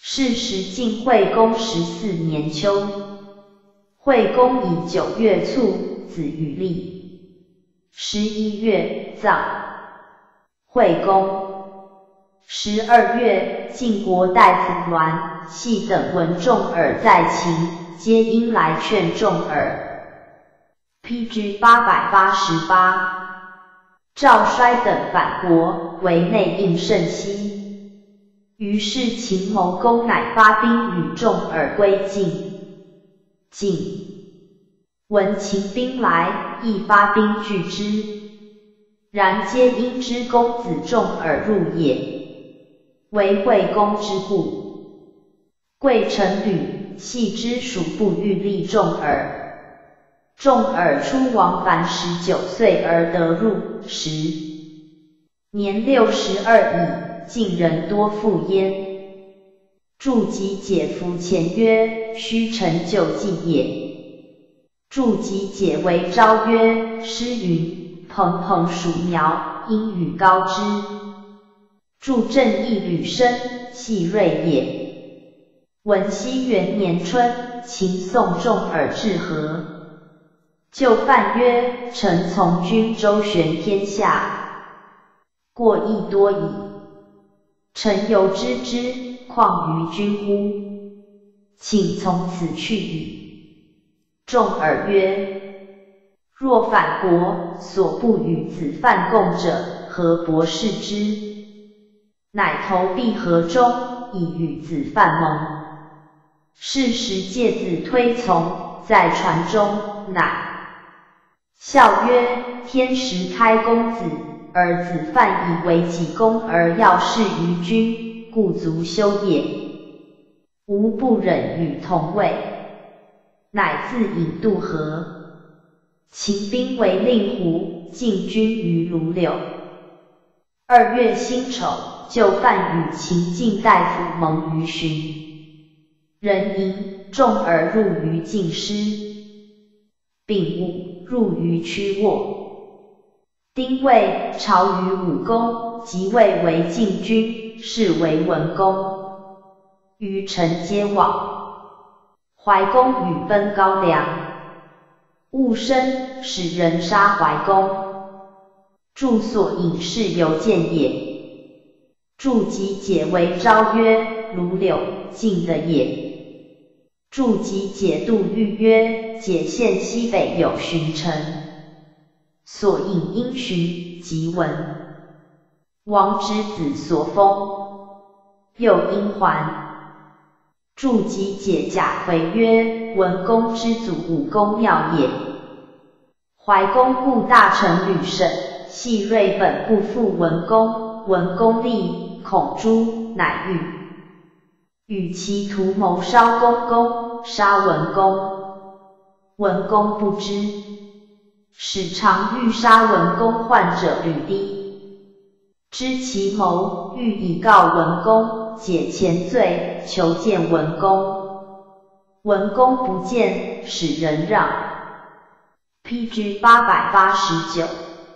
是时晋惠公14年秋，惠公以9月卒，子于立。11月葬。惠公。12月，晋国大夫栾系等闻仲耳在秦，皆因来劝仲耳。PG 888。赵衰等反国，为内应甚稀。于是秦谋公乃发兵与仲耳归晋。晋闻秦兵来，亦发兵拒之。然皆因知公子仲耳入也，为惠公之故。贵臣吕系之属不欲立仲耳。仲耳出王凡19岁而得入，10年62矣，晋人多附焉。注及解服前曰：须臣就计也。注及解为昭曰：诗云：蓬蓬黍苗，阴雨高之。注正义吕生，系锐也。文熙元年春，秦送仲耳至河。就犯曰：臣从军周旋天下，过亦多矣。臣犹知之，况于君乎？请从此去矣。仲耳曰：若反国，所不与子犯共者，何伯视之？乃投敝河中，以与子犯盟。是时介子推从，在船中，乃笑曰：天时开公子，而子犯以为己功而要事于君，故足羞也。吾不忍与同位，乃自引渡河。秦兵为令狐，进军于卢柳。2月辛丑，就犯与秦晋大夫盟于荀。壬寅，仲耳入于晋师。丙午，入于曲沃。丁未，朝于武公，即位为晋君，是为文公。余臣皆往。怀公与奔高梁。戊申，使人杀怀公。注所引是由见也。注及解为昭曰：卢柳，晋的也。注及解度豫曰：解县西北有荀城。所引因荀，即文。王之子所封。又因还。注及解甲回曰：文公之祖武公庙也。怀公故大臣吕慎、系锐本不复文公，文公立，恐诛，乃与其图谋烧公公，杀文公。文公不知，使常欲杀文公患者吕低，知其谋，欲以告文公，解前罪，求见文公。文公不见，使人让。PG 889。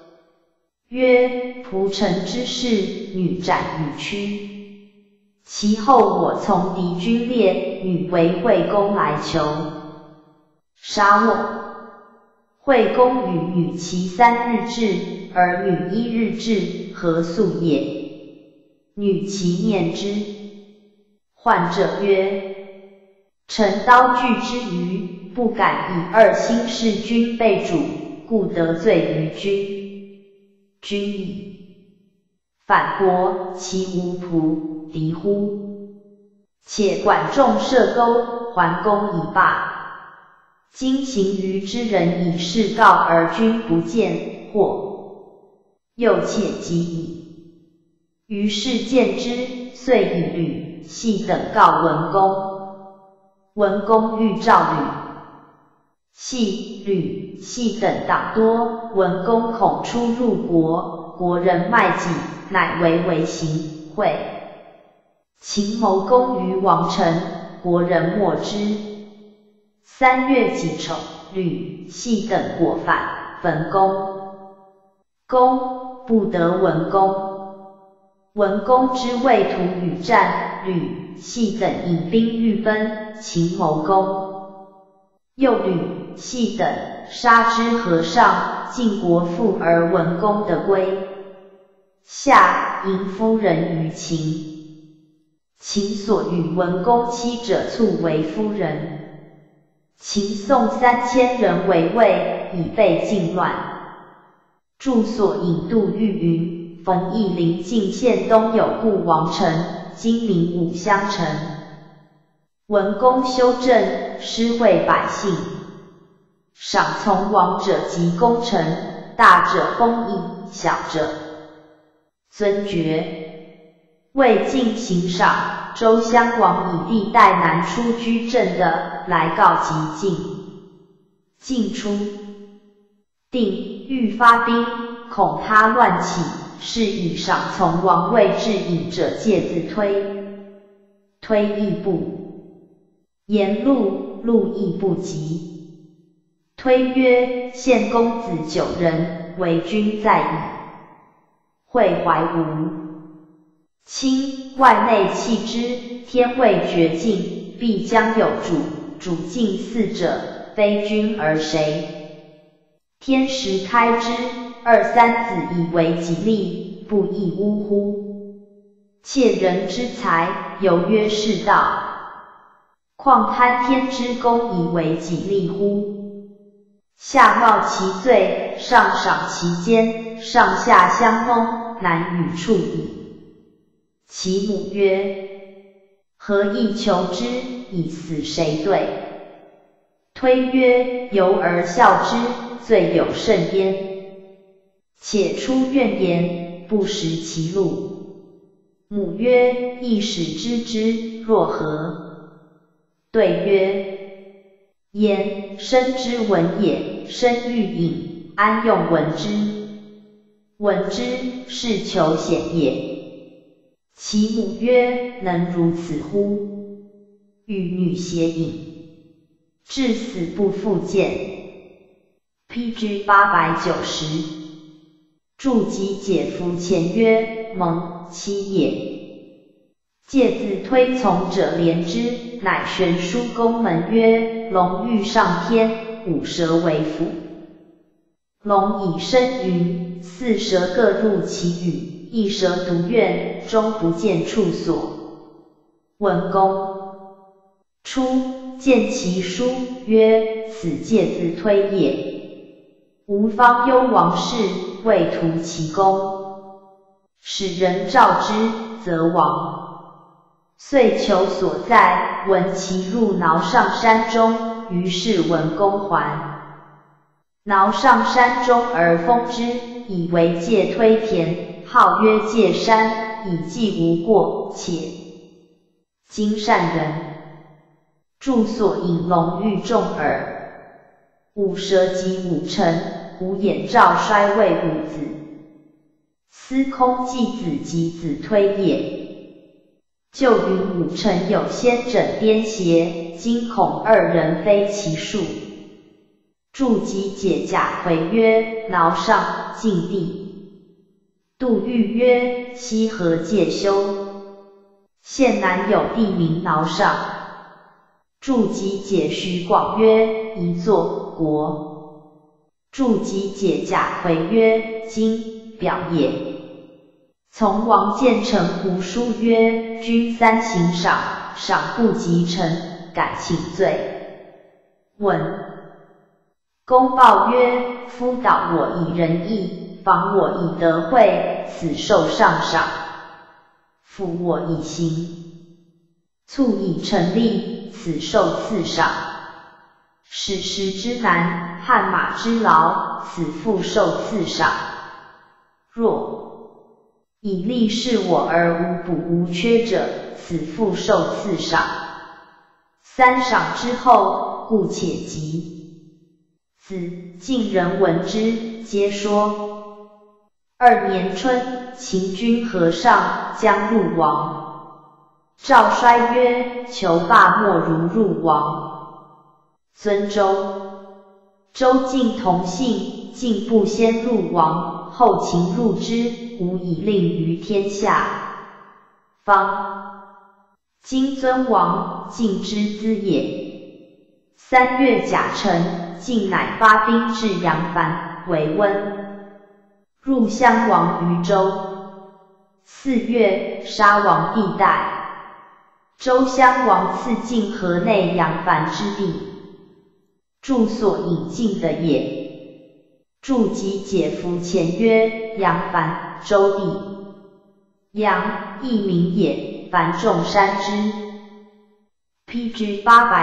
曰：仆臣之事，女斩与屈。其后我从敌军列，女为惠公来求，杀我。惠公与女其3日至，而女1日至，何素也？女其念之。患者曰：臣刀锯之余，不敢以2心事君被主，故得罪于君。君矣。反国，其无仆敌乎？且管仲射钩，桓公以罢。今行于之人以示告而君不见，或又且及矣。于是见之，遂以吕、系等告文公。文公欲召吕、系、吕、系等党多，文公恐出入国，国人卖己，乃为刑，会。秦谋攻于王城，国人莫之。3月己丑，吕、系等果反，焚公。公不得文公。 文公之为图与战、吕、系等引兵欲奔，秦谋公。又吕、系等杀之河上，晋国父而文公得归。夏，迎夫人于秦。秦所与文公妻者卒为夫人。秦宋3000人为魏，以备晋乱。著所引杜预云：冯翊临晋县东有故王城，今名武乡城。文公修正，施惠百姓。赏从王者及功臣，大者封邑，小者尊爵。魏晋行赏，周襄王以历代南出居正的，来告即晋。晋出，定欲发兵，恐他乱起，是以赏从王位至隐者介自推亦不言路，路亦不及。推曰：献公子9人，为君在矣。会怀吴。亲，外内弃之，天未绝尽，必将有主。主尽嗣者，非君而谁？天时开之，2、3子以为己利，不亦呜乎？窃人之财，犹曰是道，况贪天之功以为己利乎？下冒其罪，上赏其奸，上下相蒙，难与处矣。其母曰：何以求之？以死谁对？推曰：由而笑之，罪有甚焉。且出怨言，不识其路。母曰：亦使知之，若何？对曰：焉，生之文也，生欲隐，安用闻之？闻之，是求显也。其母曰：能如此乎？欲女邪隐，至死不复见。PG 890。注及解夫前曰：蒙，妻也。介自推从者怜之，乃悬书宫门曰：龙欲上天，五蛇为辅。龙以生云，4蛇各入其羽。一蛇独怨，终不见处所。文公初见其书，曰：此介自推也。吴方幽王室，未图其功，使人召之，则亡。遂求所在，闻其入挠上山中，于是文公还。挠上山中而封之，以为介推田。号曰介山，以记无过，且今善人。著所引龙欲众耳。五蛇及五臣，无眼赵衰为五子。司空季子及子推也。旧云五臣有先枕颠邪，今恐2人非其数。注及解贾逵曰：挠上，晋地。杜预曰：西河介休，县南有地名挠上。注及解徐广曰：一座，国。注及解贾逵曰：今，表也。从王建成胡书曰：君3行赏，赏不及臣，敢请罪。问公报曰：夫导我以仁义，防我以德惠，此受上赏。辅我以刑，促以成利，此受次赏。使食之难，汗马之劳，此复受次赏。若以利事我而无补无缺者，此复受次赏。3赏之后，故且急。子晋人闻之，皆说。2年春，秦军河上，将入王。赵衰曰：求罢莫如入王。尊周。周晋同姓，晋不先入王，后秦入之，无以令于天下。 方。今尊王晋之资也。3月甲辰，晋乃发兵至阳樊为温，入襄王于州。4月，杀王帝代。周襄王赐晋河内阳樊之地，著所引进的也。注集解符前曰：阳樊，周地。阳，一名也，樊众山之。PG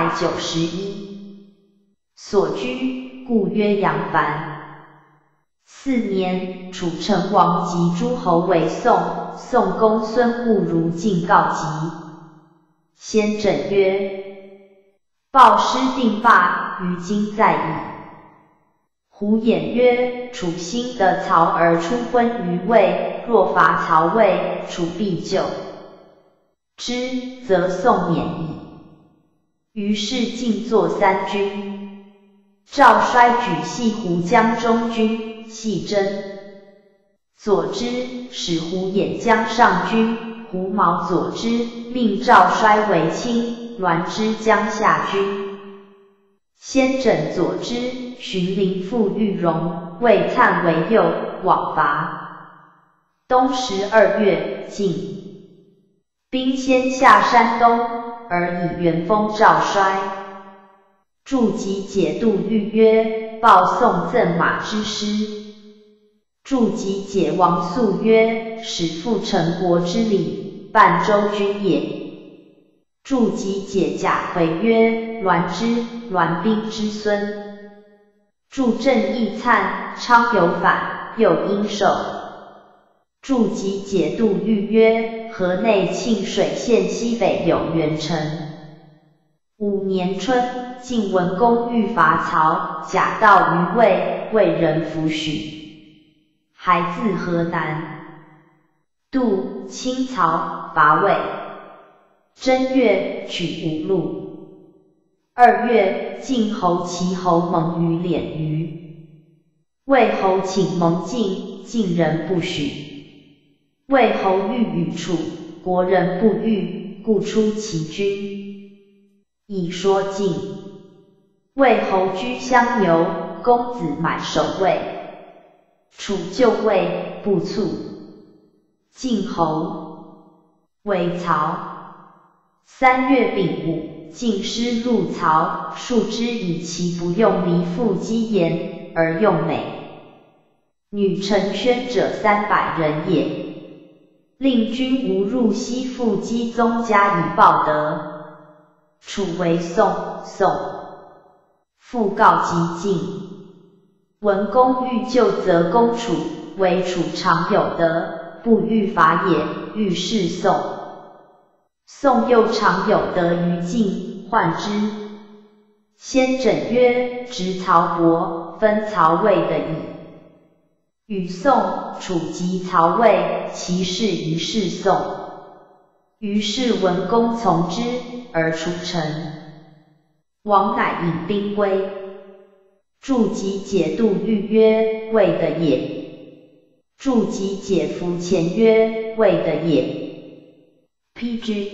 891。所居，故曰阳樊。4年，楚成王及诸侯为宋，宋公孙固如晋告急。先轸曰：报师定罢，于今在矣。胡衍曰：楚兴得曹而出婚于魏，若伐曹魏，楚必救之，则宋免矣。于是晋作3军。赵衰举系胡江中军，系真。左之，使胡衍将上军，胡毛左之，命赵衰为卿，栾之将下军。先轸左之，荀林父玉荣，魏粲为右，往伐。冬12月，晋兵先下山东，而以元封赵衰。注集解杜预曰：报宋赠马之师。注集解王肃曰：使复成国之礼，半周军也。注集解贾回曰：栾之，栾兵之孙。注郑义粲，昌有反，又应受。注集解杜预曰：河内沁水县西北有元城。5年春，晋文公欲伐曹，假道于魏，魏人弗许，还自河南。杜，侵曹，伐魏。正月，取五路。2月，晋侯齐侯盟于敛舆，魏侯请盟晋，晋人不许。魏侯欲与楚，国人不欲，故出其军。以说晋。魏侯居相牛，公子买守魏。楚就魏，不促。晋侯为曹。3月丙午，晋师入曹，数之以其不用离父姬言，而用美女成宣者300人也。令君无入西父姬宗家以报德。楚为宋，宋复告及晋。文公欲救则攻楚，为楚常有德，不欲伐也，欲弑宋。宋又常有德于晋，患之。先轸曰：执曹伯，分曹魏的矣。与宋、楚及曹魏，其事一事宋。于是文公从之，而出城。王乃引兵归。注集解杜预曰：魏的也。注集解符前曰：魏的也。PG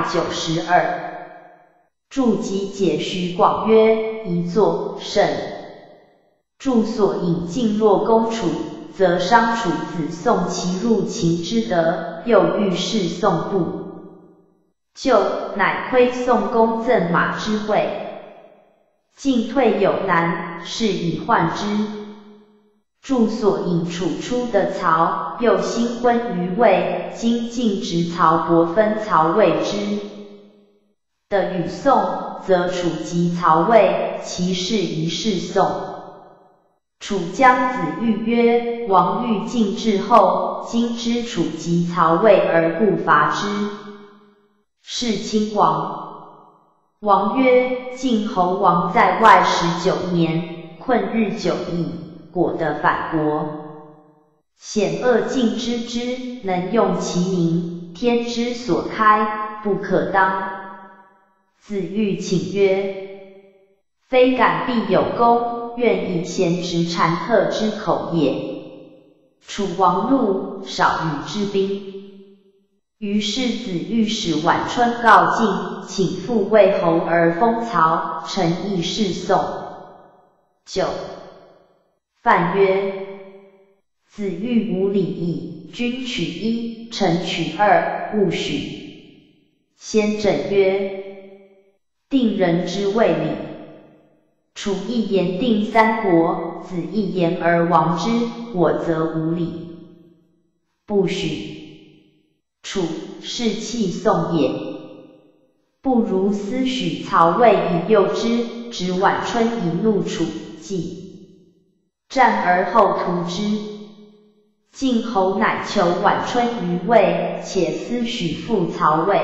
892。注集解徐广曰：一作，甚。注所引晋若攻楚，则伤楚子宋其入秦之德，又欲弑宋部。就，乃亏宋公赠马之惠。进退有难，是以患之。注所引楚出的曹，又新婚于魏，今晋执曹伯分曹魏之的与宋，则楚及曹魏，其事一事宋。楚姜子玉曰：王欲晋至后，今知楚及曹魏而故伐之。是亲王。王曰：晋侯王在外19年，困日久矣，果得反国。险恶尽知之，能用其名，天之所开，不可当。子玉请曰：非敢必有功，愿以贤直谗客之口也。楚王怒，少与之兵。 于是子玉使晚春告进，请复魏侯而封曹，臣亦是宋。9. 范曰：子玉无礼矣，君取一，臣取二，勿许。先轸曰：定人之谓礼。楚一言定三国，子一言而亡之，我则无礼，不许。楚是弃宋也，不如思许曹魏以诱之，执晚春以怒楚，既战而后图之。晋侯乃求晚春于魏，且思许复曹魏。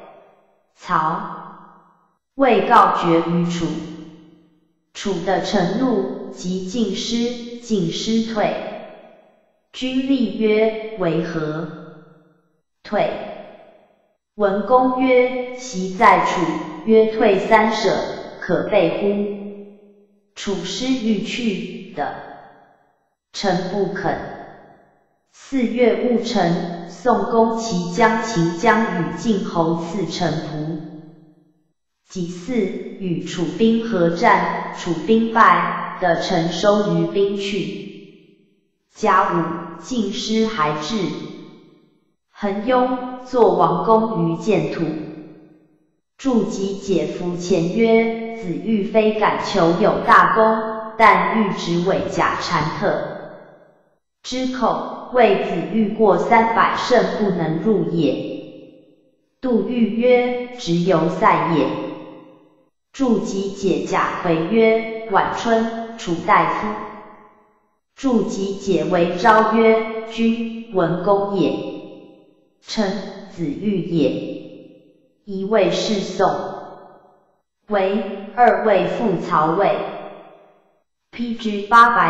曹魏告绝于楚，楚的臣怒，即进师，进师退。君立曰：为何？退。文公曰：其在楚。曰：退三舍，可备乎？楚师欲去的，臣不肯。4月戊辰，宋公齐将秦将与晋侯刺陈仆。己巳，与楚兵合战，楚兵败，得陈收于兵去。甲午，晋师还至。恒雍作王公于建土。祝己解服前曰：子玉非敢求有大功，但欲执伪假谗特之口，谓子玉过300胜不能入也。杜预曰：直犹赛也。祝己解贾回曰：晚春，楚大夫。祝己解为昭曰：君，文公也。称子玉也，一位是宋，为二位复曹魏。PG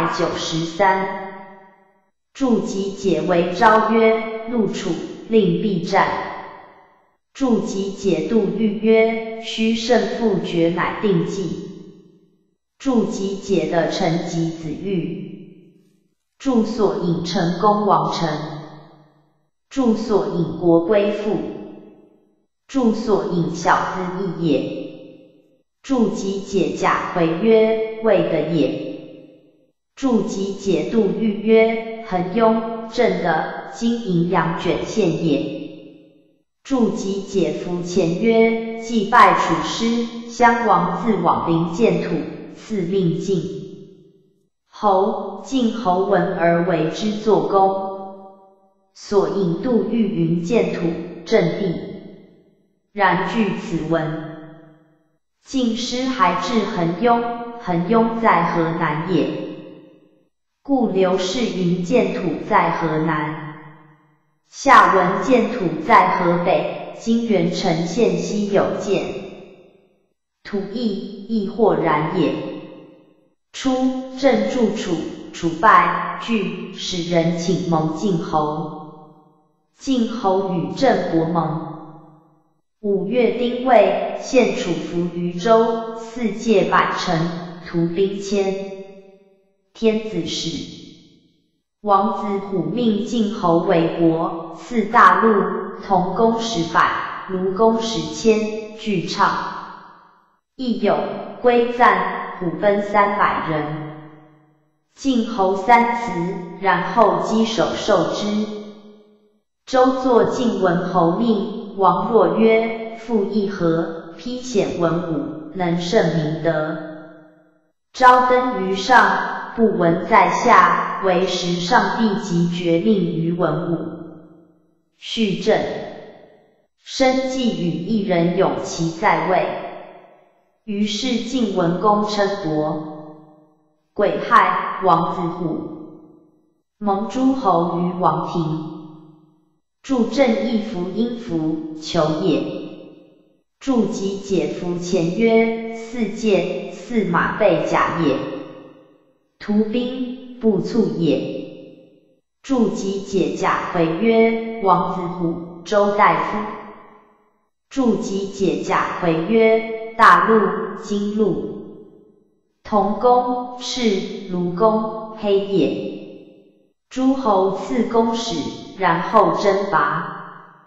893。祝己解为昭曰：怒楚，令必战。祝己解杜预曰：须胜负决，乃定计。祝己解的臣及子玉。祝所引成功王臣。祝所引国归附。祝所引小子义也。祝己解贾回曰：魏的也。祝己解杜预曰：恒雍正的，今荥阳卷县也。祝己解服前曰：既败楚师，襄王自往临建土，赐命晋侯。晋侯闻而为之作功。所引杜预云建土，正地。然据此文，晋师还至恒雍，恒雍在河南也。故刘氏云建土在河南。下文建土在河北，今元城县西有建土亦或然也。初，郑助楚，楚败，惧，使人请盟晋侯。晋侯与郑伯盟。5月丁未，献楚服于州，4界百城，屠兵千。天子使。王子虎命晋侯为国，赐大陆，铜弓1000，卢弓10,000，俱畅。亦有归赞，虎奔300人。晋侯三辞，然后击首受之。周作晋文侯命，王若曰：复议和，披显文武，能胜明德。朝登于上，不闻在下，为时上帝即决令于文武。续政。申纪与一人永其在位。于是晋文公称伯。癸亥，王子虎蒙诸侯于王庭。祝正义服阴服，求也。祝己解服前曰：4界4马备甲也。屠兵，不促也。祝己解甲回曰：王子虎，周大夫。祝己解甲回曰：大陆，金陆。铜弓，赤，卢弓，黑也。诸侯赐公使，然后征伐。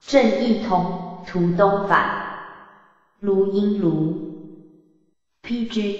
正义同，图东返。卢英卢 ，PG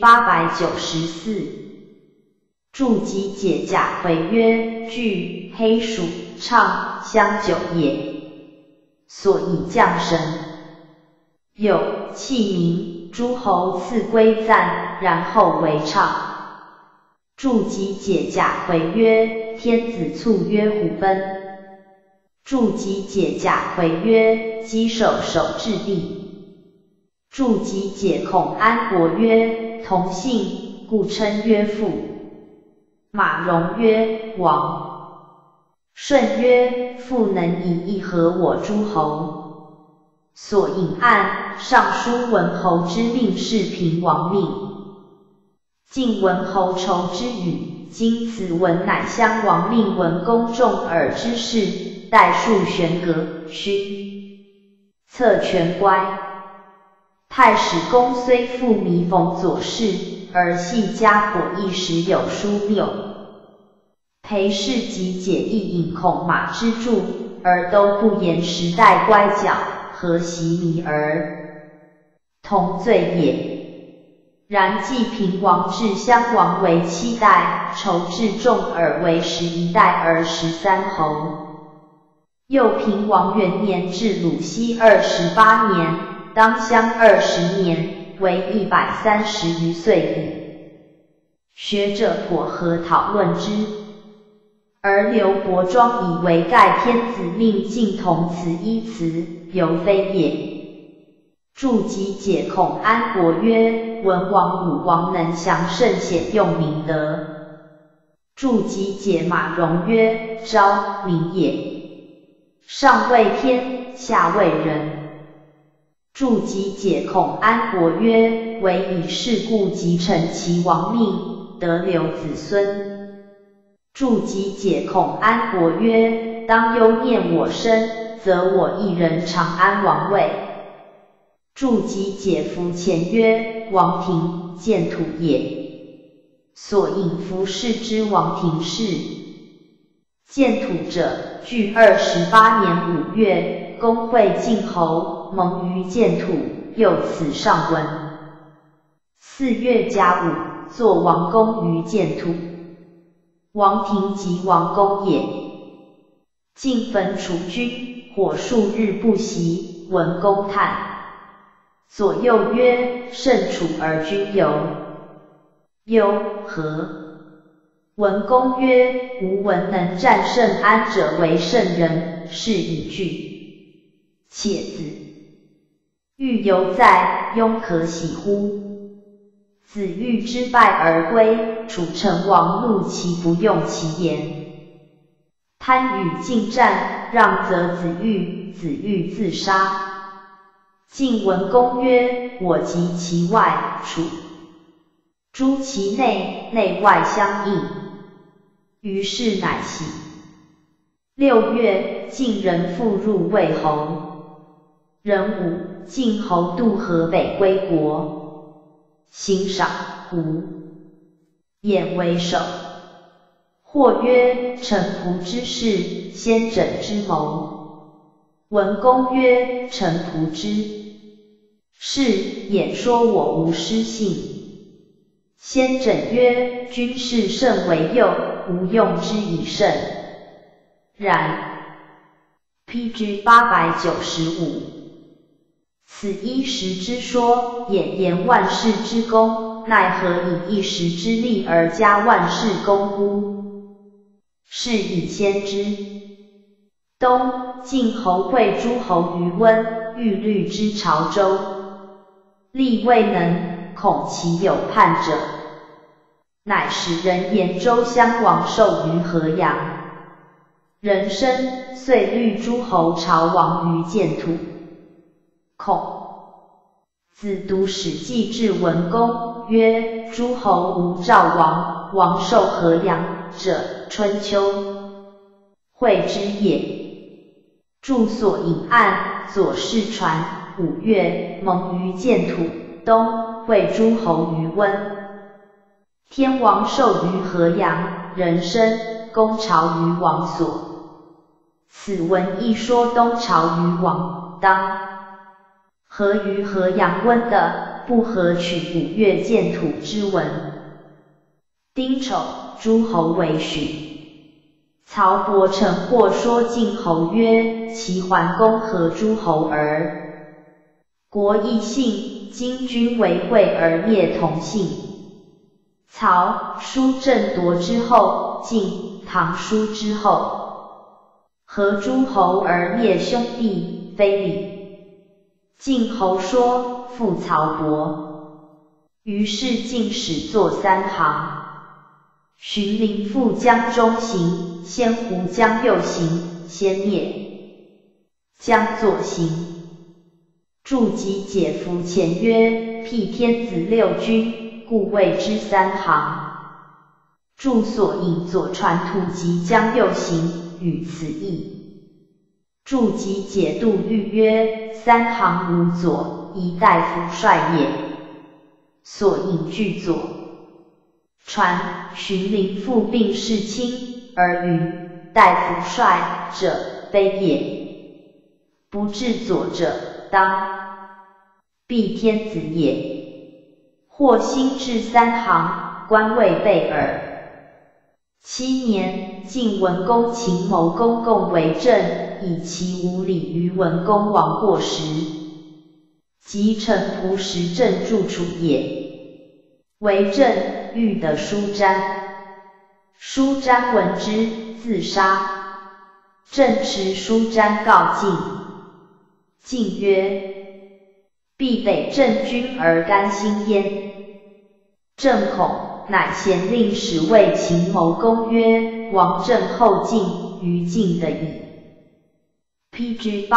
894。筑基解甲回曰：具黑鼠唱香酒也，所以降神。有器名，诸侯赐归赞，然后为唱。筑基解甲回曰：天子卒曰虎奔。筑基解甲回曰：鸡首守至地。筑基解孔安国曰：同姓，故称曰父。马融曰：王。舜曰：父能以义和我诸侯。所引案，尚书文侯之命是平王命。晋文侯仇之语，今此文乃襄王命文公重耳之事，代数玄阁，勋策权乖。太史公虽复弥逢左氏，而系家伙一时有疏谬。裴氏及解亦引孔马之助，而都不言时代乖角，何习弥而同罪也。然既平王至襄王为7代，仇至重耳为11代而13侯。又平王元年至鲁西28年，当襄20年，为130余岁矣。学者颇合讨论之。而刘伯庄以为盖天子命晋同此一词，犹非也。筑基解孔安国曰：文王武王能降圣显用明德。筑基解马融曰：昭明也。上谓天，下谓人。筑基解孔安国曰：唯以事故即成其王命，得留子孙。筑基解孔安国曰：当忧念我生，则我一人长安王位。筑基解服前曰：王庭，建土也。所引服氏之王庭氏。建土者，距28年5月，公会晋侯，蒙于建土，又此上文。4月甲午，作王公于建土。王庭即王公也。晋焚楚军，火数日不息，文公叹。左右曰：胜楚而君忧。忧何？文公曰：吾闻能战胜安者为圣人，是以惧。且子欲犹在，庸可喜乎？子欲之败而归，楚成王怒其不用其言。贪与晋战，让则子欲自杀。晋文公曰：我及其外，楚诛其内，内外相应。于是乃喜。6月，晋人复入魏侯。壬午，晋侯渡河北归国。行赏胡偃为首。或曰：臣仆之事，先轸之谋。文公曰：臣仆之是，偃说我无失信。先轸曰：君事甚为右，吾用之以胜。然。PG 895。此一时之说，偃言万世之功，奈何以一时之力而加万世功乎？是以先知。冬，晋侯会诸侯于温，欲虑之潮州。力未能，恐其有叛者，乃使人言周襄王受于河阳。人生，遂虑诸侯朝王于建土。孔子读史记至文公，曰：诸侯无赵王，王受河阳者，春秋会之也。著所引案，左氏传5月，蒙于建土，冬，会诸侯于温。天王受于河阳，人生，公朝于王所。 此文亦说东朝虞王当合于河阳温的不合取5月建土之文。丁丑，诸侯为许。曹伯承或说晋侯曰：齐桓公合诸侯而国异姓，今君为惠而灭同姓。曹、叔郑夺之后，晋、唐叔之后，合诸侯而灭兄弟，非礼。晋侯说：复曹伯。于是晋使作3行。荀林父江中行，先胡江右行，先灭江左行。注集解服前曰：辟天子6军，故谓之3行。注所引左传土及江右行，与此异。注集解杜预曰：3行无左，宜大夫帅也。所引据左传荀林父病世亲，而云大夫帅者非也。不至左者，当必天子也。或新至3行，官位备耳。7年，晋文公秦谋公共为政，以其无礼于文公亡过时，即臣仆时政助楚也。为政，欲得舒詹。舒詹闻之，自杀。郑持舒詹告晋。晋曰：必得郑君而甘心焉。郑恐，乃咸令使谓秦谋公曰：王郑后晋，于晋的矣。PG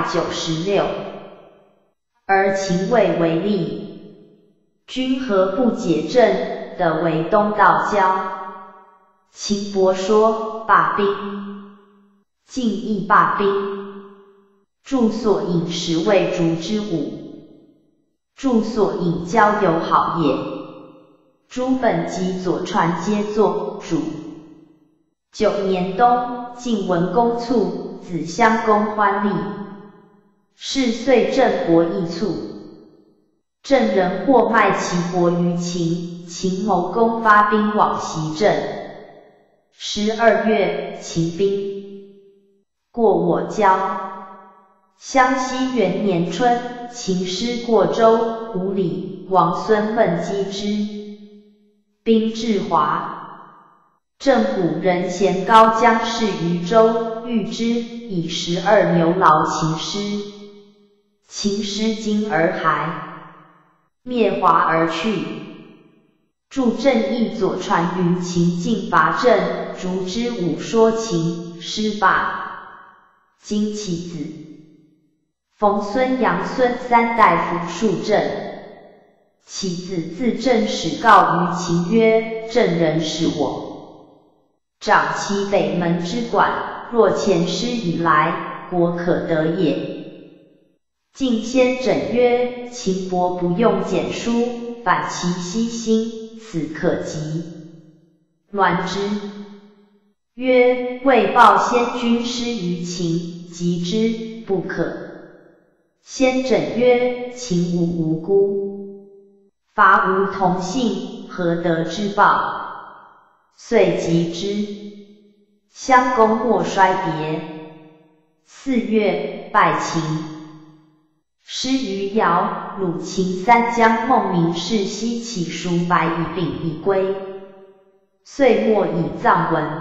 896。而秦魏为例。君何不解郑的为东道交？秦伯说：罢兵。晋亦罢兵。注所引时为烛之武。注所引交友好也。诸本及左传皆作主。9年冬，晋文公卒，子襄公欢立。是岁郑伯亦卒。郑人或卖其国于秦，秦谋公发兵往袭郑。12月，秦兵过我交。襄西元年春，秦师过州5里，王孙奋击之，兵至华。郑古人贤高将士于州，遇之，以12牛劳秦师。秦师惊而还。灭华而去。注郑义左传云秦晋伐郑，烛之武说秦师罢。今其子冯孙杨孙3代服庶郑。其子自郑使告于秦曰：郑人使我掌其北门之管，若前师以来，国可得也。晋先轸曰：秦伯不用简书，反其西心，此可及。栾之曰：未报先君师于秦，及之不可。先轸曰：秦无辜，伐无同姓，何得之报？遂及之。襄公莫衰别。4月，败秦。师于尧，鲁秦3将孟明氏西起蜀百以丙以归，岁末以葬文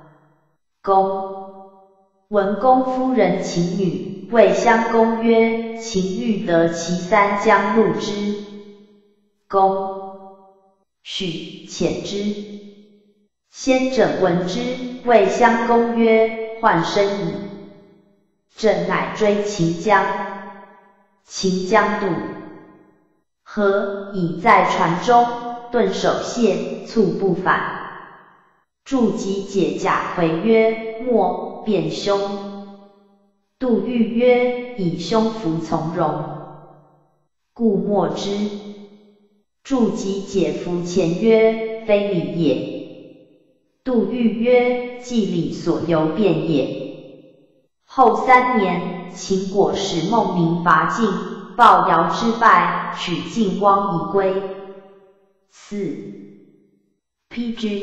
公。文公夫人秦女，谓襄公曰：秦欲得其3将入之。公许，遣之。先轸闻之，谓襄公曰：患生矣。轸乃追秦将。秦将渡河，已在船中，顿首谢，猝不返。注集解甲回曰：莫，便兄。杜预曰：以兄服从容，故莫之。注集解服前曰：非礼也。杜预曰：祭礼所由变也。 后3年，秦果使孟明伐晋，报尧之败，取晋汪以归。4。PG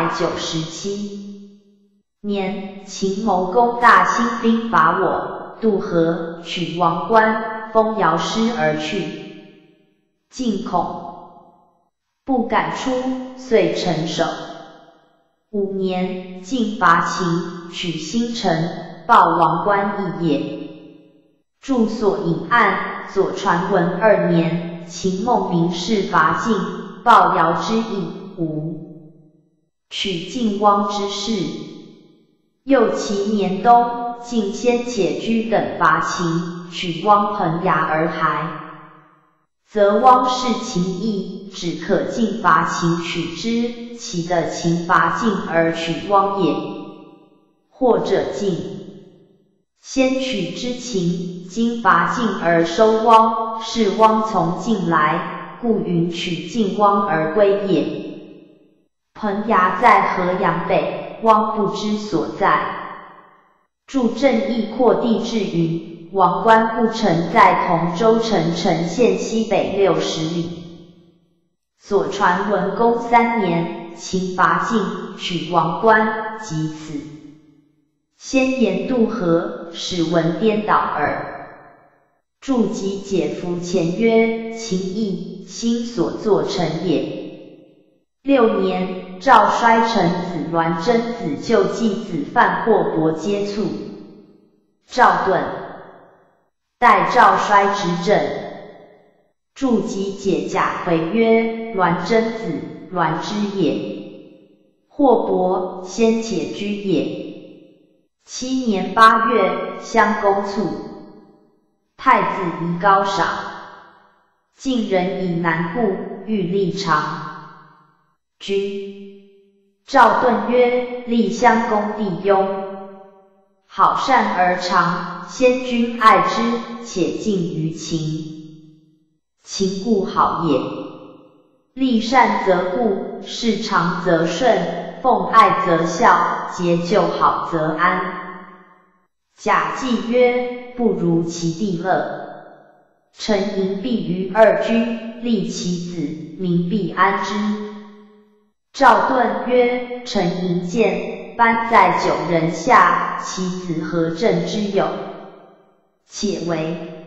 897年，秦谋攻大兴兵伐我，渡河，取王关，封尧师而去。晋恐不敢出，遂陈守。5年，晋伐秦，取新城，报王关邑也。著所引案，左传闻2年，秦孟明氏伐晋，报尧之邑。5。取晋汪之事。又其年冬，晋先且居等伐秦，取汪彭衙而还。则汪氏秦邑，只可晋伐秦取之，其的秦伐晋而取汪也。或者晋先取之秦，今伐晋而收汪，是汪从晋来，故允取晋汪而归也。彭衙在河阳北，汪不知所在。著正义扩地志云，王关不城在同州城城县西北60里。左传文公3年，秦伐晋，取王关，即此。先言渡河，使文颠倒耳。著及解服前曰，秦邑，心所作成也。6年，赵衰臣子栾真子救继子范霍伯接卒。赵盾代赵衰执政。著及解甲回曰，栾真子，栾之也。霍伯，先且居也。7年8月，襄公卒。太子宜高赏。晋人以南顾，欲立长君。赵盾曰，立襄公弟雍，好善而长，先君爱之，且敬于秦。秦故好也。立善则固，事长则顺，奉爱则孝，节就好则安。贾季曰，不如其地乐。臣迎必于2君，立其子，民必安之。赵盾曰，臣迎见，班在9人下，其子何政之有？且为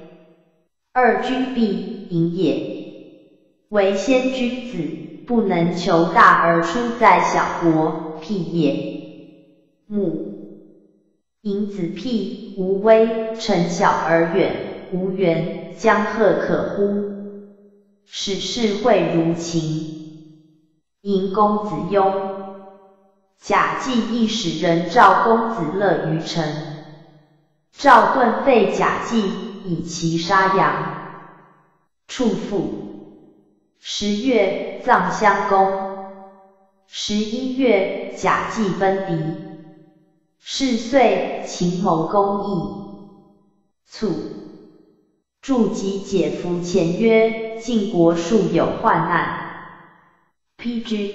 2君必迎也。为先君子，不能求大而出在小国，辟也。母迎子辟，无威，臣小而远，无援，将贺可乎？使士会如秦。迎公子雍。贾季亦使人召公子乐于城。赵盾废贾季，以其杀羊。处父。10月，葬襄公。11月，贾季分狄。是岁，秦谋公邑。卒。著及解服前曰，晋国数有患难。PG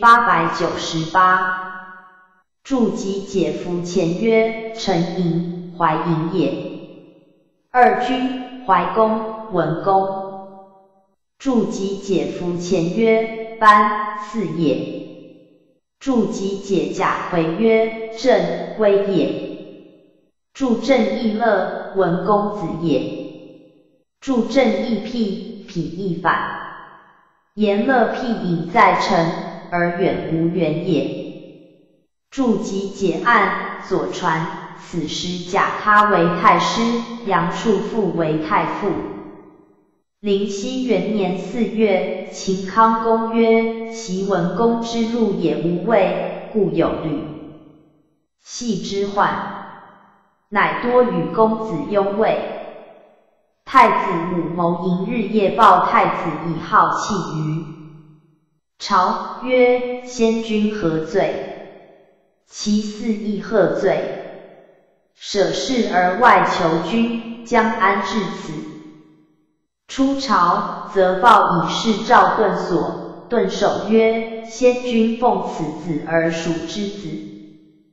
898。著及解服前曰，陈营，淮营也。2君，淮公，文公。著及解服前曰，班，嗣也。著及解甲回曰，郑，威也。著郑义乐，文公子也。著郑义辟，匹义反。言乐辟隐在城，而远无援也。著及解案，左传，此时假他为太师，杨处父为太傅。灵熙元年4月，秦康公曰，其文公之路也无畏，故有虑。系之患，乃多与公子拥卫。太子母谋迎日夜报太子以好弃于朝，曰，先君何罪？其嗣亦何罪？舍士而外求君，将安至此？出朝，则报以是赵盾所。盾守曰，先君奉此子而属之子。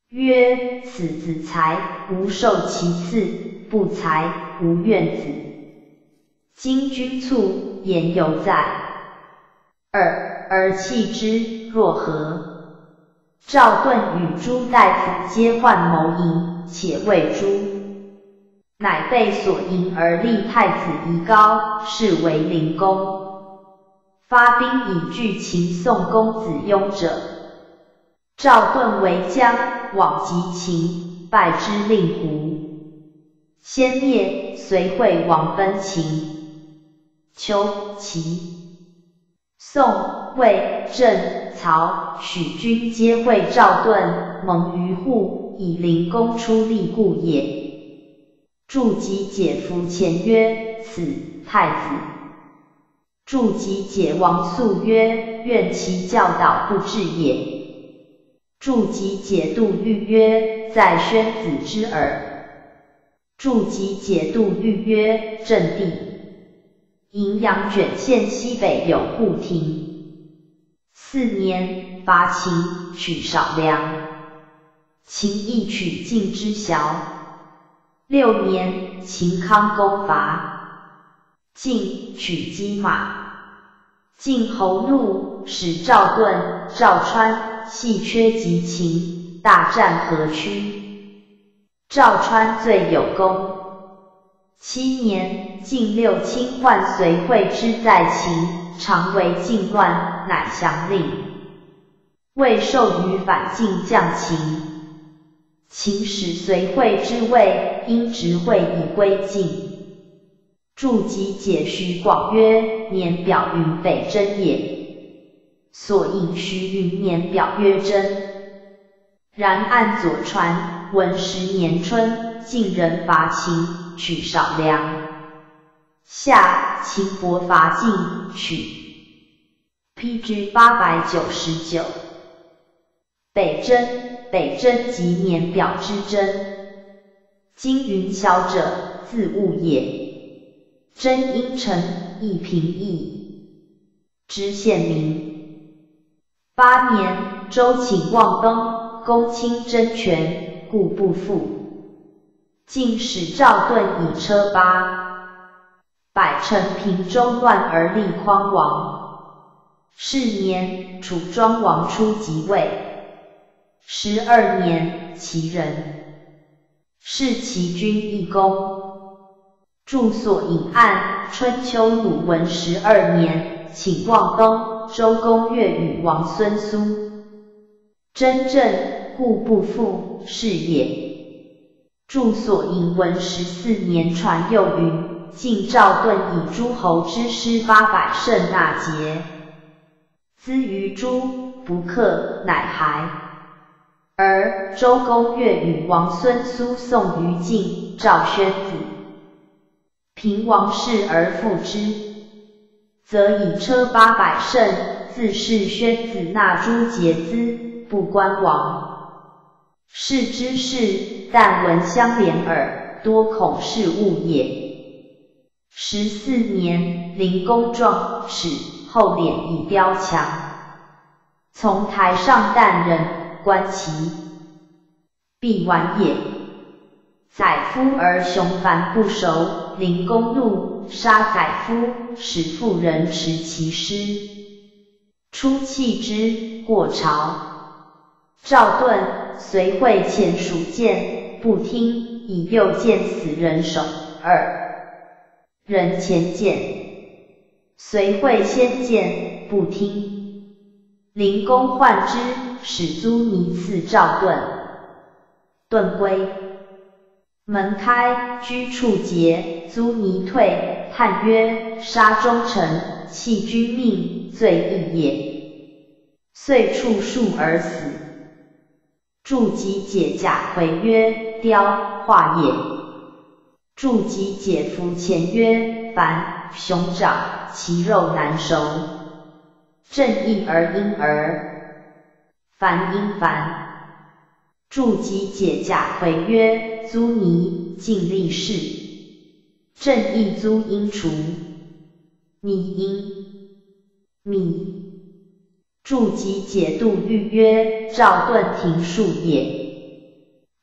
曰：此子才，吾受其次，不才，无怨子。今君卒，言犹在。2. 而弃之，若何？赵盾与诸大夫皆患谋淫，且谓诸，乃被所淫而立太子夷高，是为灵公。发兵以拒秦宋公子雍者。赵盾为将，往击秦，败之令狐。先灭，随惠王奔秦。秋，齐、宋、魏、郑、曹、许君皆会赵盾，盟于户，以灵公出力故也。祝己解服前曰：此太子。祝己解王肃曰：愿其教导不至也。祝己解杜预曰：在宣子之耳。祝己解杜预曰：郑地。荥阳卷县西北有户庭。4年，伐秦，取少梁。秦亦取晋之淆。6年，秦康公伐晋，取击马。晋侯怒，使赵盾、赵川系缺击秦，大战河曲。赵川最有功。7年，晋六卿患随惠之在秦，常为晋乱，乃降令。魏授予反晋将秦。秦使随惠之位，因执惠以归晋。祝己解徐广曰：年表云北真也。所引徐云年表曰真。然按左传，文10年春，晋人伐秦，取少梁。夏，秦伯伐晋，取PG 899。北真，北真即年表之真。今云小者，自物也。真因成，亦平易。知县名。8年，周请望东，公卿争权，故不复。晋使赵盾以车巴。百陈平中乱而立匡王。4年，楚庄王出即位。12年，齐人。是齐君义公。著所引案，春秋鲁文12年，请望东，周公越与王孙苏。真正，故不复，是也。著所引文14年，传又云：晋赵盾以诸侯之师800胜纳节，资于诸，不克，乃还。而周公越与王孙苏送于晋，赵宣子。平王室而复之，则以车800胜，自是宣子纳诸节资，不关王。是之事，但闻相连耳，多恐是误也。14年，灵公壮齿，后敛以雕墙。从台上旦人，观其必完也。载夫而雄凡不熟，灵公怒，杀载夫，使妇人持其尸。出弃之，过朝。赵盾、随惠遣属谏，不听，以右剑死人首。2人前谏，随惠先谏，不听。灵公患之，使租尼赐赵盾。盾归。门开，居处节，租尼退，叹曰：杀忠臣，弃君命，罪亦也。遂处数而死。祝己解甲回曰：雕，画也。祝己解服前曰：凡，熊掌，其肉难熟。正义而因而，凡因凡。祝己解甲回曰：租尼，尽力士。正义租因除。逆因。密。祝己解杜预曰：赵盾庭树也。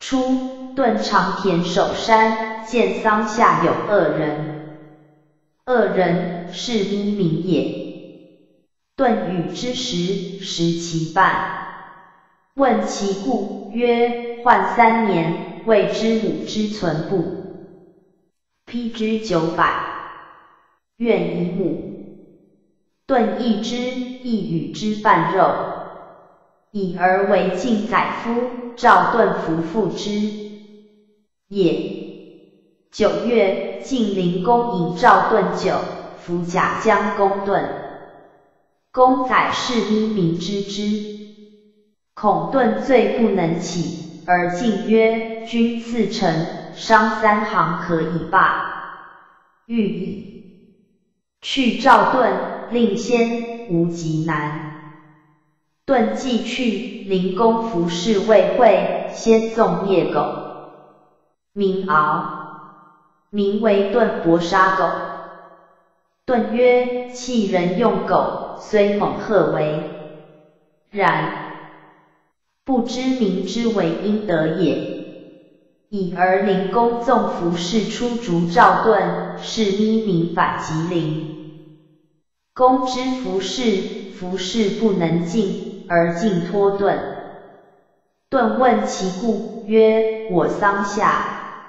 初，顿长田守山，见桑下有2人，2人是咪民也。顿与之时，食其饭，问其故，曰：患3年，谓之母之存不。披之900，愿以母。顿义之，亦与之饭肉，以而为晋宰夫，赵盾服复之也。9月，晋灵公饮赵盾酒，服甲将攻盾。公宰是咪民知之，恐盾罪不能起，而进曰：君赐臣，商3行可以罢。欲矣。去赵盾，令先，无极难。盾既去，灵公服侍未会，先纵猎狗，名敖，名为盾搏杀狗。盾曰：弃人用狗，虽猛赫为，然不知民之为应得也。以而灵公纵服侍出逐赵盾，是咪民反击灵公之服侍不能进，而进脱盾。盾问其故，曰：我桑下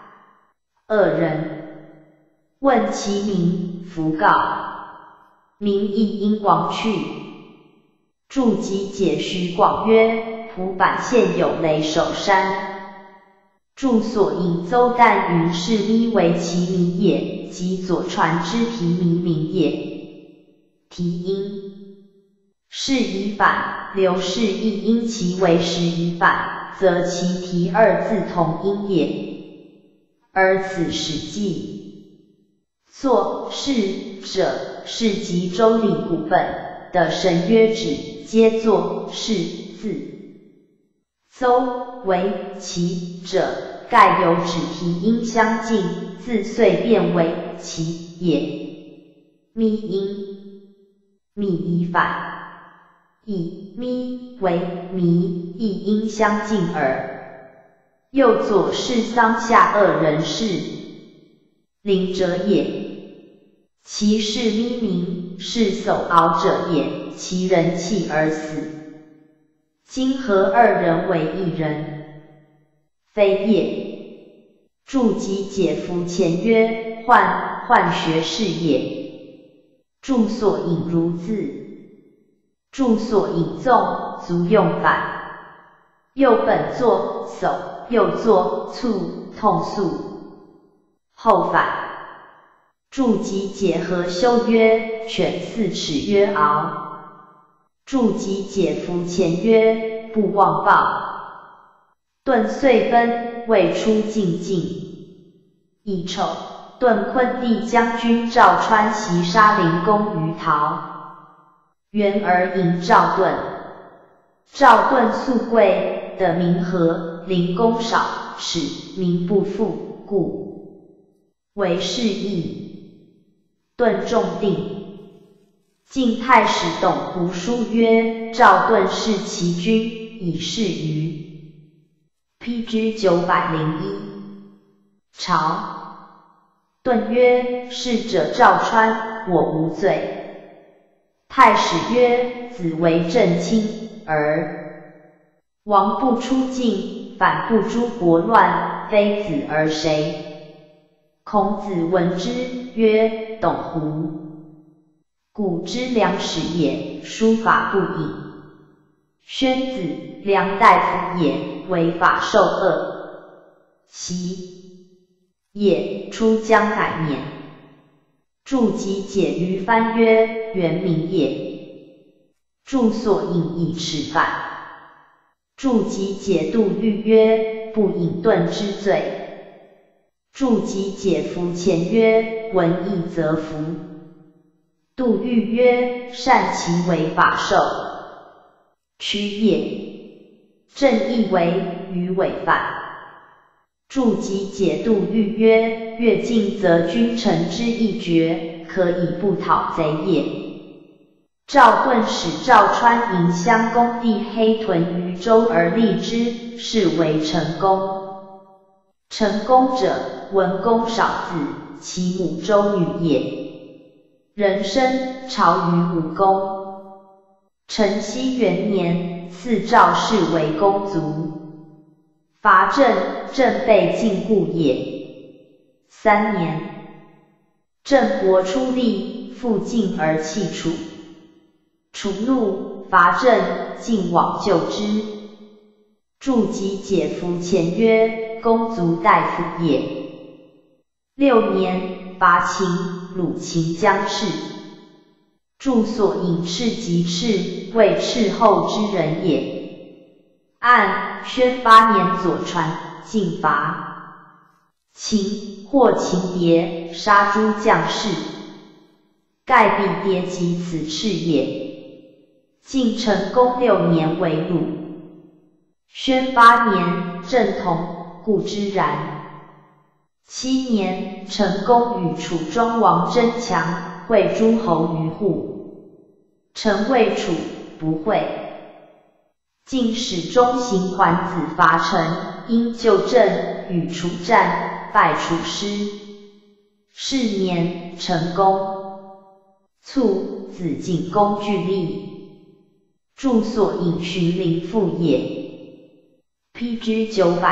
2人。问其名，弗告。名亦因亡去。注集解徐广曰：蒲坂县有雷守山。注所引邹旦云是咪为其名也，即左传之题咪名也。题因是以反，刘氏亦因其为时以反，则其题2字同音也。而此史记作是者，是集周礼古本的神曰止，皆作是字。邹为其者，盖有止题音相近，字遂变为其也。咪音，咪以反，以咪为弥，亦音相近耳。又左是桑下2人是灵者也。其是咪民，是叟敖者也，其人弃而死。今何2人为1人？非也。注集解服前曰：患学士也。注所引如字，注所引纵，足用反。右本作叟，右作促，痛诉。后反。注集解何修曰：犬4尺曰敖。注集解服前曰：不忘报。盾遂奔，未出晋境。乙丑，盾昆弟将军赵川袭杀灵公于陶原而迎赵盾。赵盾素贵，得名和，灵公少，使名不富，故为是邑。盾重定。晋太史董狐书曰：赵盾弑其君，以示于披之901。朝。盾曰：是者赵川，我无罪。太史曰：子为正卿，而王不出境，反不诛国乱，非子而谁？孔子闻之，曰：董狐，古之良史也，书法不隐。宣子，梁大夫也，为法受恶。其也，出江乃免。注集解于藩曰：原名也。注所引以持反。注集解杜预曰：不引盾之罪。注集解服前曰：闻义则服。杜预曰：善其为法受。屈也。正义为于违反。注集解杜预曰：越境则君臣之义绝，可以不讨贼也。赵盾使赵川迎襄公弟黑屯于州而立之，是为成功。 成功者，文公少子，其母周女也。壬申，朝于武公。承熙元年，赐赵氏为公族。伐郑，郑被禁锢也。3年，郑伯出力，复晋而弃楚。楚怒，伐郑，晋往救之。筑己解服前曰：公族大夫也。6年，伐秦，虏秦将士。著所引斥及斥，谓斥后之人也。按宣8年左传，晋伐秦，获秦蝶，杀诸将士。盖必迭及此斥也。晋成公6年为虏。宣8年，郑同，故之然。7年，成公与楚庄王争强，会诸侯于户。臣谓楚，不会。晋使中行桓子伐陈，因救郑，与楚战，败楚师。是年，成公卒，子景公俱立。著所引荀林赋也。PG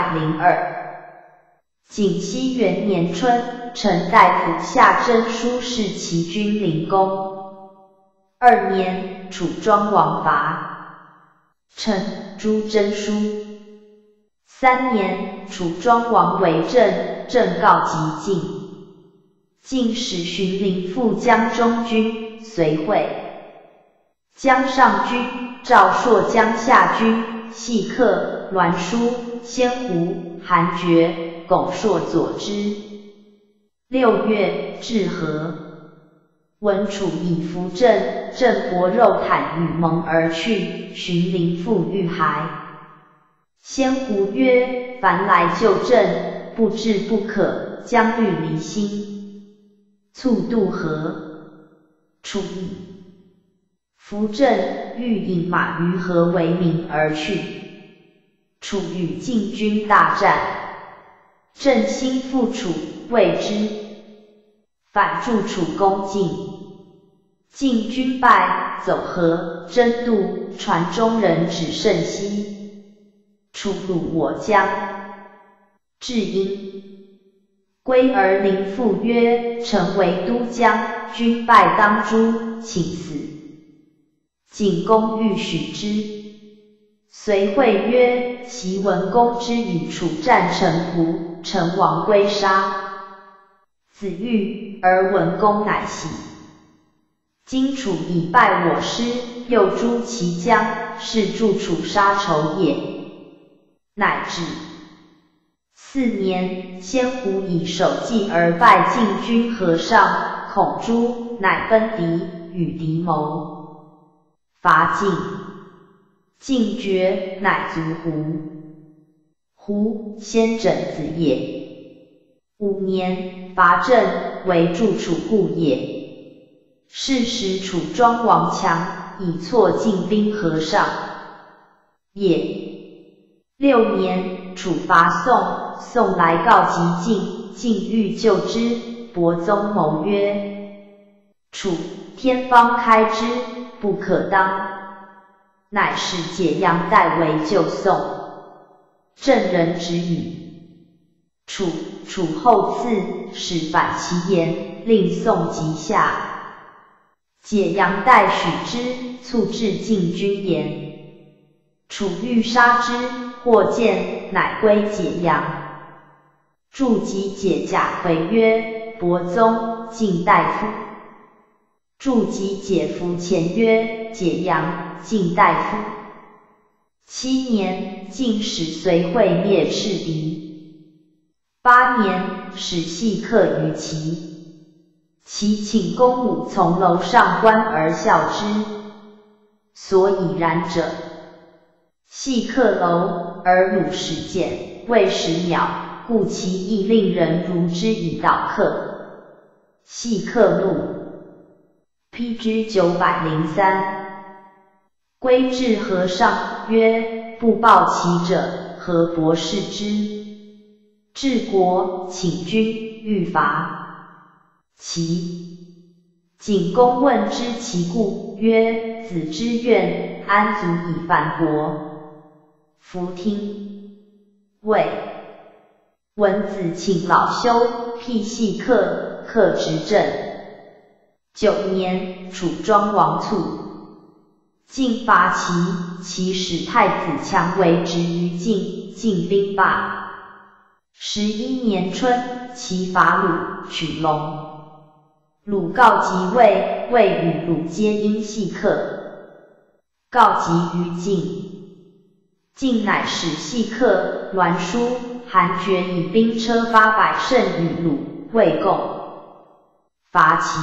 902。景熙元年春，陈大夫夏真书事齐君灵公。2年，楚庄王伐陈，诛真书。3年，楚庄王为郑，郑告即晋。晋使荀林赋江中军，随会。江上军、赵朔江下军，细客、栾书、先胡、韩厥、巩硕佐之。6月，至河。闻楚以服郑，郑伯肉袒与盟而去，荀林赋遇还。先胡曰：凡来救郑，不至不可，将虑离心。卒渡河。楚邑。夫郑欲引马于河为名而去。楚与晋军大战，郑心复楚，谓之。反助楚攻晋，晋军败，走河，争渡，船中人只剩西。楚虏我将。至阴，归而林赋曰：臣为都将，军败当诛，请死。景公欲许之。随会曰：齐文公之与楚战成胡，成王归杀。子欲，而文公乃喜。今楚已败我师，又诛其将，是助楚杀仇也。乃至。4年，先胡以守计而败晋军河上，恐诛，乃分敌，与敌谋。伐晋。晋绝，乃卒胡。胡，先轸子也。5年，伐郑，为助楚故也。是时楚庄王强，以挫晋兵河上也。6年，楚伐宋，宋来告及晋，晋欲救之，伯宗谋曰：楚，天方开之，不可当。乃使解阳代为救宋。郑人之矣。楚后赐，使反其言，令宋即下。解阳代许之，促至晋军言。楚欲杀之，或见，乃归解阳。筑己解甲回曰：伯宗，晋大夫。筑己解服前曰：解阳，晋大夫。7年，晋使随会灭赤狄。8年，使细客于齐。齐请公武从楼上观而笑之。所以然者，细客楼，而鲁使见，未使鸟，故其亦令人如之以导客。细客怒。PG 903。归至河上，曰：不报其者，何伯视之？ 治国请君欲伐齐。景公问之其故，曰：子之怨，安足以反国？夫听。谓文子请老休，辟系客，克执政。9年，楚庄王卒。晋伐齐，齐使太子强为之于晋，晋兵罢。11年春，齐伐鲁，取龙。鲁告即位，魏与鲁皆因系客，告急于晋。晋乃使系客栾书、韩厥以兵车800乘与鲁、魏共伐齐。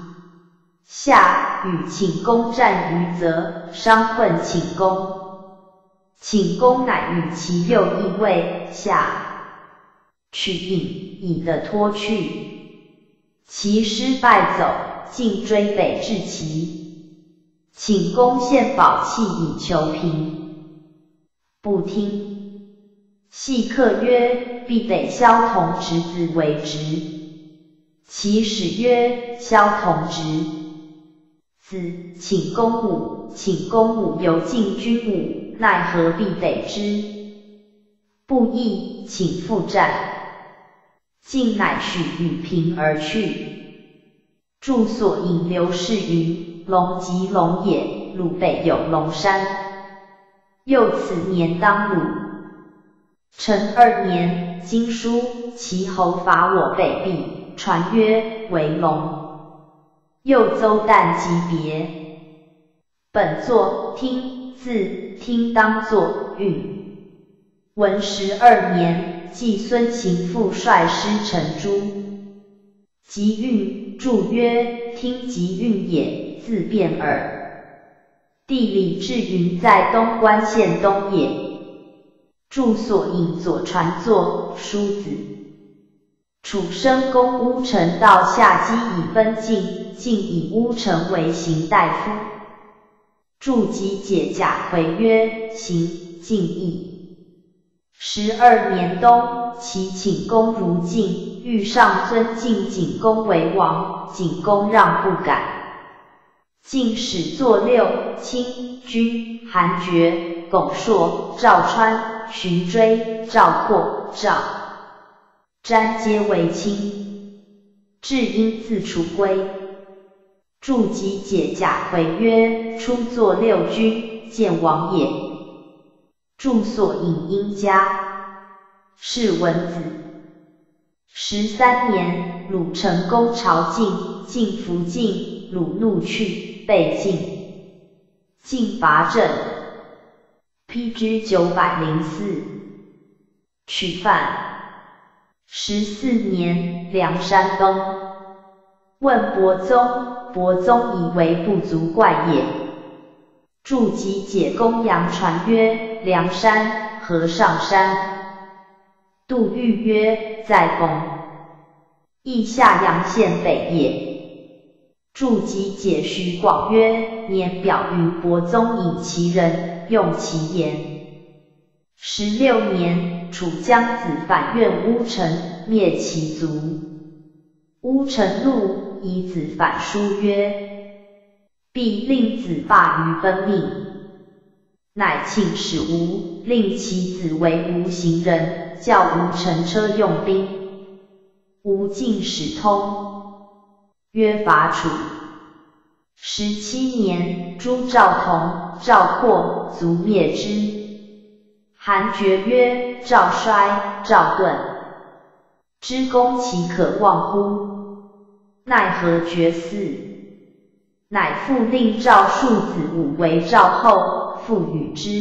夏，与顷公战于泽，伤困顷公。顷公乃与其右翼卫夏去引，以得脱去。齐师败走，晋追北至齐。顷公献宝器以求平，不听。系客曰：必得萧同侄子为之。齐使曰：萧同侄子顷公武，顷公武由晋军武，奈何必得之？不义，请复战。晋乃许与平而去。著所引刘氏云：龙即龙也，鲁北有龙山。又此年当鲁。成2年，经书，齐侯伐我北壁，传曰：为龙。又邹旦即别。本作听字听当作运。文12年，季孙行父率师陈诸。吉运，注曰：听吉运也，自变耳。地理志云在东关县东也。著所引左传作叔子。楚生公乌程到下姬以分晋，晋以乌程为行大夫。著及解贾逵曰：行，晋义。12年冬，齐顷公如晋，欲上尊晋景公为王，景公让不敢。晋使作六卿君韩厥、巩硕、赵川、徐追、赵括、赵瞻皆为卿。至因自楚归。著及解贾逵曰：初作六军，见王也。著所引殷家。是文子。13年，鲁成公朝晋，晋服晋，鲁怒去，被晋。晋伐郑，披之904，取范。14年，梁山东。问伯宗，伯宗以为不足怪也。著及解公羊传曰：梁山，何上山？杜预曰：在公。亦下阳县北也。著及解徐广曰：年表云伯宗引其人，用其言。16年，楚江子反怨乌程，灭其族。乌程怒，以子反书曰：必令子罢于分命。乃请使吴，令其子为吴行人，教吴乘车用兵。吴进使通，约伐楚。17年，诛赵同、赵括，卒灭之。韩厥曰：赵衰、赵盾，知公其可忘乎？奈何绝嗣？乃复令赵庶子武为赵后，复与之。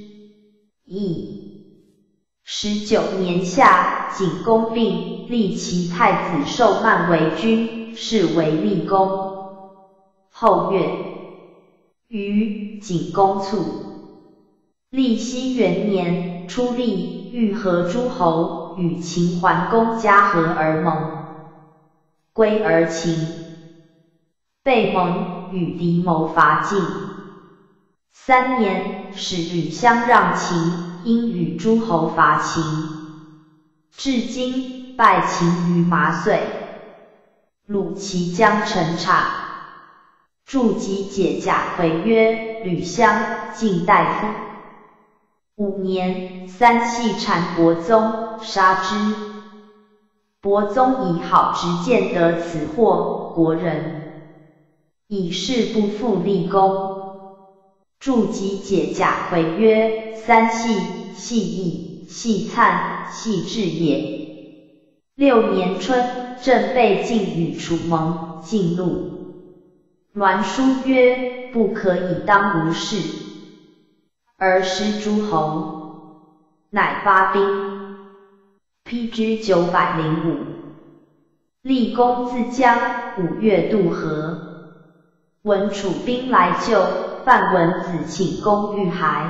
义。19年夏，景公病，立其太子寿曼为君，是为立公。后月，于景公卒。历熙元年，出立，欲和诸侯，与秦桓公嘉禾而盟，归而秦。被盟，与敌谋伐晋。3年，使吕相让秦，因与诸侯伐秦。 至今拜秦于麻遂，鲁齐将陈差。筑及解甲回曰：吕相，晋大夫。5年，三系谗伯宗，杀之。伯宗以好直见得此祸，国人以是不复立功。筑及解甲回曰：三系，系义，系粲，系志也。6年春，正被晋与楚盟，晋怒。栾书曰：不可以当无事，而失诸侯，乃发兵。PG 905，立功自江，5月渡河。闻楚兵来救，范文子请攻遇还。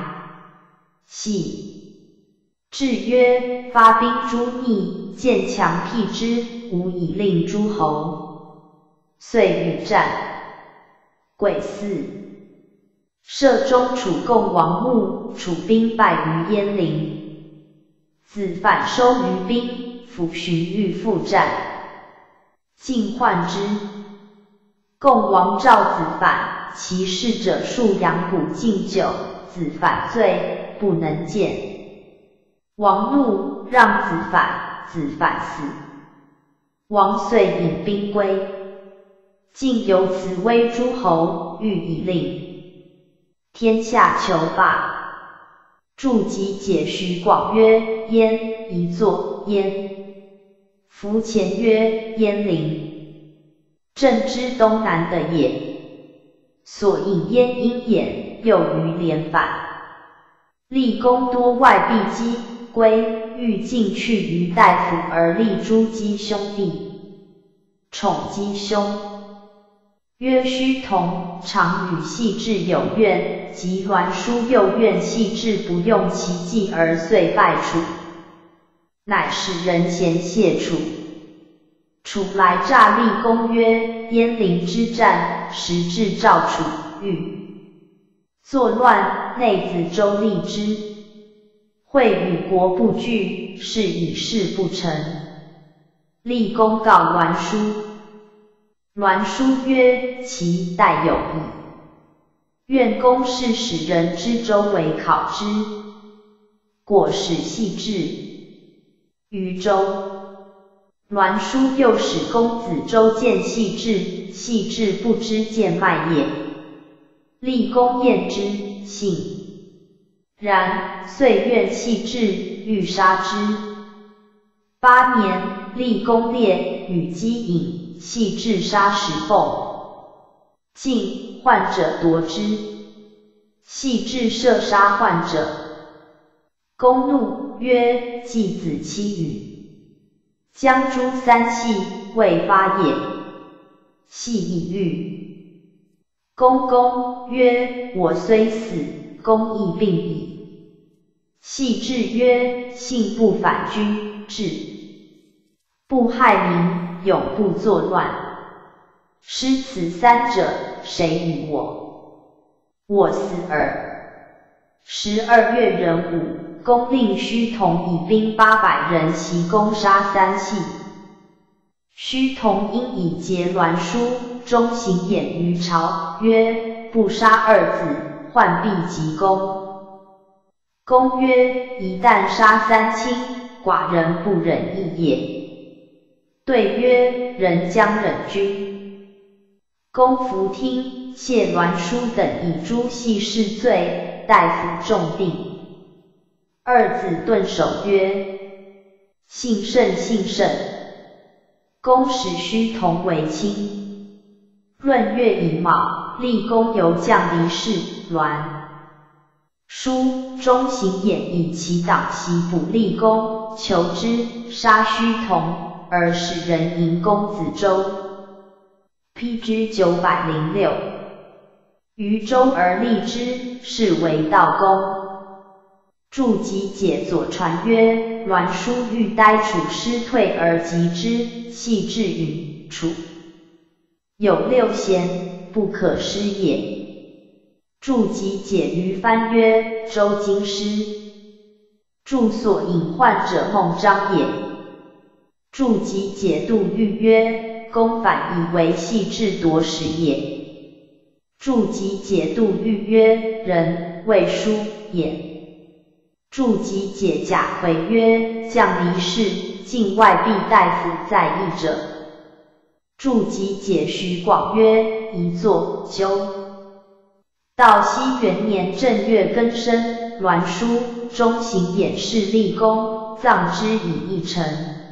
系至曰：发兵诛逆，见强辟之，无以令诸侯。遂与战。癸巳，射中楚共王墓，楚兵败于鄢陵。子反收于兵，抚荀彧复战。晋患之。共王召子反，其侍者数阳谷敬酒，子反罪，不能见。王怒，让子反，子反死。王遂引兵归。晋由此威诸侯，欲以令天下求霸。筑及解徐广曰：燕，一作燕。夫前曰：鄢陵，正之东南的也。所引燕鹰眼，又于连反。立功多外避击，归欲进去于大夫，而立诸姬兄弟，宠姬兄。曰须同，常与系志有怨，及栾书又怨系志不用其计，而遂败楚。乃使人贤谢楚。楚来诈立功曰：鄢陵之战，实至赵楚，欲作乱，内子周立之。会与国不惧，是以事不成。立功告栾书。栾书曰：其待有矣。愿公是使人之周为考之。果使系志于周。栾书又使公子周见系志，系志不知见脉也。立功厌之，信。然，遂愿系志，欲杀之。8年，立功烈，与姬隐，系志杀石凤。晋患者夺之，系志射杀患者。公怒曰：季子期语，将诛三系，未发也。系以喻。公曰：我虽死，公亦病矣。系志曰：信不反君，志不害民，永不作乱。失此三者，谁与我？我死耳。12月壬午，公令须同以兵800人袭攻杀三系。须同因以结栾书，中行演于朝，曰：不杀二子，患必及公。公曰：一旦杀三卿，寡人不忍义也。对曰：人将忍君。公弗听，谢栾书等以诛系事罪，大夫重定。二子顿首曰：幸甚幸甚。公使须同为卿。闰月乙卯，立功由将离氏栾书中行演以其党袭捕立功，求之，杀须同，而使人迎公子周。PG 906，于周而立之，是为道公。筑及解左传曰：栾书欲待楚师退而击之，系志允楚有6贤，不可失也。筑及解于藩曰：周京师。筑所引患者孟章也。 筑己解度欲曰：公反以为系志夺始也。筑己解度欲曰：人未书也。筑己解甲回曰：将离世，境外必大夫在役者。筑己解徐广曰：一作纠。道熙元年正月庚申，栾书中行典侍立功，葬之以一城。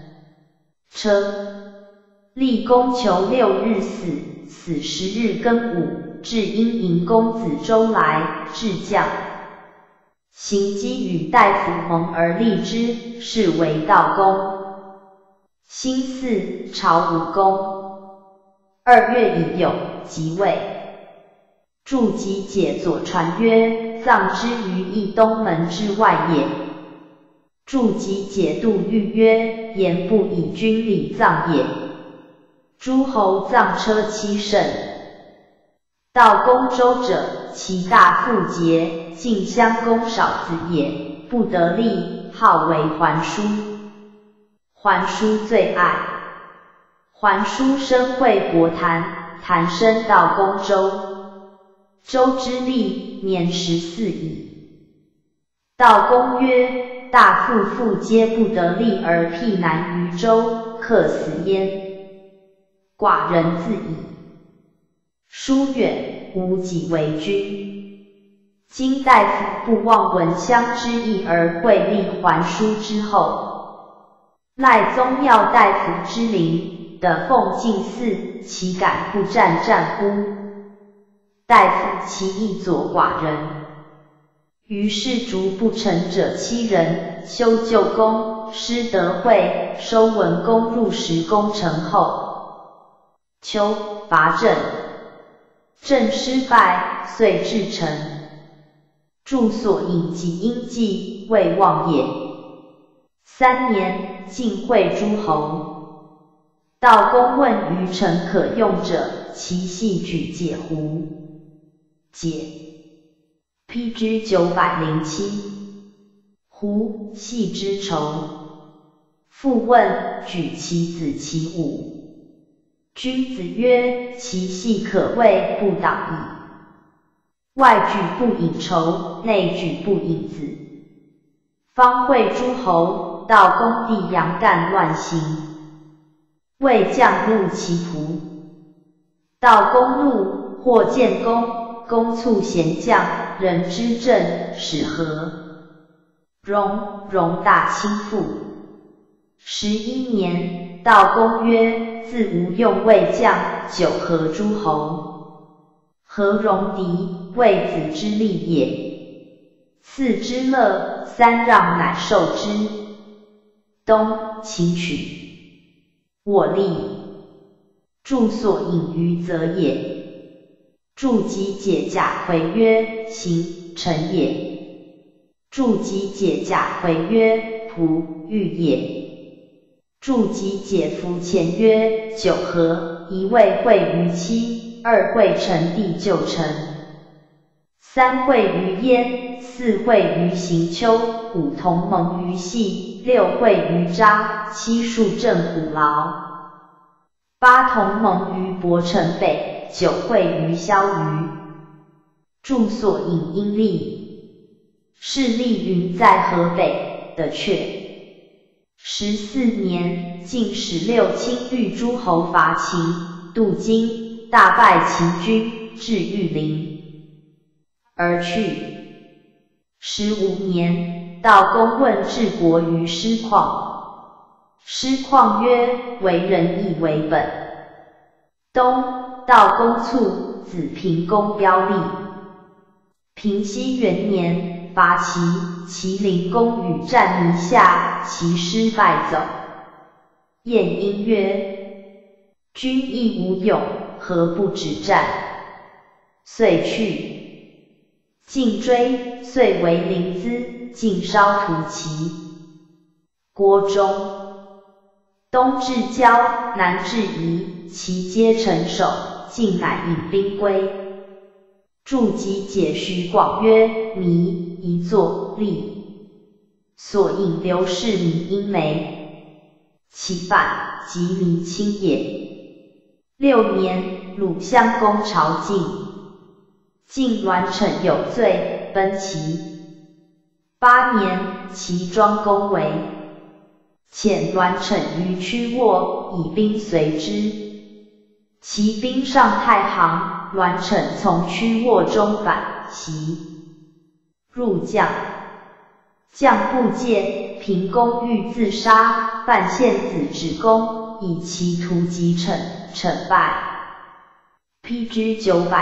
车立功求6日死，死10日庚午，至因迎公子周来，至将。行基与大夫盟而立之，是为道公。辛巳，朝武公。2月乙酉，即位。筑己解左传曰：葬之于邑东门之外也。筑己解度欲曰：言不以君礼葬也。诸侯葬车七圣。道公周者，其大父节，晋襄公少子也，不得立，号为桓叔。桓叔最爱。桓叔生惠伯坛，坛生道公周。周之立，年14矣。道公曰：大父父皆不得立而辟难于周，克死焉。寡人自矣。疏远，无己为君。今大夫不忘闻乡之意而会立桓叔之后，赖宗庙大夫之灵，的奉敬祀，岂敢不战战乎？大夫其意左寡人。于是逐不臣者7人，修旧宫，施德惠，收文公入10功臣后。秋，伐郑。郑失败，遂至陈。筑所引及阴计，未忘也。3年，晋会诸侯。道公问于臣可用者，其系举解乎？解。披之907。胡系之仇。复问举其子其武。君子曰：其系可谓不倒矣。外举不引仇，内举不引子。方会诸侯，道公弟杨干乱行。魏将怒其仆。道公怒，或见公。公促贤将，人之政，使和。荣大亲父。11年，道公曰：自无用魏将，久和诸侯。和戎狄，魏子之利也。赐之乐，3让乃受之。东，请取。我立。筑所引于泽也。筑己解甲回曰：行，臣也。筑己解甲回曰：仆，御也。筑己解服前曰：九合，一位会于期，2会成地就成，3会于燕，4会于行丘，5同盟于系，6会于扎，7数镇虎牢，8同盟于博城北，9会于萧虞。筑所引阴历，是立云在河北的阙。14年，晋16亲御诸侯伐秦，渡荆，大败秦军，至玉陵，而去。15年，道公问治国于师旷，师旷曰：为仁义为本。冬，道公卒，子平公标立。平熙元年，伐齐，齐灵公与战弥下，齐师败走。晏婴曰：君亦无勇，何不止战？遂去。晋追，遂为临淄，晋烧屠齐。郭忠。东至交，南至夷，齐皆成守，晋乃引兵归。筑己解徐广曰：弥，一作立。所引刘氏米阴梅。 其反即离亲也。6年，鲁襄公朝晋，晋栾臣有罪，奔齐。8年，齐庄公为，遣栾臣于曲沃，以兵随之。齐兵上太行，栾臣从曲沃中反袭，入将，将不戒，平公欲自杀，范献子止公，以其图击臣，臣败。PG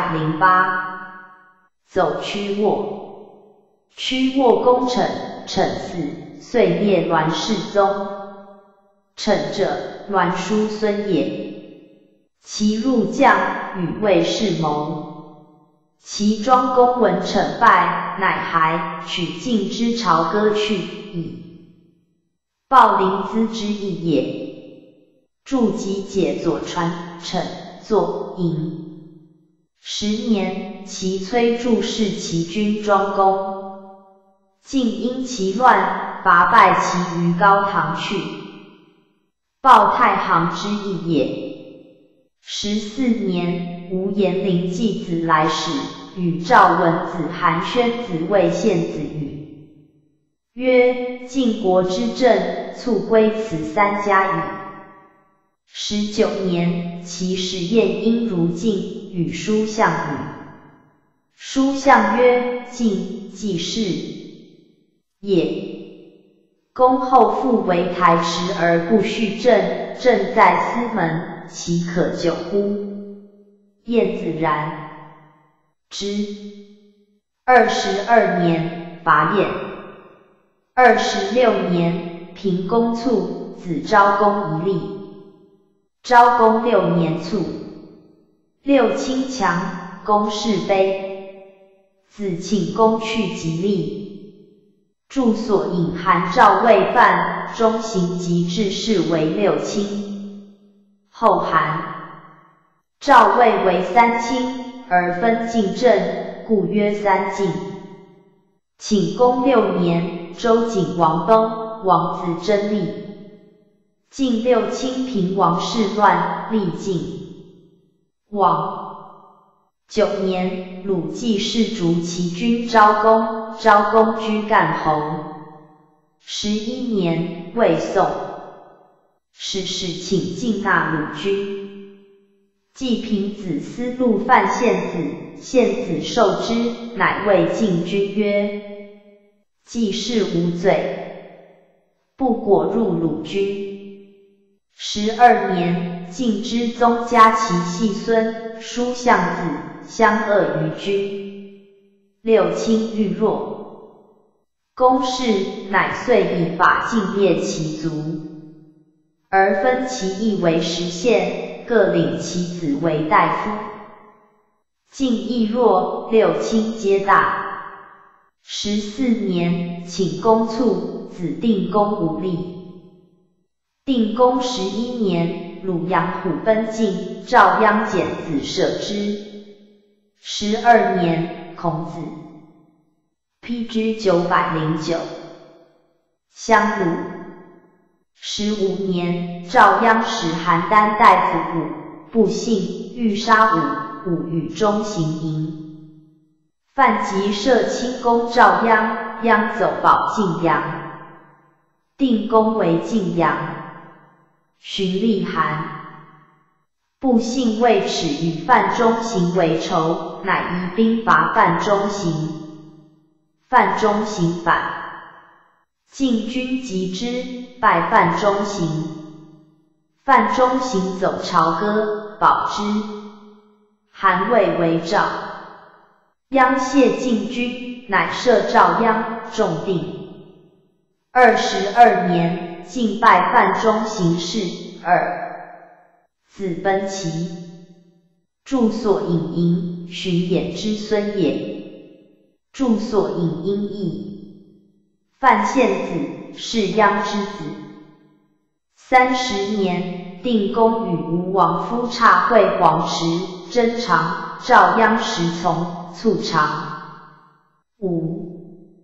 908，走曲沃，曲沃攻臣，臣死，遂灭栾氏宗。臣者，栾叔孙也。其入将，与魏氏谋。齐庄公闻臣败，乃还，取晋之朝歌去，以报临淄之意也。著集解左传，臣作引。10年，齐崔杼弑齐君庄公，晋因其乱，伐败齐于高唐去，报太行之意也。14年，吴延陵季子来使，与赵文子、韩宣子谓献子语，曰：晋国之政，促归此3家矣。19年，齐使晏婴如晋，与叔向语。叔向曰：晋，既是也。公后复为台池而不续政，政在司门，其可久乎？晏子然之。22年，伐燕。26年，平公卒，子昭公一立。昭公6年卒。6亲强，公室卑。子庆公去即立。著所引韩赵魏范，中行及至士为6亲。后韩赵魏为3亲，而分晋政，故曰3晋。顷公6年，周景王崩，王子争立。晋6亲平王室乱，立晋王。9年，鲁季氏逐齐军昭公，昭公居干侯。11年，魏宋。史使请进纳鲁军。季平子思路犯献子，献子受之，乃谓晋军曰：季氏无罪，不果入鲁军。12年，晋之宗加其系孙叔向子，相恶于君。6亲欲弱，公室乃遂以法禁灭其族，而分其邑为10县，各领其子为大夫。晋亦弱，6亲皆大。14年，顷公卒，子定公无立。定公11年，鲁阳虎奔晋，赵鞅简子舍之。12年，孔子。PG 909。相鲁。15年，赵鞅使邯郸大夫武，不信，欲杀武，武与中行营。范吉射亲攻赵鞅，鞅走保晋阳。定公为晋阳。荀立韩。不信为耻与范中行为仇，乃移兵伐范中行。范中行反，晋军击之，败范中行。范中行走朝歌，保之。韩魏为赵。鞅谢晋军，乃射赵鞅，中定。22年，晋败范中行氏2，子奔齐。著所引营，荀偃之孙也。著所引因义。范献子，是鞅之子。30年，定公与吴王夫差会黄池，争长，赵鞅时从，卒长。5.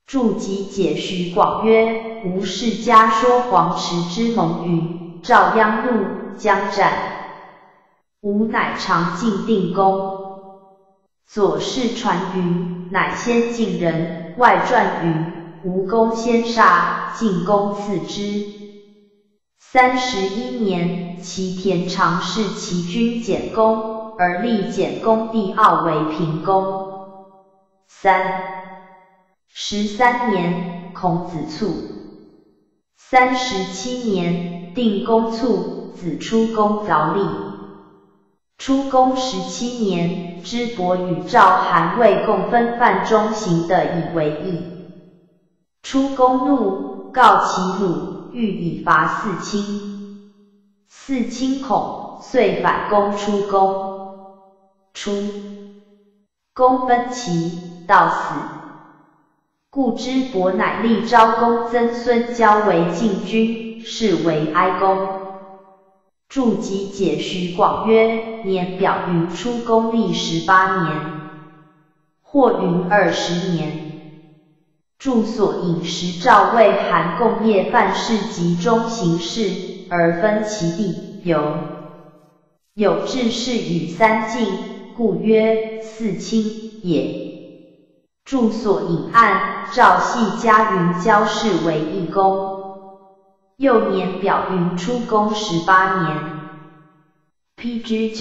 注集解徐广曰：吴世家说黄池之盟云，赵鞅怒，将战。吴乃常进定公。左氏传云，乃先晋人。外传云，吴公先杀，晋公次之。31年，其田常侍其君简公，而立简公弟傲为平公。13年，孔子卒。37年，定公卒，子出公凿立。出公17年，支伯与赵韩魏共分范中行的以为义。出公怒，告其鲁，欲以伐四卿。四卿恐，遂反攻出公。出公奔齐，到死。故支伯乃立昭公曾孙交为晋君，是为哀公。注集解徐广曰：年表云出公历18年，或云20年。注所引时赵魏韩共业范氏及中行事，而分其地，有志士与三晋，故曰四卿也。注所引案，赵系家云交氏为义公。幼年表云出公18年。PG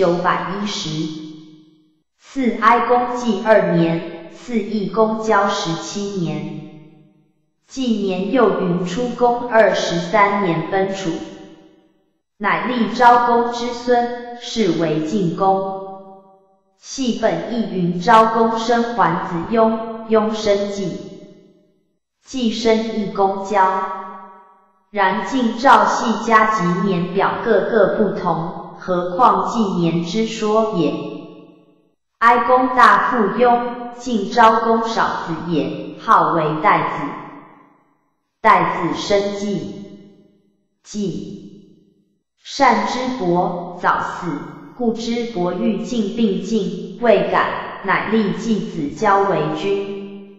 910。赐哀公祭2年，赐义公交17年。纪年又云出公23年奔楚，乃立昭公之孙，是为晋公。系本义云昭公生桓子雍，雍生季，季生义公交。然晋赵系家及年表各不同，何况纪年之说也。哀公大父雍，晋昭公少子也，号为代子。代子生季，善之伯，早死，故之伯欲晋并晋，未敢，乃立季子交为君。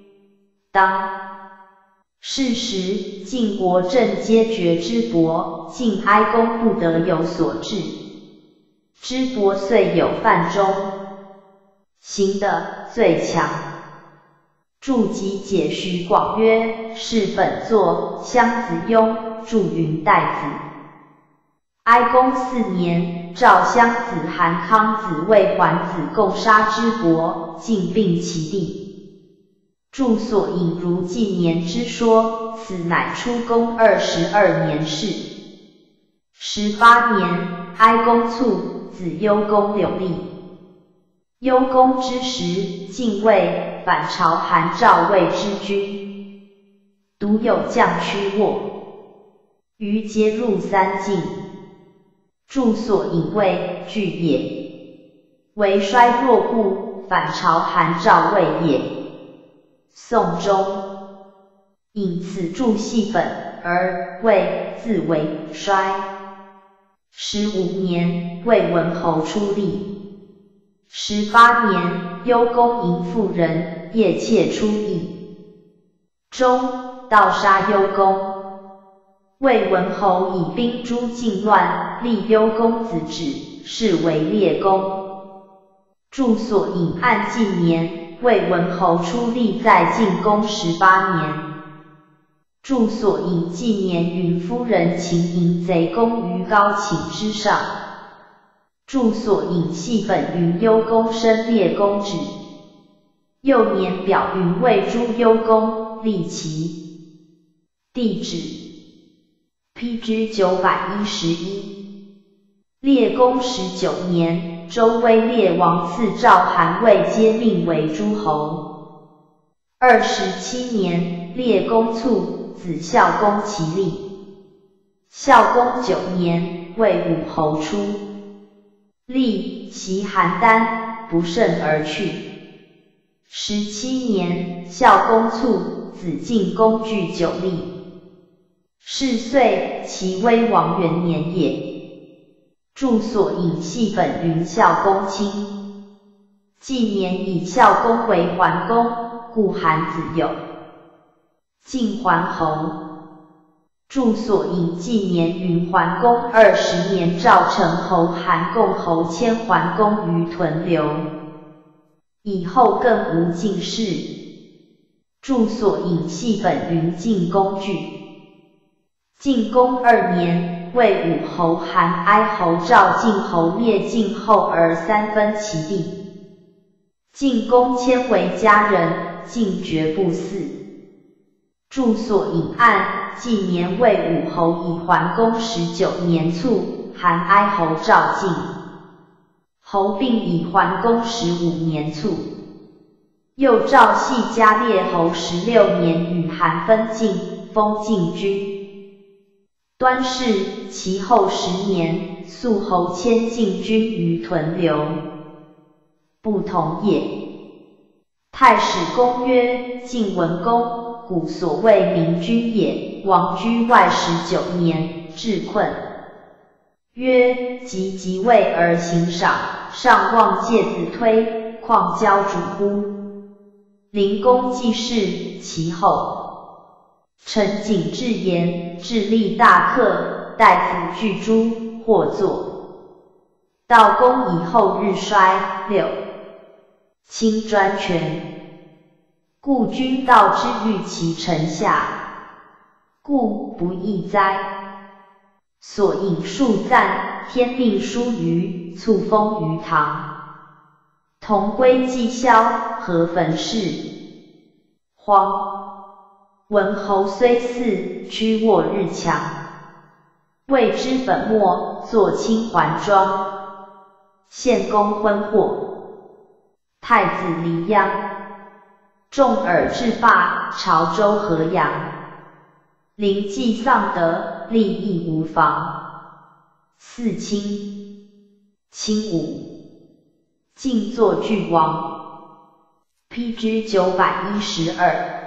是时，晋国政皆决之伯，晋哀公不得有所治。之伯遂有犯中，行的最强。注集解徐广曰：是本作，襄子雍，注云代子。哀公4年，赵襄子韩康子魏桓子共杀之伯，尽并其地。注所引如纪年之说，此乃出公22年事。18年，哀公卒，子幽公柳立。幽公之时，晋魏反朝韩赵魏之君，独有将屈沃，于皆入三晋。注所引谓惧也，为衰弱故，反朝韩赵魏也。宋中引此注系本，而魏自为衰。15年，魏文侯出立。18年，幽公迎妇人，夜妾出邑。中，盗杀幽公。魏文侯以兵诛晋乱，立幽公子止，是为列公。注所引按纪年，魏文侯出立在晋公18年。注所引纪年云夫人秦迎贼公于高寝之上。注所引系本云幽公生列公止。幼年表云魏诛幽公，立其地止。PG 911。列公19年，周威烈王赐赵韩魏皆命为诸侯。27年，列公卒，子孝公其立。孝公9年，魏武侯出，立其邯郸，不胜而去。17年，孝公卒，子晋公据久立。是岁，齐威王元年也。注所引系本云孝公卿。纪年以孝公为桓公，故韩子有。 晋桓侯。著所引纪年云桓公20年赵成侯韩共侯迁桓公于屯留，以后更无进士。著所引系本云晋公据。晋公2年，魏武侯韩哀侯赵晋侯灭晋后而三分其地。晋公迁为家人，晋绝不嗣。著所引案，纪年魏武侯以桓公19年卒，韩哀侯赵晋侯并以桓公15年卒。又赵系加列侯16年与韩分晋，封晋君。端氏其后10年，肃侯迁晋君于屯留。不同也。太史公曰：晋文公，古所谓明君也，王居外19年，至困。曰：即位而行赏，上望介子推，况交主乎？灵公既逝，其后陈景至言，智立大克，大夫具诸，或作。道公以后日衰。6. 亲专权，故君道之欲其臣下，故不义哉。所引数赞，天命殊于，卒封于唐。同归既消，何焚氏？荒。文侯虽嗣，屈沃日强。未知本末，作清还庄。献公昏惑，太子离央。重耳至罢，潮州河阳。临济丧德，利益无妨。4卿。卿5。晋作郡王。PG 912